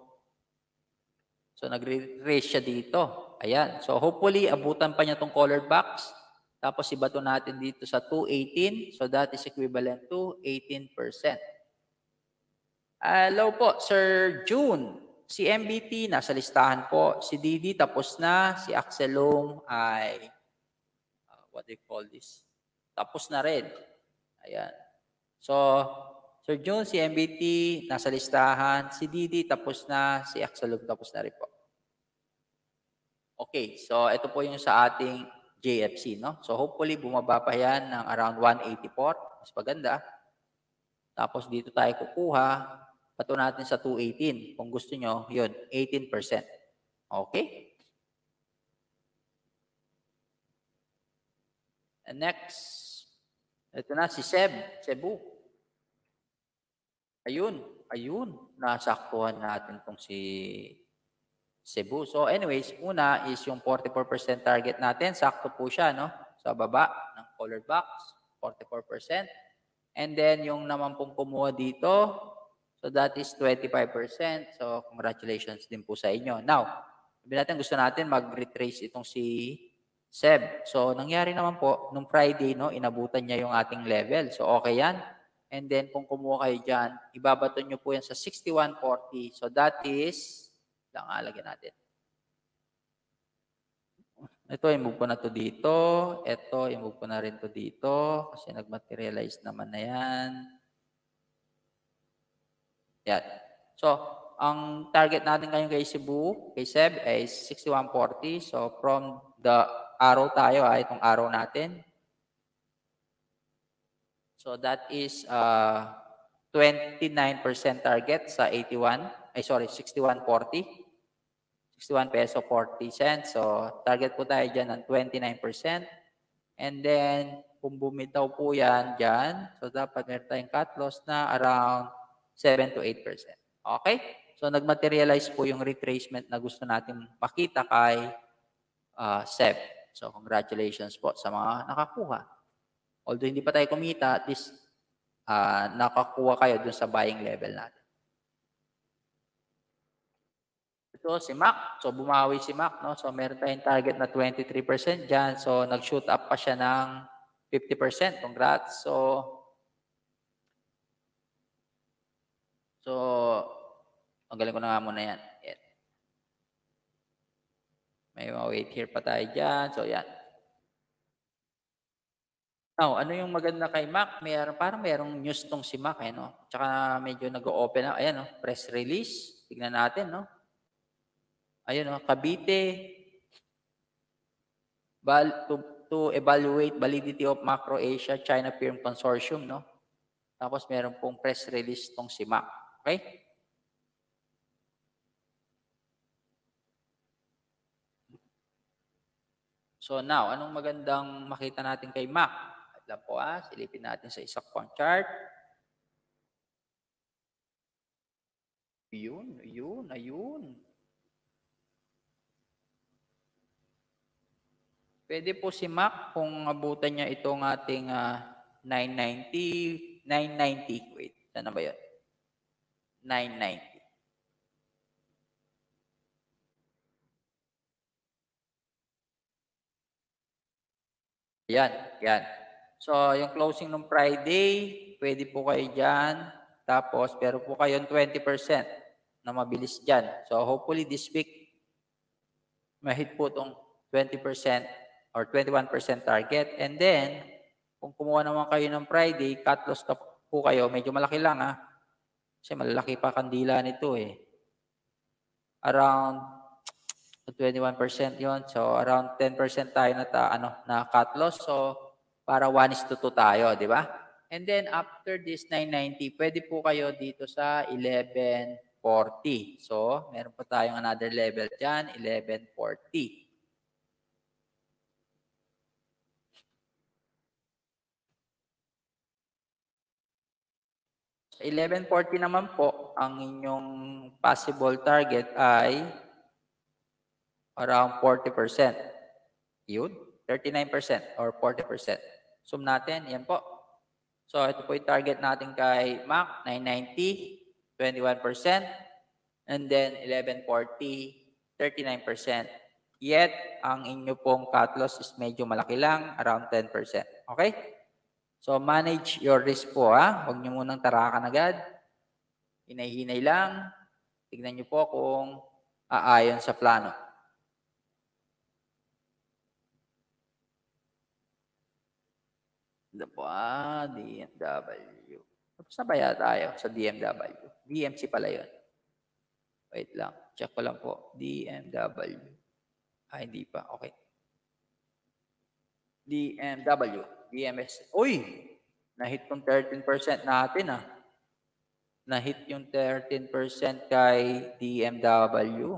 so nagre-raise siya dito. Ayan. So, hopefully, abutan pa niya tong colored box. Tapos, ibato natin dito sa two eighteen. So, that is equivalent to eighteen percent. Hello po, Sir June. Si M B T, nasa listahan po. Si Didi, tapos na. Si Axelong ay, uh, what do you call this? Tapos na rin. Ayan. So, Sir June, si M B T, nasa listahan. Si Didi, tapos na. Si Axelong, tapos na rin po. Okay, so ito po yung sa ating J F C, no? So, hopefully, bumaba pa yan ng around one eighty-four. Mas maganda. Tapos, dito tayo kukuha. Pato natin sa two eighteen. Kung gusto nyo, yun, eighteen percent. Okay? And next, ito na, si Seb, Cebu. Ayun, ayun, nasaktuhan natin itong si Cebu. So anyways, una is yung forty-four percent target natin. Sakto po siya, no? Sa baba ng colored box, forty-four percent. And then, yung naman pong kumuha dito, so that is twenty-five percent. So congratulations din po sa inyo. Now, sabi natin gusto natin mag-retrace itong si Seb. So nangyari naman po, nung Friday, no, inabutan niya yung ating level. So okay yan. And then kung kumuha kayo dyan, ibabato nyo po yan sa sixty-one forty. So that is, lang alagyan natin. Ito, i-move ko na to dito. Ito, i-move ko na rin to dito. Kasi nag-materialize naman na yan. Yan. So, ang target natin ngayon kay Cebu, kay Seb, is sixty-one forty. So, from the arrow tayo, ay itong arrow natin. So, that is uh, twenty-nine percent target sa eighty-one. Ay, sorry, sixty-one forty. sixty-one peso forty cents. So, target po tayo dyan ng twenty-nine percent. And then, kung bumitaw po yan dyan, so dapat meron tayong cut loss na around seven to eight percent. Okay? So, nag-materialize po yung retracement na gusto natin makita kay uh, Seb. So, congratulations po sa mga nakakuha. Although hindi pa tayo kumita, at least uh, nakakuha kayo dun sa buying level natin. Ito si Mac. So, bumawi si Mac, no? So, meron tayong target na twenty-three percent dyan. So, nag-shoot up pa siya ng fifty percent. Congrats. So, so, tanggalin ko na nga muna yan. Yan. May wait here pa tayo dyan. So, yan. Now, ano yung maganda kay Mac? Mayroon, parang mayroong news tong si Mac, eh, no? Tsaka medyo nag-open up. Ayan, no? Press release. Tignan natin, no? Ayun, no? Cavite. Val to, to evaluate validity of Macro Asia China Firm Consortium, no? Tapos meron pong press release tong si Mac. Okay? So now, anong magandang makita natin kay Mac? At lang po ah, silipin natin sa isa pang chart. Yun, yun, ayun. Pwede po si Mac kung abutan niya itong ating uh, nine ninety, nine ninety. Wait, saan na ba yun? nine ninety. Yan, yan. So, yung closing ng Friday, pwede po kayo dyan. Tapos, pero po kayo twenty percent na mabilis dyan. So, hopefully this week, ma-hit po itong twenty percent or twenty-one percent target. And then, kung kumuha naman kayo ng Friday, cut loss na po kayo, medyo malaki lang ha. Kasi malalaki pa kandila nito eh. Around twenty-one percent yon. So, around ten percent tayo na, ta, ano, na cut loss. So, para one is to two tayo, di ba? And then, after this nine ninety, pwede po kayo dito sa eleven forty. So, meron pa tayong another level dyan, eleven forty. Sa eleven forty naman po, ang inyong possible target ay around forty percent. Yun, thirty-nine percent or forty percent. Sum natin, yan po. So, ito po yung target natin kay Mac, nine ninety, twenty-one percent. And then, eleven forty, thirty-nine percent. Yet, ang inyo pong cut loss is medyo malaki lang, around ten percent. Okay? So, manage your risk po, ha? Huwag nyo munang tarakan agad. Hinay-hinay lang. Tignan nyo po kung aayon sa plano. Ito po, ah, D M W. Tapos na ba yata tayo sa D M W? D M C pala yun. Wait lang. Check ko lang po. D M W. Ah, hindi pa. Okay. D M W. D M S. Uy! Na-hit yung thirteen percent natin ah. Na-hit yung thirteen percent kay D M W.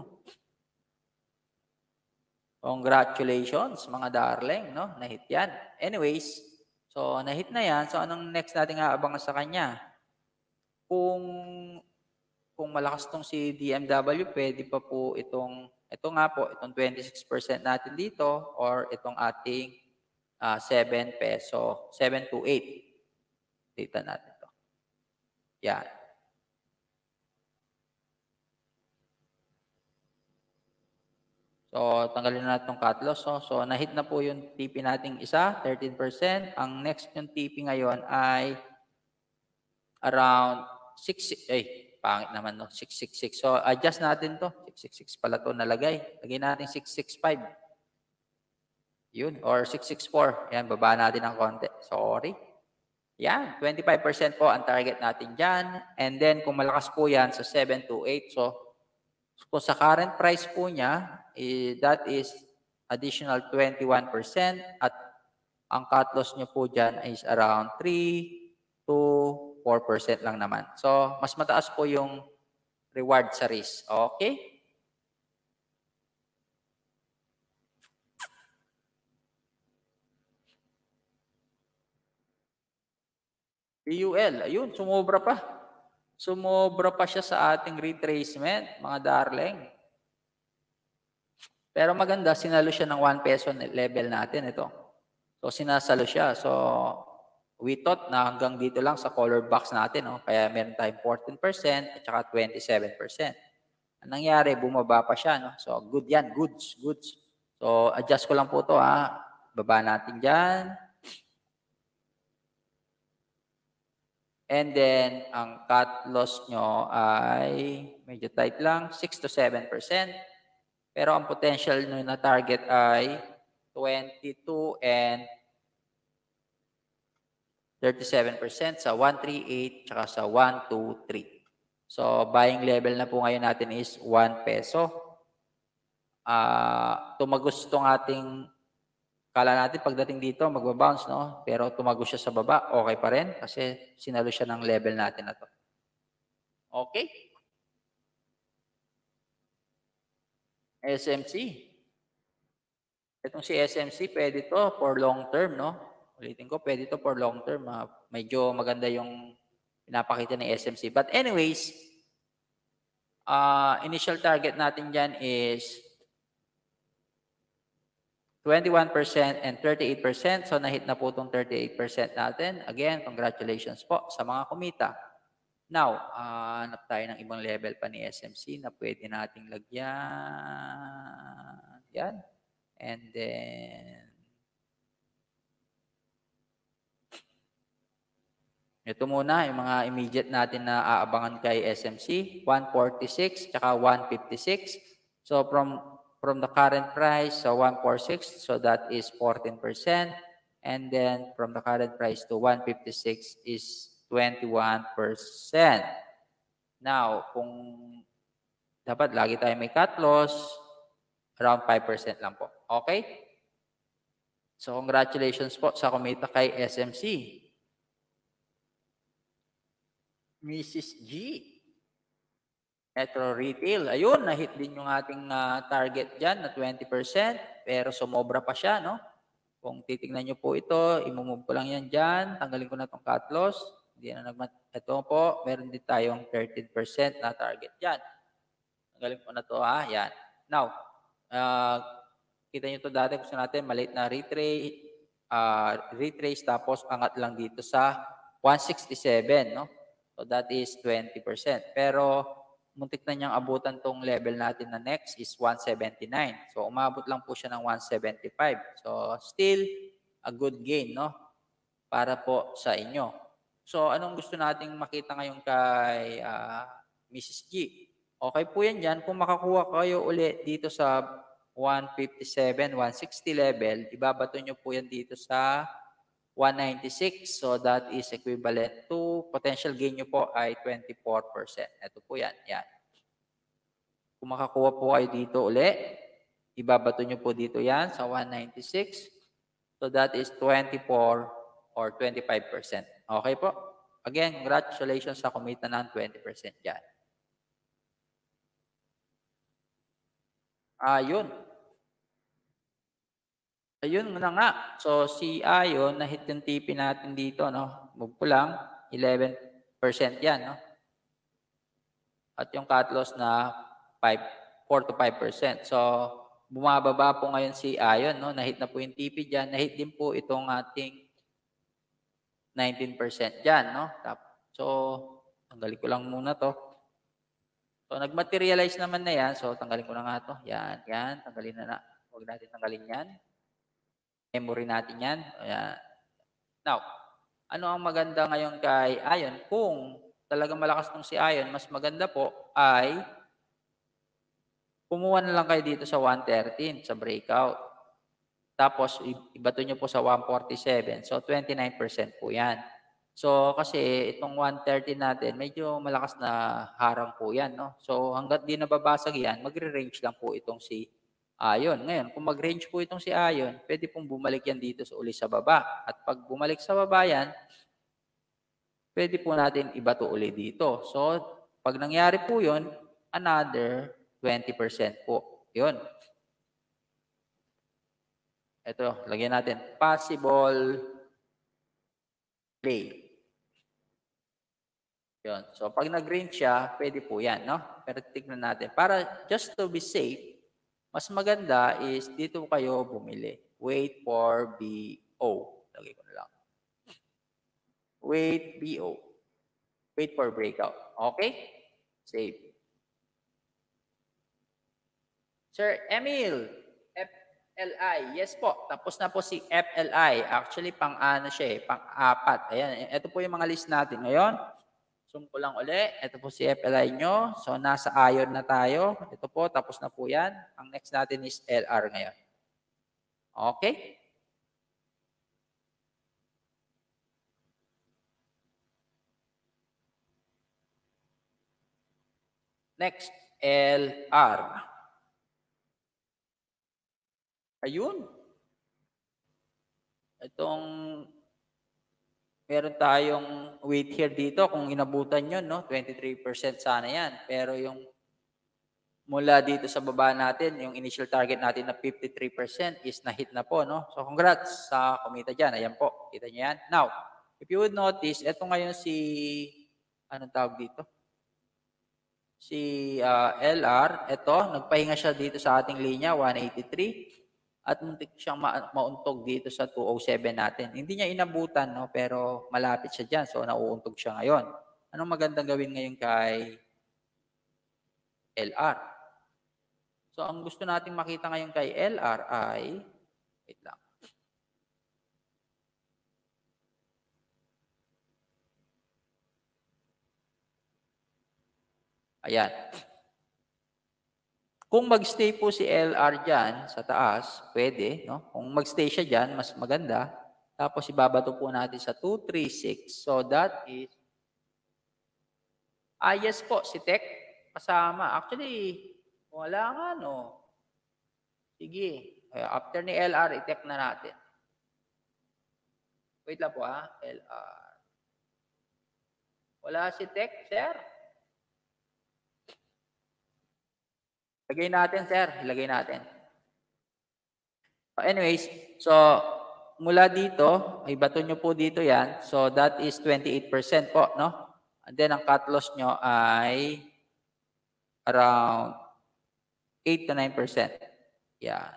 Congratulations mga darling, no? Na-hit yan. Anyways, so na-hit na yan. So anong next natin aabangan sa kanya? Kung kung malakas tong si D M W, pwede pa po itong, ito nga po, itong twenty-six percent natin dito or itong ating uh, seven peso, seven to eight. Data natin to. Yan. So, tanggalin na natin itong cut loss. So, so na-hit na po yung T P nating isa, thirteen percent. Ang next yung T P ngayon ay around six, eh, pangit naman no, six sixty-six. So, adjust natin to. six sixty-six pala to nalagay. Lagay natin six sixty-five. Yun, or six sixty-four. Yan, baba natin ng konti. Sorry. Yan, twenty-five percent po ang target natin dyan. And then, kung malakas po yan sa seven to eight, so, kung sa current price po niya, eh, that is additional twenty-one percent at ang cut loss nyo po dyan is around three to four percent lang naman. So, mas mataas po yung reward sa risk. Okay? D U L, ayun, sumobra pa. Sumobra pa siya sa ating retracement, mga darling. Pero maganda, sinalo siya ng one peso level natin ito. So, sinasalo siya. So, we thought na hanggang dito lang sa color box natin. No? Kaya meron tayong fourteen percent at saka twenty-seven percent. Ang nangyari, bumaba pa siya, no? So, good yan. Goods, goods. So, adjust ko lang po ito, ha? Baba natin dyan. And then, ang cut loss nyo ay, medyo tight lang, six to seven percent. Pero ang potential nyo na target ay twenty-two and thirty-seven percent sa one thirty-eight tsaka sa one twenty-three. So, buying level na po ngayon natin is one peso. Ah, tumagos tong ating, kala natin pagdating dito magba-bounce, no? Pero tumagos siya sa baba, okay pa rin kasi sinalo siya ng level natin na to. Okay? S M C. Itong si S M C, pwede to for long term, no? Ulitin ko, pwede to for long term. Uh, medyo maganda yung pinapakita ni S M C. But anyways, uh, initial target natin dyan is twenty-one percent and thirty-eight percent. So, nahit na po itong thirty-eight percent natin. Again, congratulations po sa mga kumita. Now, uh, hanap tayo ng ibang level pa ni S M C na pwede nating lagyan. Yan. And then, ito muna, yung mga immediate natin na aabangan kay S M C, one forty-six, tsaka one fifty-six. So, from from the current price, so one forty-six, so that is fourteen percent. And then, from the current price to one fifty-six is twenty-one percent. Now, kung dapat lagi tayo may cut loss, around five percent lang po. Okay? So, congratulations po sa kumita kay S M C. Missus G. Metro Retail. Ayun, na-hit din yung ating uh, target dyan na twenty percent. Pero sumobra pa siya, no? Kung titignan nyo po ito, imumove ko lang yan dyan. Tanggalin ko na itong cut loss. Hindi na nagmat... Ito po, meron din tayong thirteen percent na target dyan. Tanggalin ko na ito, ha? Yan. Now, uh, kita nyo ito dati, gusto natin, maliit na retrace, uh, retrace, tapos angat lang dito sa one sixty-seven, no? So, that is twenty percent. Pero, muntik na niyang abutan tong level natin na next is one seventy-nine. So, umabot lang po siya ng one seventy-five. So, still a good gain, no? Para po sa inyo. So, anong gusto nating makita ngayon kay uh, Missus G? Okay po yan dyan. Kung makakuha kayo ulit dito sa one fifty-seven, one sixty level, ibabato nyo po yan dito sa one ninety-six. So, that is equivalent to potential gain nyo po ay twenty-four percent. Ito po yan. Yan. Kung makakuha po kayo dito uli, ibabato nyo po dito yan sa one ninety-six. So, that is twenty-four or twenty-five percent. Okay po? Again, congratulations sa kumita ng twenty percent dyan. Ayun. Ayun na nga. So, si Ayon, na-hit yung T P natin dito, no? Move ko lang, eleven percent yan, no? At yung cut loss na four to five percent. So, bumababa po ngayon si Ayon, no? Na-hit na po yung T P dyan. Na-hit din po itong ating nineteen percent dyan, no? So, tanggalin ko lang muna to. So, nag-materialize naman na yan. So, tanggalin ko na nga to. Yan, yan. Tanggalin na na. Huwag natin tanggalin yan. Memory natin yan. Ayan. Now, ano ang maganda ngayon kay Ayon? Kung talagang malakas nung si Ayon, mas maganda po ay kumuha na lang kayo dito sa one thirteen sa breakout. Tapos, ibato nyo po sa one forty-seven. So, twenty-nine percent po yan. So, kasi itong one thirty natin, medyo malakas na harang po yan, no? So, hanggat di nababasag yan, magre-range lang po itong si Ayon. Ngayon, kung mag-range po itong si Ayon, pwede pong bumalik yan dito sa uli sa baba. At pag bumalik sa baba yan, pwede po natin ibato uli dito. So, pag nangyari po yun, another twenty percent po. Yun. Ito, lagyan natin. Possible play. Yun. So, pag nag-range siya, pwede po yan, no? Pero tignan natin. Para just to be safe, mas maganda is dito kayo bumili. Wait for B O. Lagay ko na lang. Wait B O. Wait for breakout. Okay? Save. Sir Emil, F L I. Yes po, tapos na po si F L I. Actually, pang-ano siya eh, pang-apat. Ayan, ito po yung mga list natin ngayon. Zoom ko lang uli. Ito po si F L I nyo. So, nasa iron na tayo. Ito po, tapos na po yan. Ang next natin is L R ngayon. Okay? Next, L R. Ayun. Itong meron tayong weight here dito. Kung inabutan yun, no? twenty-three percent sana yan. Pero yung mula dito sa baba natin, yung initial target natin na fifty-three percent is na-hit na po, no? So, congrats sa kumita dyan. Ayan po. Kita nyo yan. Now, if you would notice, ito ngayon si, anong tawag dito? Si uh, L R, ito, nagpahinga siya dito sa ating linya, one eighty-three. At muntik siyang ma mauntog dito sa two oh seven natin. Hindi niya inabutan, no? Pero malapit siya dyan. So, nauuntog siya ngayon. Anong magandang gawin ngayon kay L R? So, ang gusto nating makita ngayon kay L R ay, wait lang. Ayan. Kung magstay po si L R dyan sa taas, pwede, no? Kung magstay siya dyan, mas maganda. Tapos ibabato po natin sa two thirty-six. So that is, ah yes po, si Tech kasama. Actually, wala nga, no? Sige. After ni L R, i-tech na natin. Wait lang po ha, L R. Wala si Tech, sir? Ilagay natin, sir. Ilagay natin. Anyways, so mula dito, ay bato nyo po dito yan. So that is twenty-eight percent po, no? And then ang cut loss nyo ay around eight to nine percent. Yan.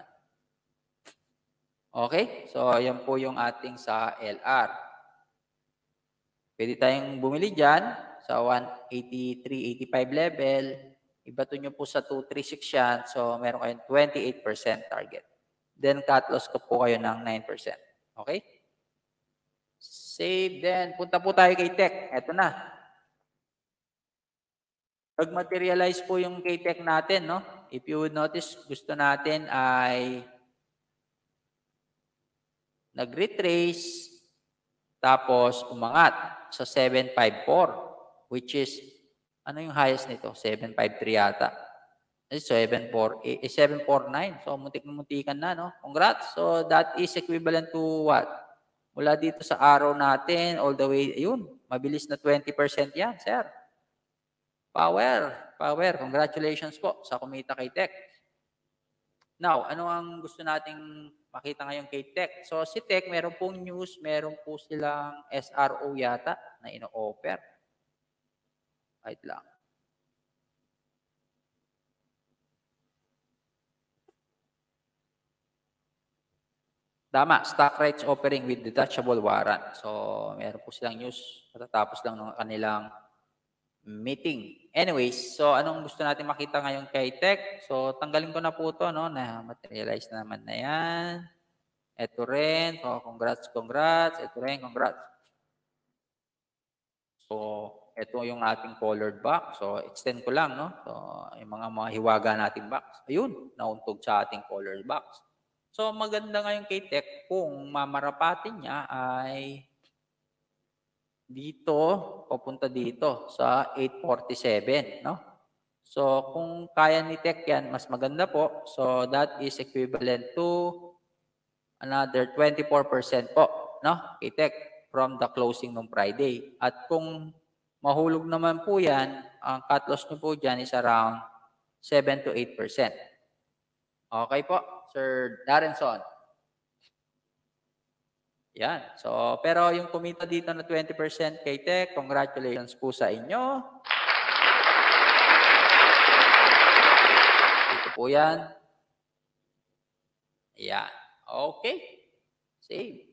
Okay? So yan po yung ating sa L R. Pwede tayong bumili dyan sa one eighty-three eighty-five level. Ibato nyo po sa two thirty-six yan. So meron kayong twenty-eight percent target. Then cut loss ko po kayo ng nine percent. Okay? Save then. Punta po tayo kay Tech. Ito na. Nag-materialize po yung kay Tech natin, no? If you would notice, gusto natin ay nag-retrace tapos umangat sa seven fifty-four, which is, ano yung highest nito? seven fifty-three yata. seven forty-nine. So, muntik-muntikan na, no? Congrats. So, that is equivalent to what? Mula dito sa arrow natin, all the way, yun, mabilis na twenty percent yan, sir. Power. Power. Congratulations po sa kumita kay Tech. Now, ano ang gusto nating makita ngayon kay Tech? So, si Tech, meron pong news, meron po silang S R O yata na ino-offer. Wait lang. Tama, stock rights offering with detachable warrant. So, meron po silang news. Matatapos lang ng kanilang meeting. Anyways, so anong gusto natin makita ngayon kay Tech? So, tanggalin ko na po ito, no? Na materialize na naman na yan. Ito rin. So, congrats, congrats. Ito rin, congrats. So, ito yung ating colored box. So, extend ko lang, no? So, yung mga mga hiwaga nating box. Ayun, nauntog sa ating colored box. So, maganda ngayon kay Tech kung mamarapatin niya ay dito, papunta dito sa eight forty-seven, no? So, kung kaya ni Tech yan, mas maganda po. So, that is equivalent to another twenty-four percent po, no? Kay Tech from the closing ng Friday. At kung mahulog naman po yan, ang cut loss nyo po dyan is around seven to eight percent. Okay po, Sir Darenson. Yan. So, pero yung kumita dito na twenty percent kay Tech, congratulations po sa inyo. Ito po yan. Yan. Okay. Save.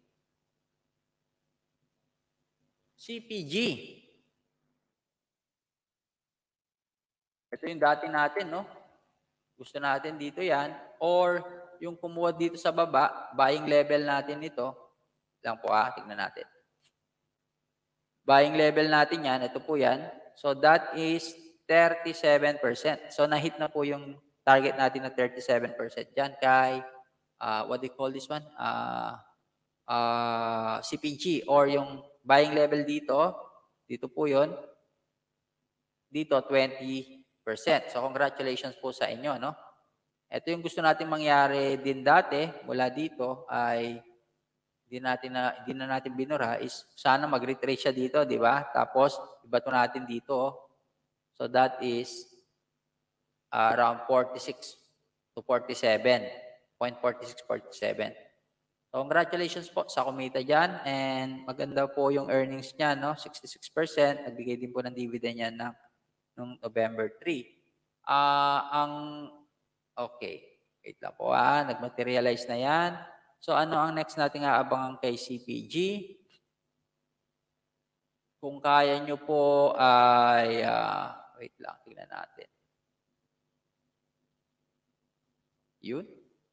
C P G. Ito yung dati natin, no? Gusto natin dito yan. Or yung kumuha dito sa baba, buying level natin ito. Lang po ah, tignan natin. Buying level natin yan, ito po yan. So that is thirty-seven percent. So na-hit na po yung target natin na thirty-seven percent dyan kay, uh, what do you call this one? Uh, uh, C P G or yung buying level dito, dito po yun. Dito, twenty percent. So congratulations po sa inyo, no? Ito yung gusto natin mangyari din dati mula dito ay hindi natin na hindi na natin binura is sana mag-retrace siya dito, di ba? Tapos ibato natin dito. So that is uh, around forty-six to forty-seven. zero point four six four seven. So congratulations po sa kumita diyan and maganda po yung earnings niya, no? sixty-six percent. Nagbigay din po ng dividend yan ng noong November third. Ah, uh, ang okay. Wait lang po ah, nagmaterialize na yan. So ano ang next nating aabangan kay C P G? Kung kaya nyo po ay, uh, wait lang, tingnan natin. Yun.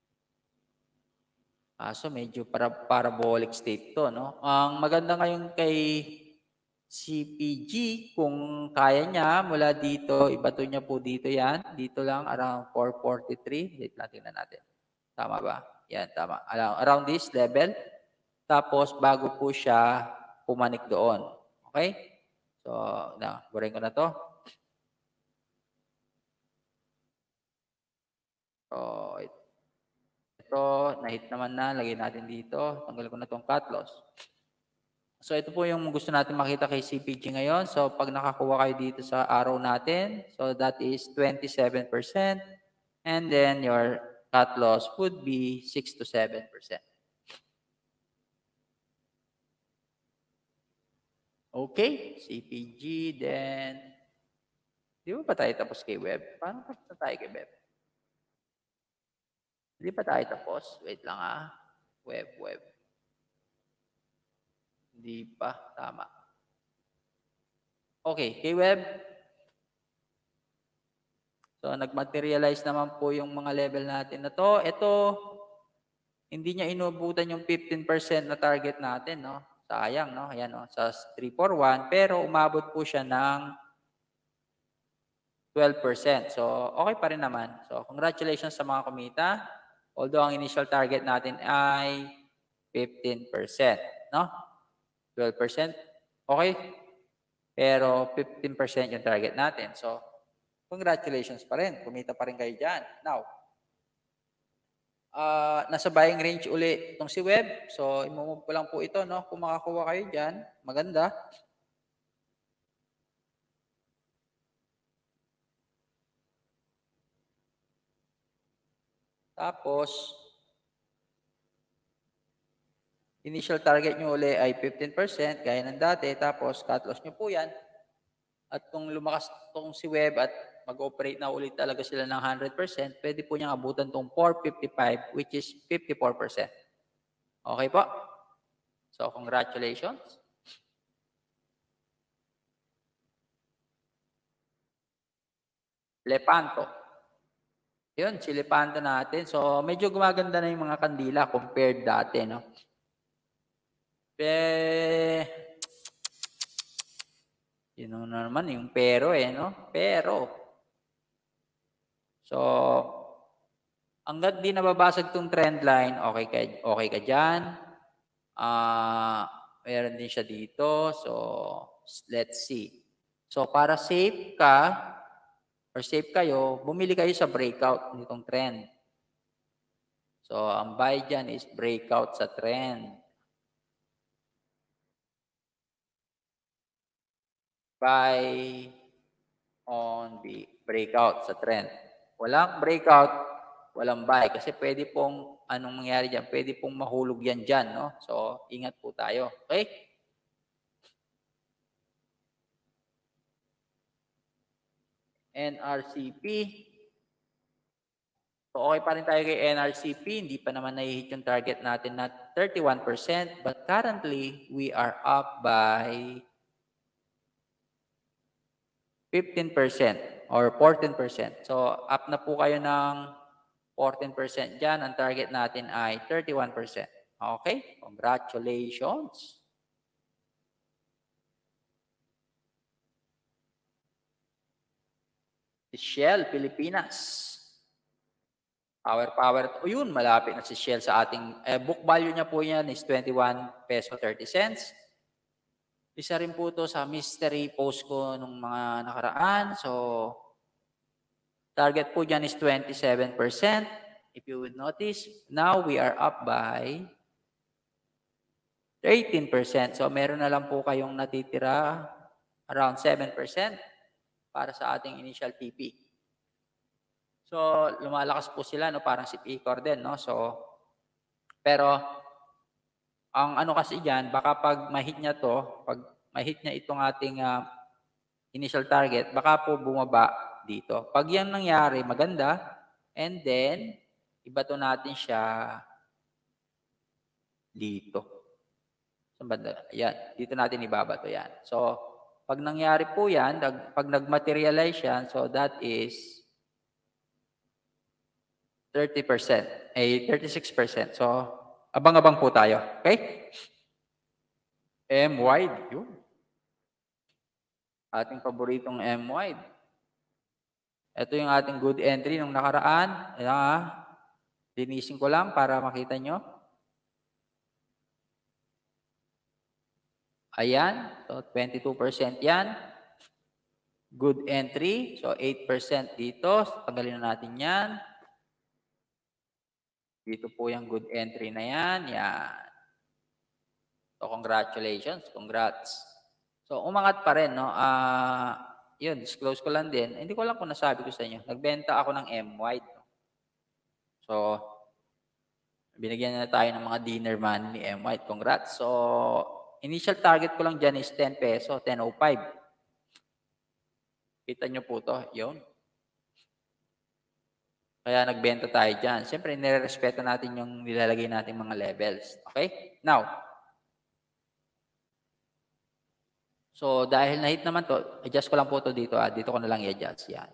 Ah, so medyo para parabolic state to, no? Ang maganda ngayon kay C P G, kung kaya niya mula dito, ibato niya po dito yan. Dito lang, around four forty-three. Wait lang, tingnan natin. Tama ba? Yan, tama. Around this level. Tapos, bago po siya pumanik doon. Okay? So, na, burin ko na to. So, ito, na-hit naman na. Lagay natin dito. Tanggal ko na itong cut loss. So, ito po yung gusto natin makita kay C P G ngayon. So, pag nakakuha kayo dito sa arrow natin, so that is twenty-seven percent. And then, your cut loss would be six to seven percent. Okay, C P G, then, di ba pa tayo tapos kay web? Paano tapos na tayo kay web? Hindi pa tayo tapos. Wait lang ah. Web, web. Hindi pa. Tama. Okay, kay web. So, nag-materialize naman po yung mga level natin na to. Ito, hindi niya inubutan yung fifteen percent na target natin, no? Sayang, no? Ayan, no? Sa three four one. Pero, umabot po siya ng twelve percent. So, okay pa rin naman. So, congratulations sa mga kumita. Although, ang initial target natin ay fifteen percent, no? twelve percent, okay. Pero, fifteen percent yung target natin. So, congratulations pa rin. Kumita pa rin kayo dyan. Now, uh, nasa buying range uli itong si web. So, imumove ko lang po ito, no? Kung makakuha kayo dyan, maganda. Tapos, initial target nyo uli ay fifteen percent, gaya ng dati. Tapos, cut loss nyo po yan. At kung lumakas itong si web at mag-operate na ulit talaga sila ng one hundred percent, pwede po niyang abutan itong four fifty-five, which is fifty-four percent. Okay po? So, congratulations. Lepanto. Yun, si Lepanto natin. So, medyo gumaganda na yung mga kandila compared dati, no? Eh, yun na naman yung pero eh, no? Pero. So, hanggat di nababasag tong trend line, okay ka, okay ka dyan. Ah, uh, meron din siya dito. So, let's see. So, para safe ka, or safe kayo, bumili kayo sa breakout nitong trend. So, ang buy dyan is breakout sa trend. Buy on the breakout sa trend. Walang breakout, walang buy. Kasi pwede pong, anong mangyari dyan? Pwede pong mahulog yan dyan, no? So, ingat po tayo. Okay? N R C P. So, okay pa rin tayo kay N R C P. Hindi pa naman nai-hit yung target natin na thirty-one percent. But currently, we are up by fifteen percent. or fourteen percent. So, up na po kayo ng fourteen percent dyan. Ang target natin ay thirty-one percent. Okay? Congratulations! Shell, Pilipinas. Power, power. O yun, malapit na si Shell sa ating, eh, book value niya po yan is twenty-one peso thirty cents. Isa rin po to sa mystery post ko nung mga nakaraan. So, target po dyan is twenty-seven percent. If you would notice, now we are up by eighteen percent. So, meron na lang po kayong natitira around seven percent para sa ating initial T P. So, lumalakas po sila, no? Parang si Picor din, no? So, pero, ang ano kasi dyan, baka pag ma-hit niya to, pag ma-hit niya itong ating uh, initial target, baka po bumaba dito. Pag yan nangyari, maganda, and then, ibato natin siya dito. Sa banda, yan, dito natin ibabato yan. So, pag nangyari po yan, pag nag-materialize yan, so that is thirty percent, ay thirty-six percent. So, abang-abang po tayo. Okay? M-wide, yun. Ating paboritong M-wide. Ito yung ating good entry nung nakaraan. Ayan ha. Linisin ko lang para makita nyo. Ayan. So, twenty-two percent yan. Good entry. So, eight percent dito. Tanggalin na natin yan. Dito po yung good entry na yan. Yan. So, congratulations. Congrats. So, umangat pa rin, no? Ah, uh, yun, disclose ko lang din. Hindi ko lang kung nasabi ko sa inyo. Nagbenta ako ng M-wide. No? So, binigyan na tayo ng mga dinner money ni M-wide. Congrats. So, initial target ko lang dyan is ten peso, ten oh five. Kita nyo po to. Yun. Kaya nagbenta tayo dyan. Siyempre, nire-respeto natin yung nilalagay natin mga levels. Okay? Now, so dahil na-hit naman to, adjust ko lang po to dito. Ah. Dito ko na lang i-adjust. Yan.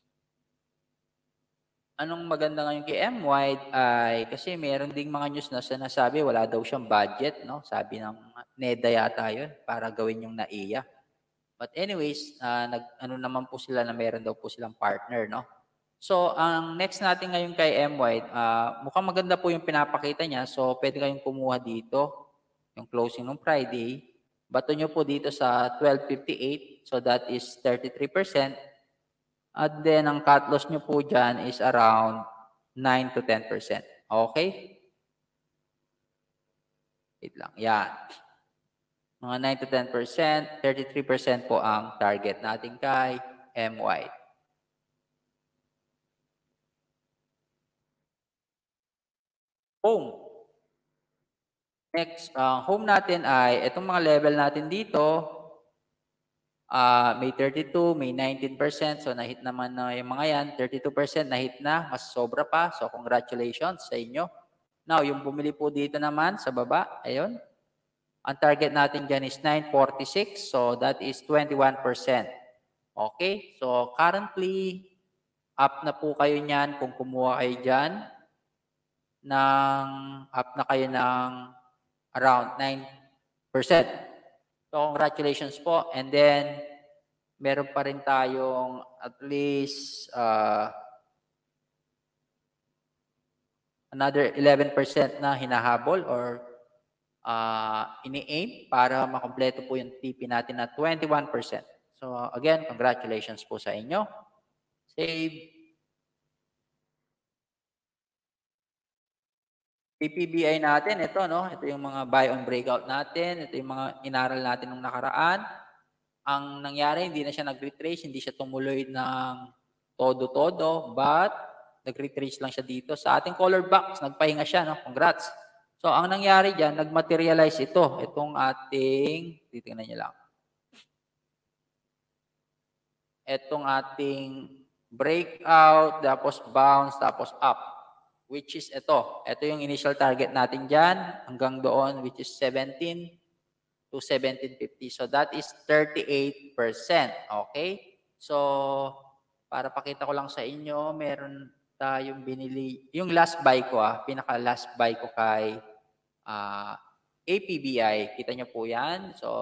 Anong maganda ngayon kay M-wide ay kasi meron ding mga news na sinasabi wala daw siyang budget. No? Sabi ng NEDA yata yun para gawin yung N A I A. But anyways, uh, nag, ano naman po sila na meron daw po silang partner. No? So, ang next natin ngayon kay M-wide, uh, mukhang maganda po yung pinapakita niya. So, pwede kayong kumuha dito, yung closing ng Friday. Bato nyo po dito sa twelve fifty-eight. So, that is thirty-three percent. At then, ang cut loss nyo po dyan is around nine to ten percent. Okay? Wait lang. Yan. Mga nine to ten percent, thirty-three percent po ang target natin kay M-wide. Home. Next, uh, home natin ay itong mga level natin dito. Uh, may thirty-two, may nineteen percent. So, na-hit naman na yung mga yan. thirty-two percent na-hit na. Mas sobra pa. So, congratulations sa inyo. Now, yung bumili po dito naman sa baba. Ayun. Ang target natin dyan is nine forty-six. So, that is twenty-one percent. Okay? So, currently, up na po kayo niyan kung kumuha kayo dyan. Ng, up na kayo ng around nine percent. So, congratulations po. And then, meron pa rin tayong at least uh, another eleven percent na hinahabol or uh, ini-aim para makompleto po yung T P natin na twenty-one percent. So, again, congratulations po sa inyo. Save. P P B I natin, ito, no? Ito yung mga buy on breakout natin. Ito yung mga inaral natin nung nakaraan. Ang nangyari, hindi na siya nag-retrace, hindi siya tumuloy ng todo-todo, but nag-retrace lang siya dito. Sa ating color box, nagpahinga siya, no? Congrats. So, ang nangyari dyan, nag-materialize ito. Itong ating, titingnan niyo lang. Itong ating breakout, tapos bounce, tapos up. Which is ito. Ito yung initial target natin dyan hanggang doon, which is seventeen to seventeen fifty. So, that is thirty-eight percent. Okay? So, para pakita ko lang sa inyo, meron tayong binili. Yung last buy ko, ah, pinaka last buy ko kay uh, A P B I. Kita nyo po yan. So,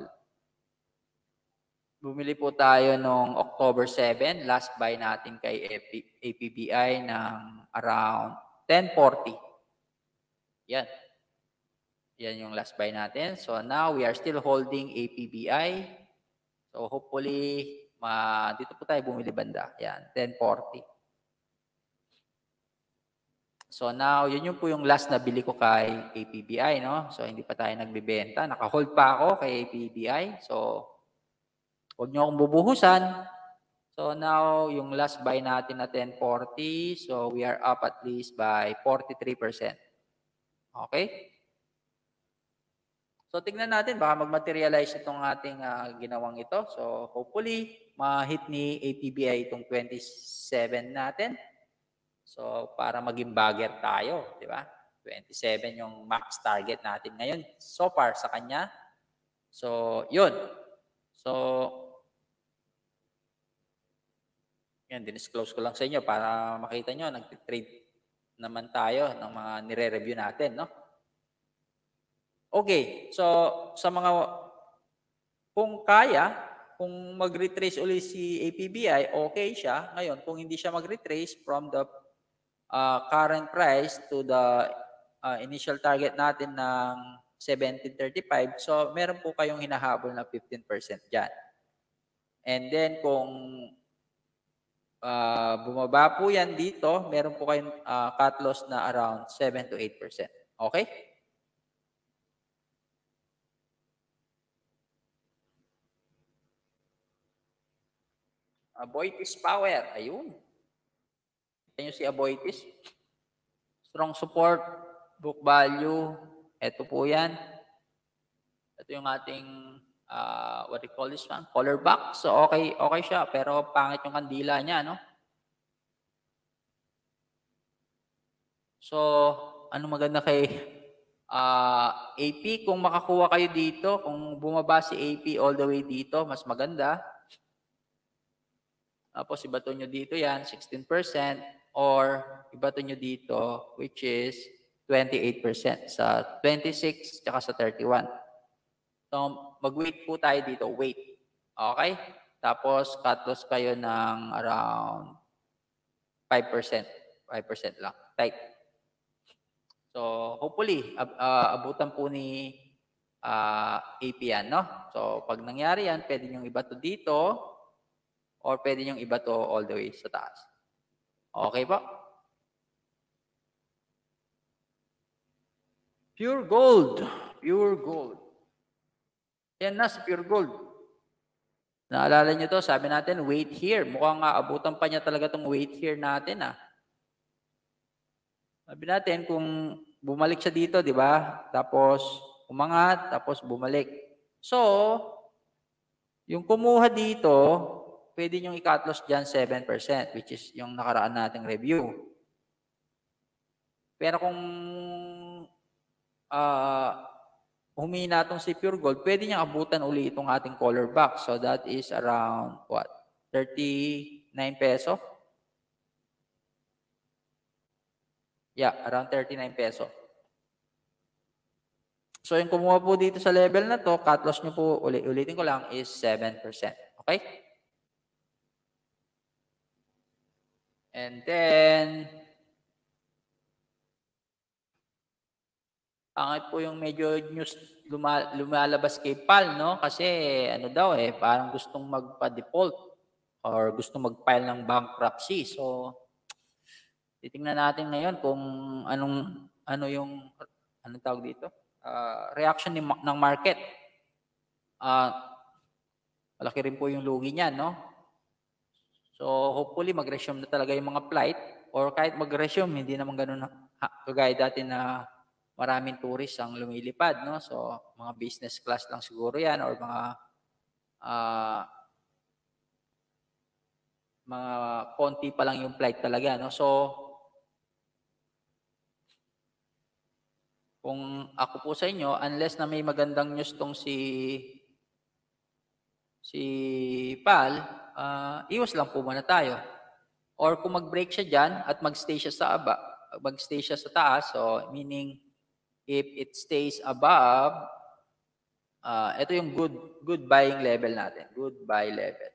bumili po tayo noong October seven. Last buy natin kay A P B I ng around ten forty. Yan. Yan yung last buy natin. So, now we are still holding A P B I. So, hopefully, ma dito po tayo bumili banda. Yan, ten forty. So, now, yun yung po yung last na bili ko kay A P B I, no? So, hindi pa tayo nagbibenta. Naka-hold pa ako kay A P B I. So, huwag nyo akong bubuhusan. So, now, yung last buy natin na ten forty. So, we are up at least by forty-three percent. Okay? So, tignan natin, baka mag-materialize itong ating uh, ginawang ito. So, hopefully, ma-hit ni A P B I itong twenty-seven natin. So, para maging bagger tayo, di ba? twenty-seven yung max target natin ngayon so far sa kanya. So, yun. So, yan, dinisclose ko lang sa inyo para makita nyo, nag-trade naman tayo ng mga nire-review natin, no? Okay, so sa mga, kung kaya, kung mag-retrace ulit si A P B I, okay siya. Ngayon, kung hindi siya mag-retrace from the uh, current price to the uh, initial target natin ng seventeen thirty-five, so meron po kayong hinahabol na fifteen percent dyan. And then, kung uh, bumaba po yan dito, meron po kayong uh, cut loss na around seven to eight percent. Okay? Aboitiz Power. Ayun. Kita nyo si Aboitiz. Strong support, book value. Ito po yan. Ito yung ating, uh, what do you call this one? Color box. So, okay, okay siya. Pero pangit yung kandila niya, no? So, ano maganda kay uh, A P? Kung makakuha kayo dito, kung bumaba si A P all the way dito, mas maganda. Tapos ibato nyo dito yan, sixteen percent, or ibato nyo dito, which is twenty-eight percent sa twenty-six tsaka sa thirty-one. So, mag-wait po tayo dito, wait. Okay? Tapos, cut loss kayo ng around five percent. five percent lang. Type. So, hopefully, ab uh, abutan po ni uh, A P yan, no? So, pag nangyari yan, pwede nyo ibato dito, or pwede nyo iba to all the way sa taas. Okay po? Pure gold. Pure gold. Yan na si pure gold. Naalala nyo to, sabi natin, wait here. Mukhang nga, abutan pa niya talaga tong wait here natin, ah. Sabi natin, kung bumalik siya dito, di ba? Tapos, umangat, tapos bumalik. So, yung kumuha dito, pwede nyo i-cut loss dyan seven percent, which is yung nakaraan nating review. Pero kung uh, humina itong si Pure Gold, pwede niyang abutan uli itong ating color box. So that is around, what, thirty-nine peso? Yeah, around thirty-nine peso. So yung kumuha po dito sa level na to, cut loss nyo po, ulit, ulitin ko lang, is seven percent. Okay? And then, pangit po yung medyo news lumalabas kay P A L, no? Kasi ano daw eh, parang gustong magpa-default or gustong mag-file ng bankruptcy. So, titingnan natin ngayon kung anong, ano yung, anong tawag dito? Uh, reaction ni, ng market. Uh, malaki rin po yung lugi niyan, no? So, hopefully, mag-resume na talaga yung mga flight. Or kahit mag-resume, hindi naman ganun kagaya dati na maraming tourist ang lumilipad, no? So, mga business class lang siguro yan or mga uh, mga konti pa lang yung flight talaga, no? So, kung ako po sa inyo, unless na may magandang news tong si si P A L, uh, iwas lang po muna tayo. Or kung mag-break siya dyan at mag-stay siya sa aba, mag-stay siya sa taas, so meaning if it stays above, uh, ito yung good good buying level natin. Good buy level.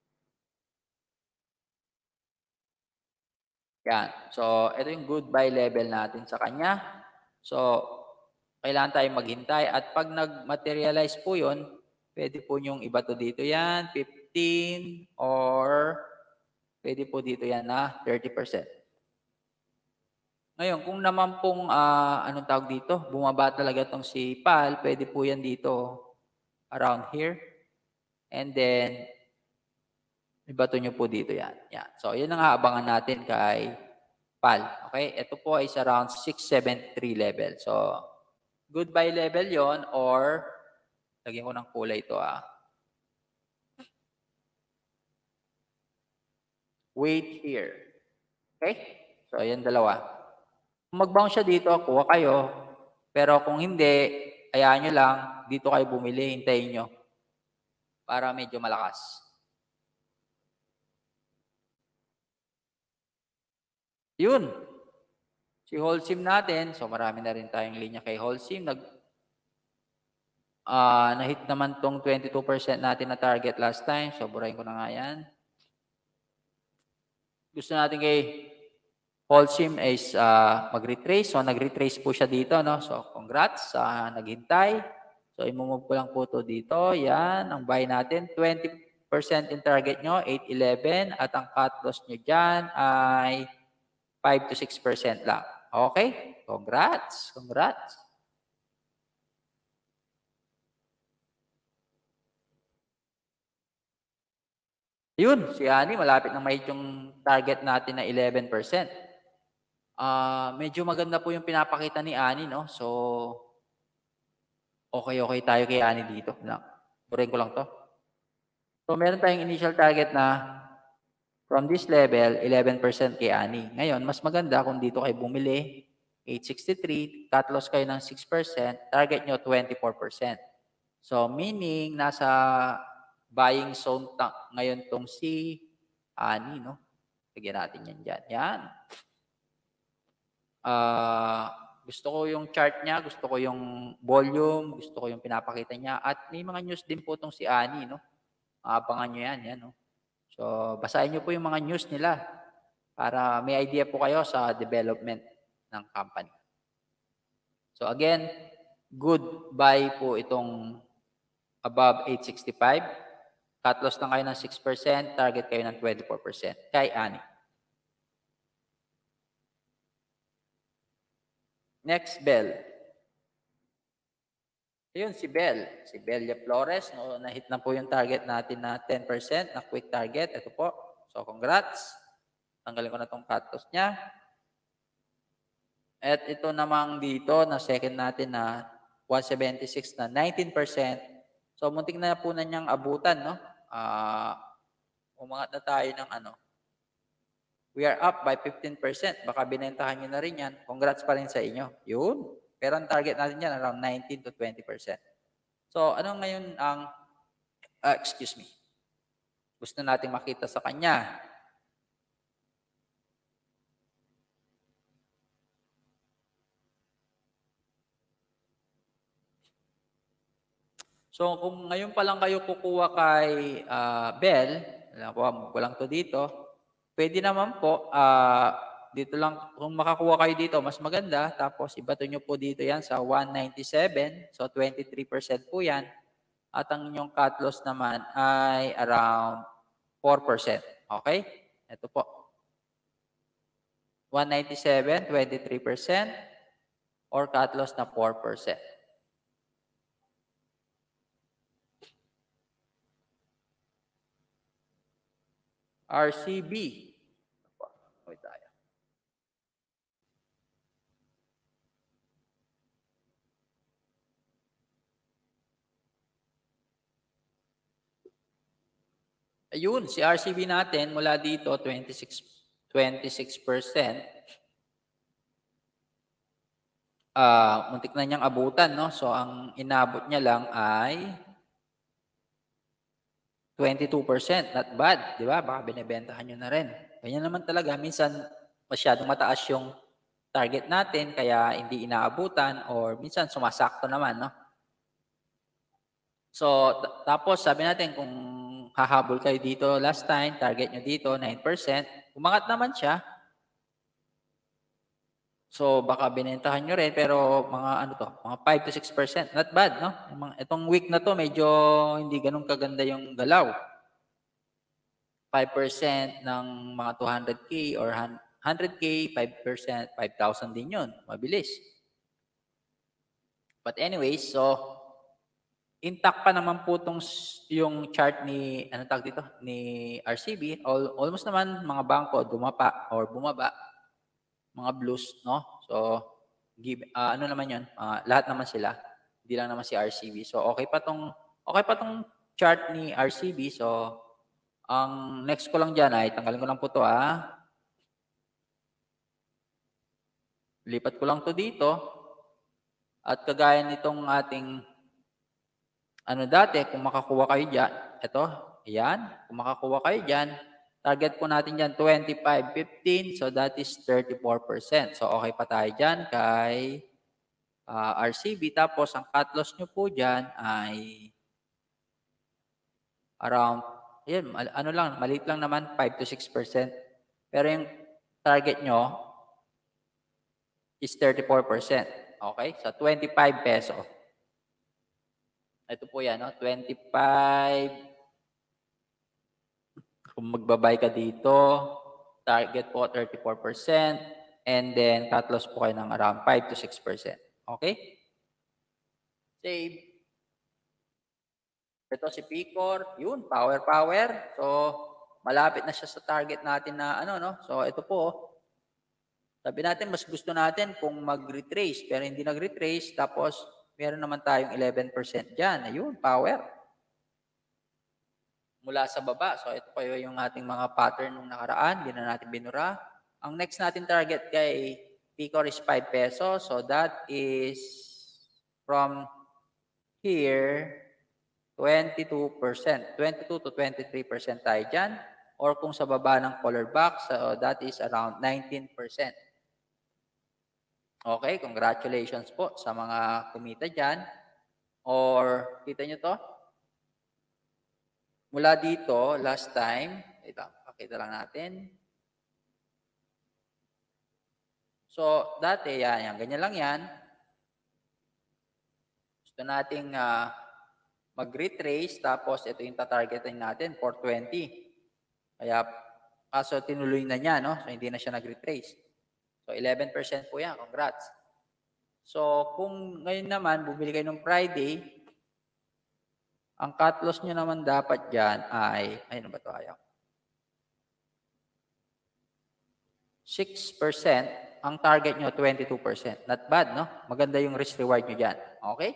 Yan. So, ito yung good buy level natin sa kanya. So, kailangan tayong maghintay. At pag nag-materialize po yun, pwede po yung iba to dito yan, fifteen, or pwede po dito yan na thirty percent. Ngayon, kung naman pong, uh, anong tawag dito, bumaba talaga itong si P A L, pwede po yan dito, around here. And then, ibato nyo po dito yan. yan. So, yun ang aabangan natin kay P A L. Okay? Ito po is around six seventy-three level. So, good buy level yon, or, lagyan ko ng kulay ito ah. Wait here. Okay? So, ayan dalawa. Kung mag-bounce siya dito, kuha kayo. Pero kung hindi, hayaan nyo lang, dito kayo bumili, hintayin nyo. Para medyo malakas. Yun. Si Holcim natin, so marami na rin tayong linya kay Holcim. Nag, uh, na-hit naman tong twenty-two percent natin na target last time. So, burahin ko na nga yan. Gusto natin kay Holcim is uh, mag-retrace. So, nag-retrace po siya dito. No? So, congrats sa uh, naghintay. So, imumove ko lang po ito dito. Yan, ang buy natin. twenty percent in target nyo, eight eleven. At ang cut loss nyo dyan ay five to six percent lang. Okay? Congrats. Congrats. Yun, si Ani, malapit na mahit yung target natin na eleven percent. Uh, medyo maganda po yung pinapakita ni Ani, no? So, okay, okay tayo kay Ani dito. Burin ko lang to. So, meron tayong initial target na from this level, eleven percent kay Ani. Ngayon, mas maganda kung dito kayo bumili, eight sixty-three, cut loss kayo ng six percent, target nyo twenty-four percent. So, meaning, nasa buying zone ngayon tong si Ani, no? Lagyan natin yan dyan. Yan. Uh, gusto ko yung chart niya, gusto ko yung volume, gusto ko yung pinapakita niya. At may mga news din po itong si Ani, no? Abangan nyo yan, yan, no? So, basahin nyo po yung mga news nila para may idea po kayo sa development ng company. So, again, good buy po itong above eight sixty-five. Cut loss lang kayo ng six percent, target kayo ng twenty-four percent kay Ani. Next, Bell. Ayun, si Bell. Si Belia Flores. No, na-hit na po yung target natin na ten percent na quick target. Ito po. So, congrats. Tanggalin ko na itong cut loss niya. At ito namang dito na second natin na one seventy-six na nineteen percent. So, muntik na po na niyang abutan, no? Uh, umangat na tayo ng ano. We are up by fifteen percent. Baka binentahan nyo na rin yan. Congrats pa rin sa inyo. Yun. Pero ang target natin yan around nineteen to twenty percent. So, ano ngayon ang, uh, excuse me, gusto natin makita sa kanya? So, kung ngayon pa lang kayo kukuha kay uh, Bell, alam ko lang to dito, pwede naman po, uh, dito lang, kung makakuha kayo dito, mas maganda. Tapos, ibato nyo po dito yan sa one ninety-seven. So, twenty-three percent po yan. At ang inyong cut loss naman ay around four percent. Okay? Ito po. one ninety-seven, twenty-three percent. Or cut loss na four percent. R C B. Wait tayo. Ayun, si R C B natin mula dito twenty-six percent. Uh, muntik na niyang abutan, no? So, ang inabot niya lang ay twenty-two percent, not bad, di ba? Baka binibentahan nyo na rin. Ganyan naman talaga, minsan masyadong mataas yung target natin, kaya hindi inaabutan, or minsan sumasakto naman, no? So, tapos sabi natin kung hahabol kayo dito last time, target nyo dito, nine percent, umangat naman siya. So, baka binentahan nyo rin, pero mga ano to, mga five to six percent. Not bad, no? Itong week na to, medyo hindi ganun kaganda yung galaw. five percent ng mga two hundred K or one hundred K, five percent, five thousand din yun. Mabilis. But anyways, so, intact pa naman po tong yung chart ni, ano tawag dito, ni R C B. All, almost naman mga bangko, dumapa or bumaba. Mga blues, no? So, give, uh, ano naman yun? Uh, lahat naman sila. Hindi lang naman si R C B. So, okay pa tong, okay pa tong chart ni R C B. So, ang next ko lang dyan ay, tanggalin ko lang po to, ah. Lipat ko lang to dito. At kagaya nitong ating, ano dati, kung makakuha kayo dyan, ito, ayan, kung makakuha kayo dyan, target po natin dyan, twenty-five fifteen. So, that is thirty-four percent. So, okay pa tayo dyan kay uh, R C B. Tapos, ang cut loss nyo po dyan ay around, yan, ano lang, maliit lang naman, five to six percent. Pero yung target nyo is thirty-four percent. Okay? So, twenty-five peso. Ito po yan, no? twenty-five. Kung magbabay ka dito, target po thirty-four percent, and then cut loss po kayo ng around five to six percent. Okay? Save. Ito si Picor, yun, power, power. So, malapit na siya sa target natin na ano, no? So, ito po, sabi natin, mas gusto natin kung mag-retrace, pero hindi nag-retrace, tapos meron naman tayong eleven percent dyan. Ayun, power. Mula sa baba. So, ito pa yung ating mga pattern nung nakaraan. Hindi na natin binura. Ang next natin target kay Picor is five pesos. So, that is from here, twenty-two percent. twenty-two to twenty-three percent tayo dyan. Or kung sa baba ng color box, so that is around nineteen percent. Okay, congratulations po sa mga kumita dyan. Or, kita nyo to? Mula dito, last time, ito, pakita lang natin. So, dati, yan, yan, ganyan lang yan. Gusto nating uh, mag-retrace, tapos ito yung tatargetin natin, four twenty. Kaya, kaso tinuloy na niya, no? So, hindi na siya nag-retrace. So, eleven percent po yan. Congrats. So, kung ngayon naman, bumili kayo ng Friday, ang cut loss nyo naman dapat dyan ay, ayun ba ito ayaw? six percent, ang target nyo twenty-two percent. Not bad, no? Maganda yung risk reward nyo dyan. Okay?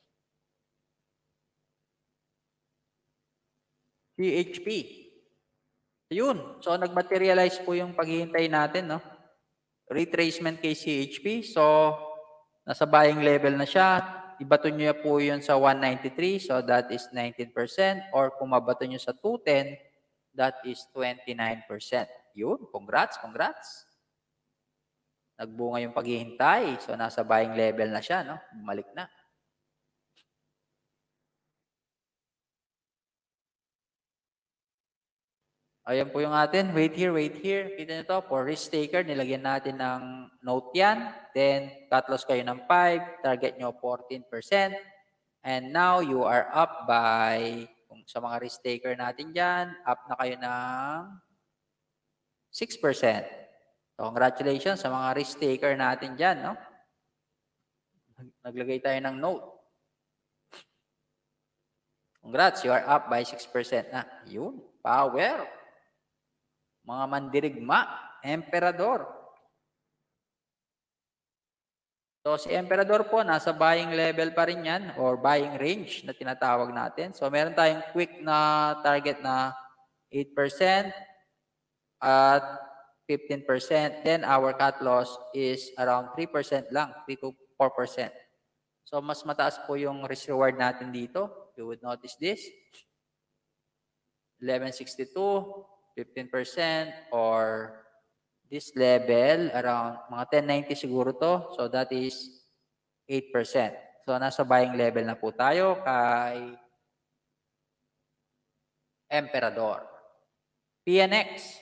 C H P. Ayun. So, nagmaterialize po yung paghihintay natin, no? Retracement kay C H P. So, nasa buying level na siya. Ibato nyo po yun sa one ninety-three. So, that is nineteen percent. Or kung mabato nyo sa two ten, that is twenty-nine percent. Yun. Congrats, congrats. Nagbunga yung paghihintay. So, nasa buying level na siya, no? Bumalik na. Ayan po yung atin. Wait here, wait here. Kita nyo to, for risk taker, nilagyan natin ng note yan. Then, cut loss kayo ng five. Target nyo fourteen percent. And now, you are up by, kung sa mga risk taker natin dyan, up na kayo ng six percent. So, congratulations sa mga risk taker natin dyan, no? Naglagay tayo ng note. Congrats, you are up by six percent na. Yun, power. Mga mandirigma, emperador. So, si emperador po, nasa buying level pa rin yan or buying range na tinatawag natin. So, meron tayong quick na target na eight percent at fifteen percent. Then, our cut loss is around three percent lang, three to four percent. So, mas mataas po yung risk reward natin dito. You would notice this. eleven sixty-two, fifteen percent, or this level, around mga ten ninety siguro to. So that is eight percent. So nasa buying level na po tayo kay Emperador. P N X.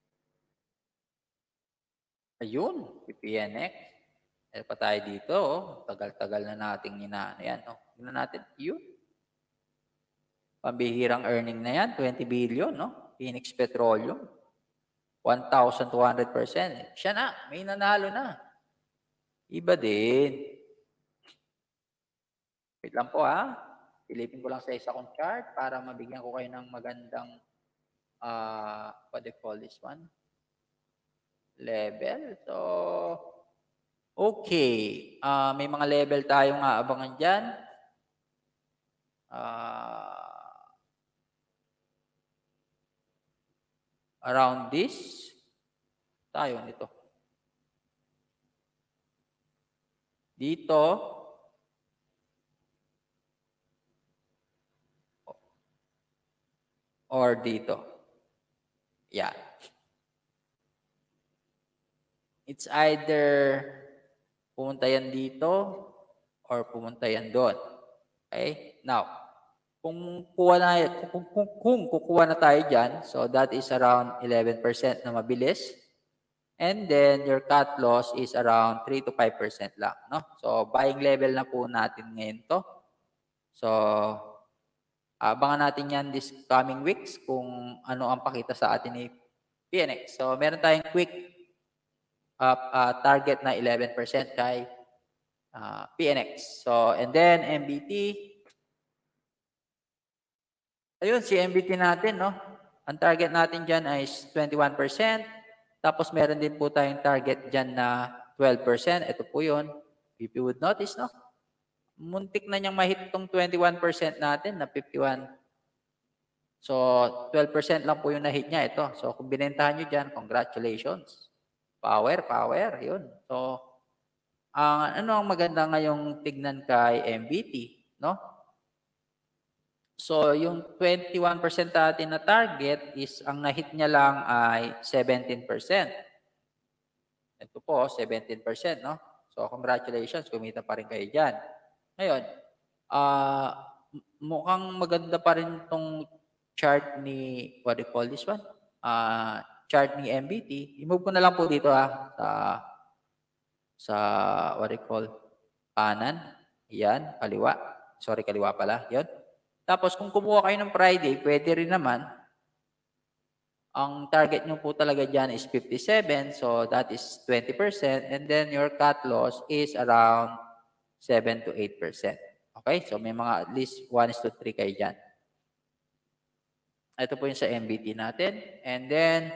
Ayun, P N X. Meron pa tayo dito, oh. Tagal-tagal na nating inaano yan. Oh. Tingnan natin, yun. Pambihirang earning na yan, twenty billion, no? Phoenix Petroleum. one thousand two hundred percent. Siya na, may nanalo na. Iba din. Wait lang po ha. Silipin ko lang sa isa kong chart para mabigyan ko kayo ng magandang uh, what do you call this one? Level. So, okay. Uh, may mga level tayong aabangan dyan. Uh, around this. Tayo nito. Dito. Or dito. Yeah. It's either pumunta yan dito or pumunta yan doon. Okay? Now, kung kuha na kung, kung, kung kukuha na tayo diyan, so that is around eleven percent na mabilis. And then your cut loss is around three to five percent lang, no? So buying level na po natin ngayon to. So abangan natin yan this coming weeks kung ano ang pakita sa atin ni P N X. So meron tayong quick uh, uh, target na eleven percent kay uh, P N X. So and then M B T. Ayun, si M B T natin, no? Ang target natin dyan is twenty-one percent. Tapos meron din po tayong target dyan na twelve percent. Ito po yun. If you would notice, no? Muntik na niyang mahit itong twenty-one percent natin na fifty-one. So, twelve percent lang po yung na-hit niya ito. So, kung binentahan nyo dyan, congratulations. Power, power. Yun. So, ang uh, ano ang maganda ngayong tignan kay M B T, no? So, yung twenty-one percent natin na target is, ang na-hit niya lang ay seventeen percent. Ito po, seventeen percent, no? So, congratulations, kumita pa rin kayo dyan. Ngayon, uh, mukhang maganda pa rin itong chart ni, what do you call this one? Uh, chart ni M B T. I-move ko na lang po dito ha, sa, sa what do you call, kanan. Yan, kaliwa. Sorry, kaliwa pala. Yan. Tapos, kung kumuha kayo ng Friday, pwede rin naman. Ang target nyo po talaga dyan is fifty-seven. So, that is twenty percent. And then, your cut loss is around seven to eight percent. Okay? So, may mga at least one is to three kayo dyan. Ito po yung sa M B T natin. And then,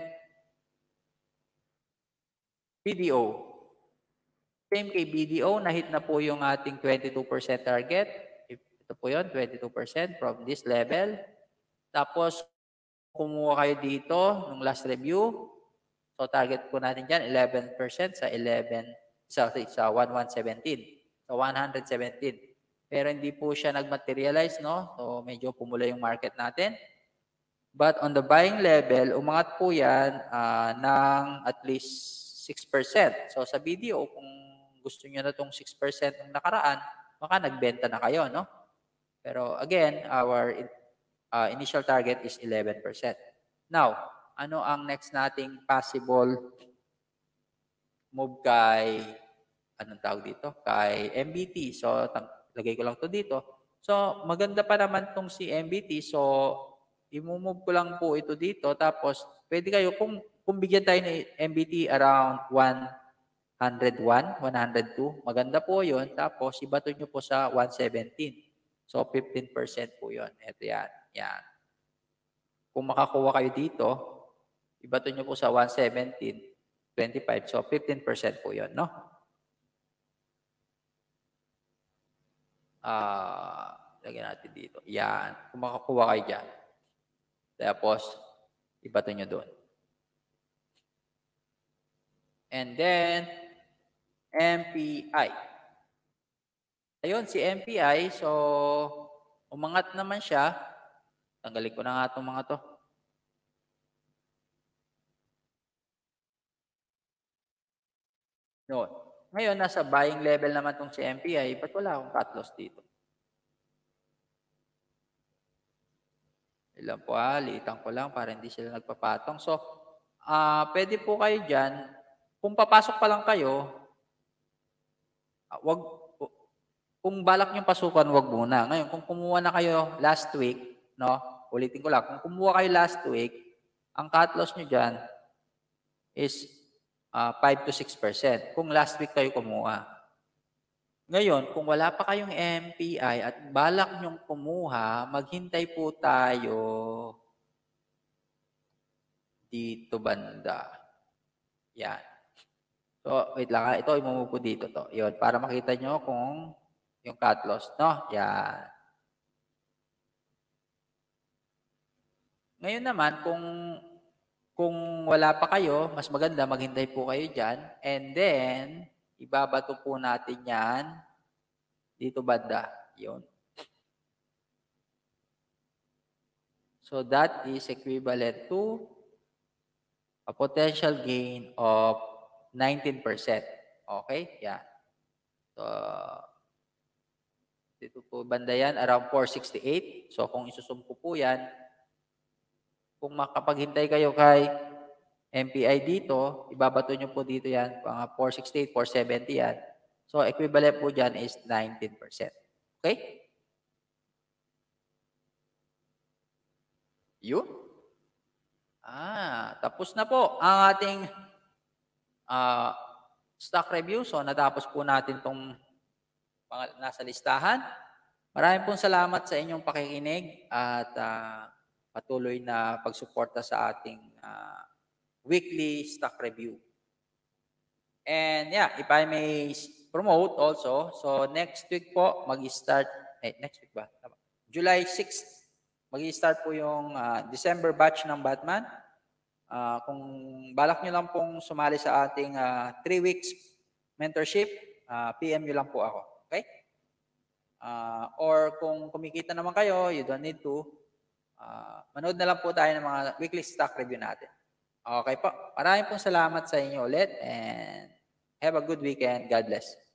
B D O. Same kay B D O, na-hit na po yung ating twenty-two percent target. Ito po yun, twenty-two percent from this level. Tapos, kumuha kayo dito nung last review. So, target po natin dyan, eleven percent sa eleven, sa, sa one one seventeen. So, one seventeen. Pero hindi po siya nag-materialize, no? So, medyo pumula yung market natin. But on the buying level, umangat po yan uh, ng at least six percent. So, sa B D O, kung gusto nyo na itong six percent ng nakaraan, baka nagbenta na kayo, no? Pero again, our uh, initial target is eleven percent. Now, ano ang next nating possible move kay, anong tawag dito? Kay M B T. So, lagay ko lang to dito. So, maganda pa naman tong si M B T. So, i-move ko lang po ito dito. Tapos, pwede kayo, kung, kung bigyan tayo ni M B T around one oh one, one oh two, maganda po yun. Tapos, ibato nyo po sa one seventeen. So, fifteen percent po yun. Ito yan. Yan. Kung makakuha kayo dito, ibato nyo po sa one seventeen, twenty-five. So, fifteen percent po yun, no? Ah, uh, lagyan natin dito. Yan. Kung makakuha kayo dyan. Tapos, ibato nyo doon. And then, M P I. Ayun, si M P I, so, umangat naman siya. Tanggalin ko na nga itong mga to. Yun. Ngayon, nasa buying level naman tong si M P I, ba't wala akong cut loss dito? Ilan po, ah, liitan ko lang para hindi sila nagpapatong. So, ah, pwede po kayo diyan, kung papasok pa lang kayo, ah, wag ku kung balak niyong pasukan, wag muna. Ngayon, kung kumuha na kayo last week, 'no, ulitin ko lang, kung kumuha kayo last week, ang cut loss niyo diyan is, ah, five to six percent kung last week kayo kumuha. Ngayon, kung wala pa kayong M P I at balak niyong kumuha, maghintay po tayo dito banda, 'yan. So, wait lang, ah, ito i-mo-move ko dito 'to, 'yun, para makita niyo kung yung cut loss 'no, 'yan. Ngayon naman kung kung wala pa kayo, mas maganda maghintay po kayo diyan and then ibabato po natin 'yan dito banda, 'yun. So, that is equivalent to a potential gain of nineteen percent. Okay? Yan. So, dito po banda yan, around four sixty-eight. So, kung isusum ko po yan, kung makapaghintay kayo kay M P I dito, ibabato nyo po dito yan, mga four sixty-eight, four seventy yan. So, equivalent po dyan is nineteen percent. Okay? Yun. Ah, tapos na po ang ating ah, stock review. So, natapos po natin itong mga nasa listahan. Maraming pong salamat sa inyong pakikinig at ah, patuloy na pagsuporta sa ating ah, weekly stock review. And yeah, if I may s- promote also, so next week po mag-start, eh, next week ba? Tama. July sixth, mag-start po yung ah, December batch ng Batman. Ah, kung balak nyo lang pong sumali sa ating three weeks mentorship, ah, P M nyo lang po ako. Okay? Ah, or kung kumikita naman kayo, you don't need to, ah, manood na lang po tayo ng mga weekly stock review natin. Okay po. Maraming pong salamat sa inyo ulit and have a good weekend. God bless.